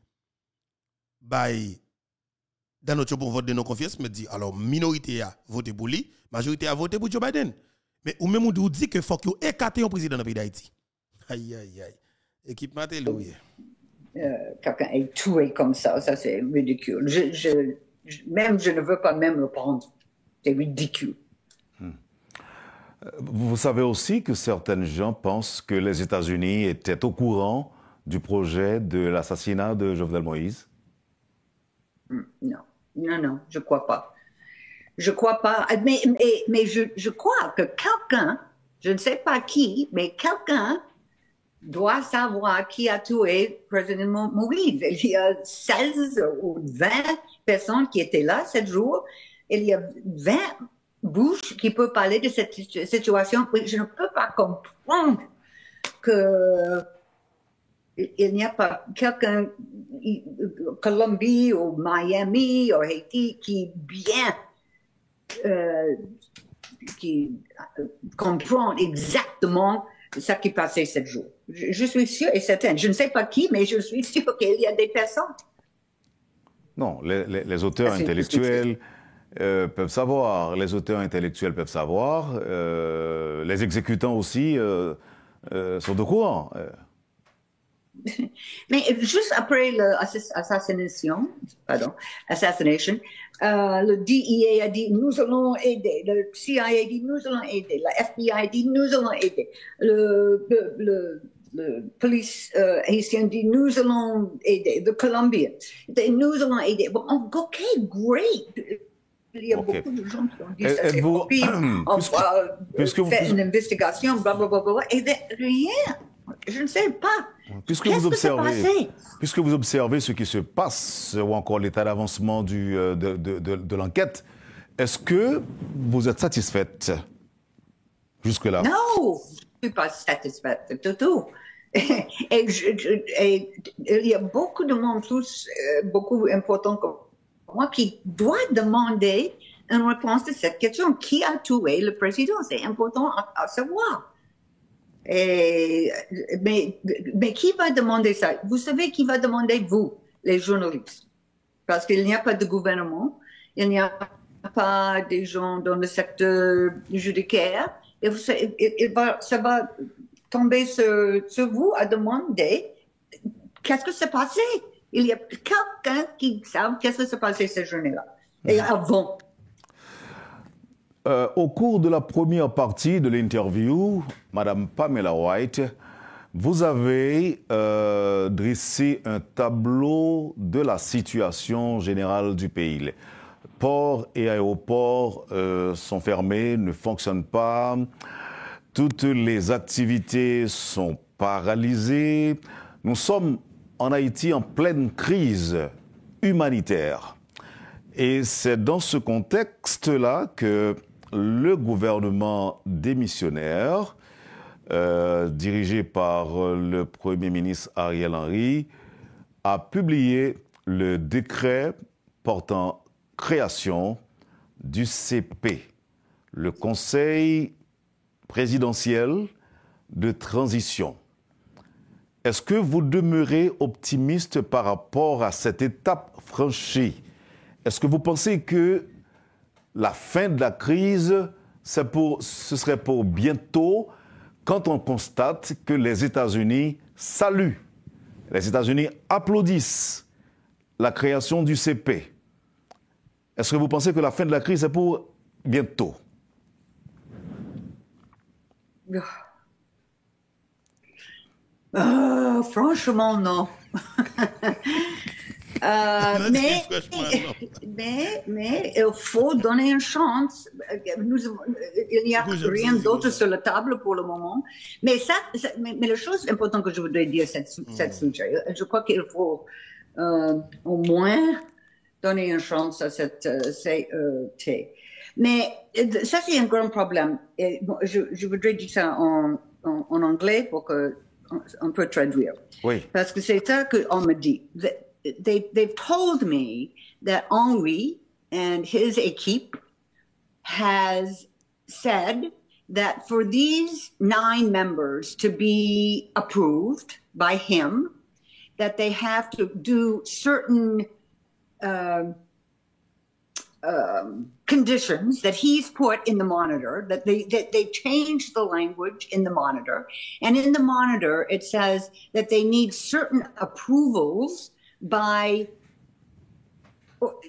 dans notre pour vote de non confiance, me dit alors minorité a voté pour lui, majorité a voté pour Joe Biden. Mais ou même on dit que faut qu'il écarte un président dans le pays d'Haïti. Aïe aïe aïe. Équipe Matéloué. Quelqu'un est tué comme ça c'est ridicule. Je ne veux pas même le prendre. C'est ridicule. Vous savez aussi que certains gens pensent que les États-Unis étaient au courant du projet de l'assassinat de Jovenel Moïse? Non, je crois pas. Je crois pas, mais je crois que quelqu'un, je ne sais pas qui, mais quelqu'un doit savoir qui a tué le président Moïse. Il y a 16 ou 20 personnes qui étaient là 7 jours. Il y a 20 bouches qui peuvent parler de cette situation. Je ne peux pas comprendre que il n'y a pas quelqu'un, Colombie ou Miami ou Haïti, qui comprend exactement ce qui passait 7 jours. Je suis sûre et certaine. Je ne sais pas qui, mais je suis sûre qu'il y a des personnes. Non, les auteurs intellectuels peuvent savoir. Les auteurs intellectuels peuvent savoir. Les exécutants aussi sont au courant. Mais juste après l'assassination, le DEA a dit nous allons aider, le CIA a dit nous allons aider, la FBI a dit nous allons aider, le police haïtien dit nous allons aider, le Colombien, nous allons aider. Bon, OK, great. Il y a beaucoup de gens qui ont dit ça. On fait une investigation, blablabla, et rien. Je ne sais pas. Puisque vous observez ce qui se passe, ou encore l'état d'avancement de l'enquête, est-ce que vous êtes satisfaite jusque-là? Non, je ne suis pas satisfaite du tout. Et il y a beaucoup de monde, beaucoup important que moi, qui doit demander une réponse de cette question. Qui a tué le président? C'est important à savoir. Mais qui va demander ça? Vous savez qui va demander, vous, les journalistes? Parce qu'il n'y a pas de gouvernement, il n'y a pas des gens dans le secteur judiciaire, et ça va tomber sur vous à demander qu'est-ce que s'est passé. Il y a quelqu'un qui sait qu'est-ce qui s'est passé cette journée-là. Et avant. Au cours de la première partie de l'interview, Madame Pamela White, vous avez dressé un tableau de la situation générale du pays. Ports et aéroports sont fermés, ne fonctionnent pas. Toutes les activités sont paralysées. Nous sommes en Haïti en pleine crise humanitaire. Et c'est dans ce contexte-là que le gouvernement démissionnaire, dirigé par le Premier ministre Ariel Henry, a publié le décret portant création du CP, le Conseil présidentiel de transition. Est-ce que vous demeurez optimiste par rapport à cette étape franchie? Est-ce que vous pensez que la fin de la crise, ce serait pour bientôt, quand on constate que les États-Unis saluent, les États-Unis applaudissent la création du CP? Est-ce que vous pensez que la fin de la crise est pour bientôt? Franchement, non. Mais il faut donner une chance. Il n'y a rien d'autre sur la table pour le moment. Mais la chose importante que je voudrais dire sur cette sujet, je crois qu'il faut au moins donner une chance à cette CET. Mais ça, c'est un grand problème. Et, bon, je voudrais dire ça en anglais pour qu'on peut traduire. Oui. Parce que c'est ça qu'on me dit. They've told me that Henry and his équipe has said that for these 9 members to be approved by him, that they have to do certain conditions that he's put in the monitor, that they changed the language in the monitor. And in the monitor, it says that they need certain approvals by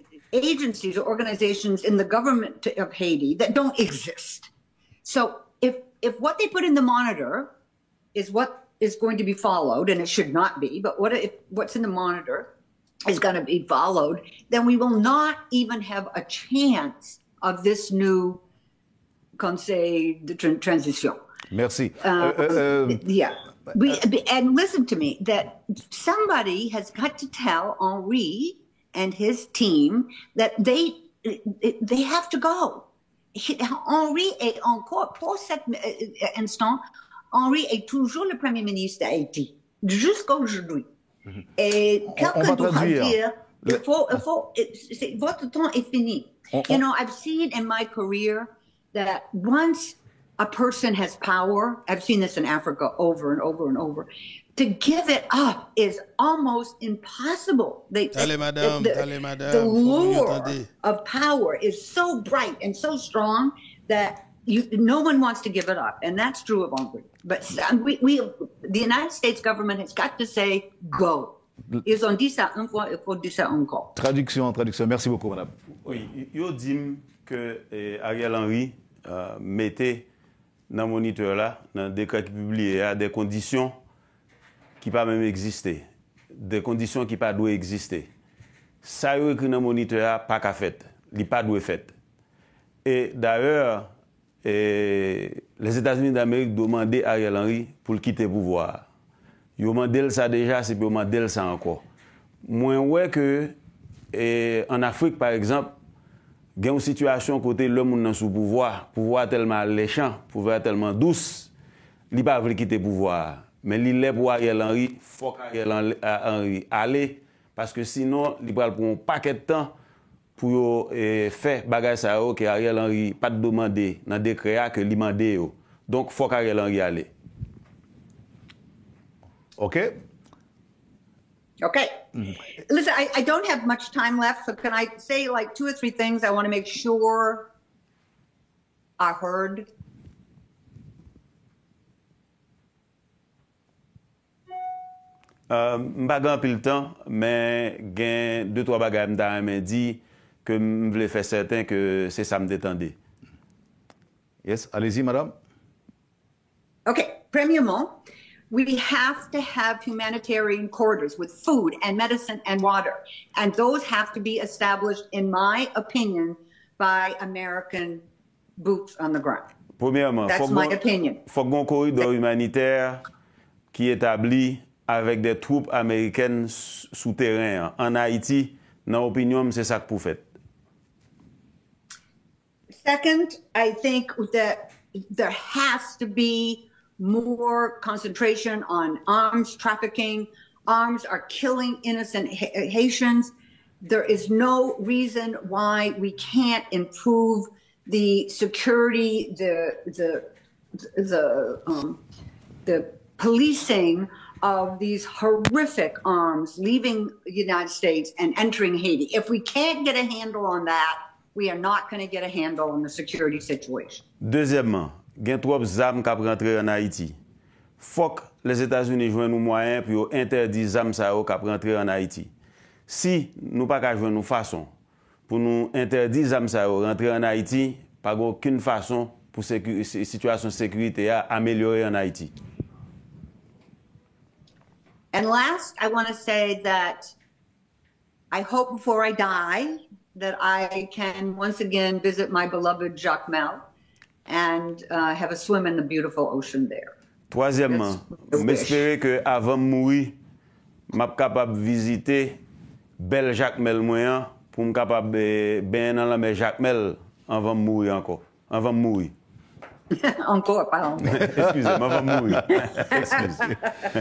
agencies or organizations in the government of Haiti that don't exist. So if if what they put in the monitor is what is going to be followed, and it should not be, but what's in the monitor is going to be followed, then we will not even have a chance of this new Conseil de Transition. Merci. Yeah. And listen to me, that somebody has got to tell Henri and his team that they have to go. Henri est encore, pour cet instant, Henri est toujours le Premier ministre d'Haïti, jusqu'à aujourd'hui. Et quelqu'un doit dire, votre temps est fini. You know, I've seen in my career that once a person has power, I've seen this in Africa over and over and over, to give it up is almost impossible. The lure of power is so bright and so strong that no one wants to give it up. And that's true of Hungary. But the United States government has got to say, go. Ils ont dit ça une fois, il faut dire ça encore. Traduction. Merci beaucoup, madame. Oui, yo dit que Ariel Henry mettait dans le moniteur là, dans le décret qui publié, des conditions qui ne pas même exister, des conditions qui ne pas doivent exister. Ça y est écrit dans le moniteur, pas qu'à fait, il n'est pas doit fait. Et d'ailleurs, les États-Unis d'Amérique demandent à Ariel Henry pour quitter le pouvoir. Ils ont demandé ça déjà, c'est pour demander ça encore. Moi, ouais que en Afrique, par exemple, il y a une situation côté l'homme dans sous pouvoir tellement alléchant, pouvoir tellement douce, il ne pas veut quitter le pouvoir. Mais il est pour Ariel Henry, il faut qu'Ariel Henry aller, parce que sinon, il va prendre un paquet de temps pour faire bagage ça que Ariel Henry pas de demander dans le décret que il demandé. Donc, il faut qu'Ariel Henry aller. OK? Okay. Listen, I don't have much time left, so can I say like 2 or 3 things I want to make sure are heard? M'pas grand pile temps, mais gen 2-3 bagages m'ta dit que m'vle faire certain que c'est ça m'détendait. Yes, allez-y, madame. Okay, premièrement, we have to have humanitarian corridors with food and medicine and water. And those have to be established, in my opinion, by American boots on the ground. Premièrement, That's my opinion. Faut qu'on corridor humanitaire qui est établi avec des troupes américaines souterraines. En Haïti, dans l'opinion, c'est ça que vous faites. Second, I think that there has to be more concentration on arms trafficking. Arms are killing innocent Haitians. There is no reason why we can't improve the security, the policing of these horrific arms leaving the United States and entering Haiti. If we can't get a handle on that, we are not going to get a handle on the security situation. Deuxièmement, il y a trop d'armes qui rentrent en Haïti. Faut que les États-Unis jouent nos moyens pour interdire les armes qui rentrent en Haïti. Si nous pas qu'à jouer nos façons pour nous interdire les armes qui rentrent en Haïti, pas aucune façon pour la situation de sécurité à améliorer en Haïti. And last, I want to say that I hope before I die that I can once again visit my beloved Jacmel and have a swim in the beautiful ocean there. Troisièmement, j'espère que avant de mourir, je suis capable de visiter belle Jacmel moyen pour me capable bien dans la mer Jacmel avant de mourir encore. Avant de mourir. Encore, pardon. Excusez-moi, avant de mourir. Excusez.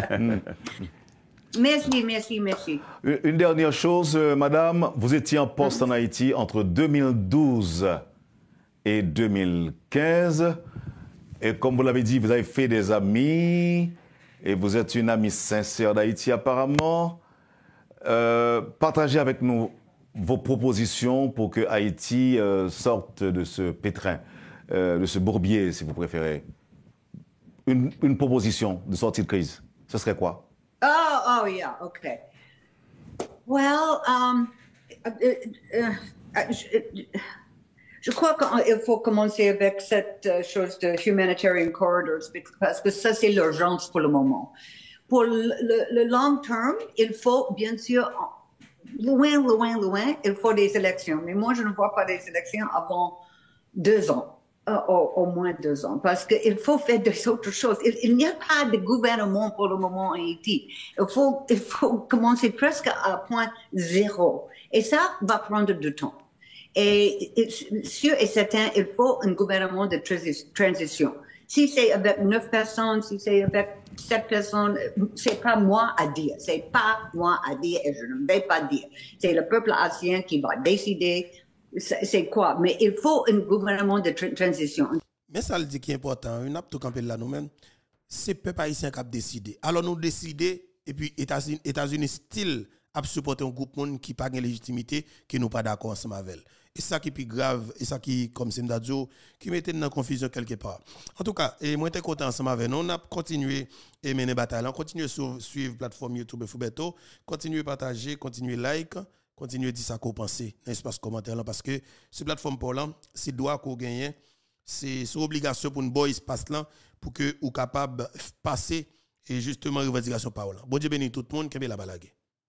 Merci. Une dernière chose, madame, vous étiez en poste en Haïti entre 2012 et 2015. Et comme vous l'avez dit, vous avez fait des amis et vous êtes une amie sincère d'Haïti apparemment. Partagez avec nous vos propositions pour que Haïti sorte de ce pétrin, de ce bourbier, si vous préférez. Une proposition de sortie de crise, ce serait quoi? Oh, yeah, okay. Well, Je crois qu'il faut commencer avec cette chose de humanitarian corridors parce que ça, c'est l'urgence pour le moment. Pour le long terme, il faut bien sûr, loin, il faut des élections. Mais moi, je ne vois pas des élections avant 2 ans. Au moins 2 ans, parce qu'il faut faire des autres choses. Il n'y a pas de gouvernement pour le moment en Haïti. Il faut commencer presque à point 0. Et ça va prendre du temps. Et sûr et certain, il faut un gouvernement de transition. Si c'est avec 9 personnes, si c'est avec 7 personnes, c'est pas moi à dire. C'est pas moi à dire et je ne vais pas dire. C'est le peuple haïtien qui va décider. C'est quoi? Mais il faut un gouvernement de transition. Mais ça le dit qui est important, on a tout campé là nous-mêmes, c'est le peuple haïtien qui a décidé. Alors nous décider, et puis États-Unis style a supporté un groupe monde qui n'a pas de légitimité, qui n'est pas d'accord ensemble avec elle. Et ça qui est plus grave, et ça qui, comme c'est m'dadio, qui mettait dans la confusion quelque part. En tout cas, et moi j'étais content ensemble avec nous, on a continué à mener bataille, on continue à suivre la plateforme YouTube Foubeto, continuer à partager, continuer à like. Continuez à dire ça qu'on pense dans l'espace commentaire là parce que cette plateforme pour là c'est droit qu'on gagne c'est obligation pour une bon espace là pour que ou capable passer et justement revendication parole. Bon Dieu bénisse tout le monde qui est la balague.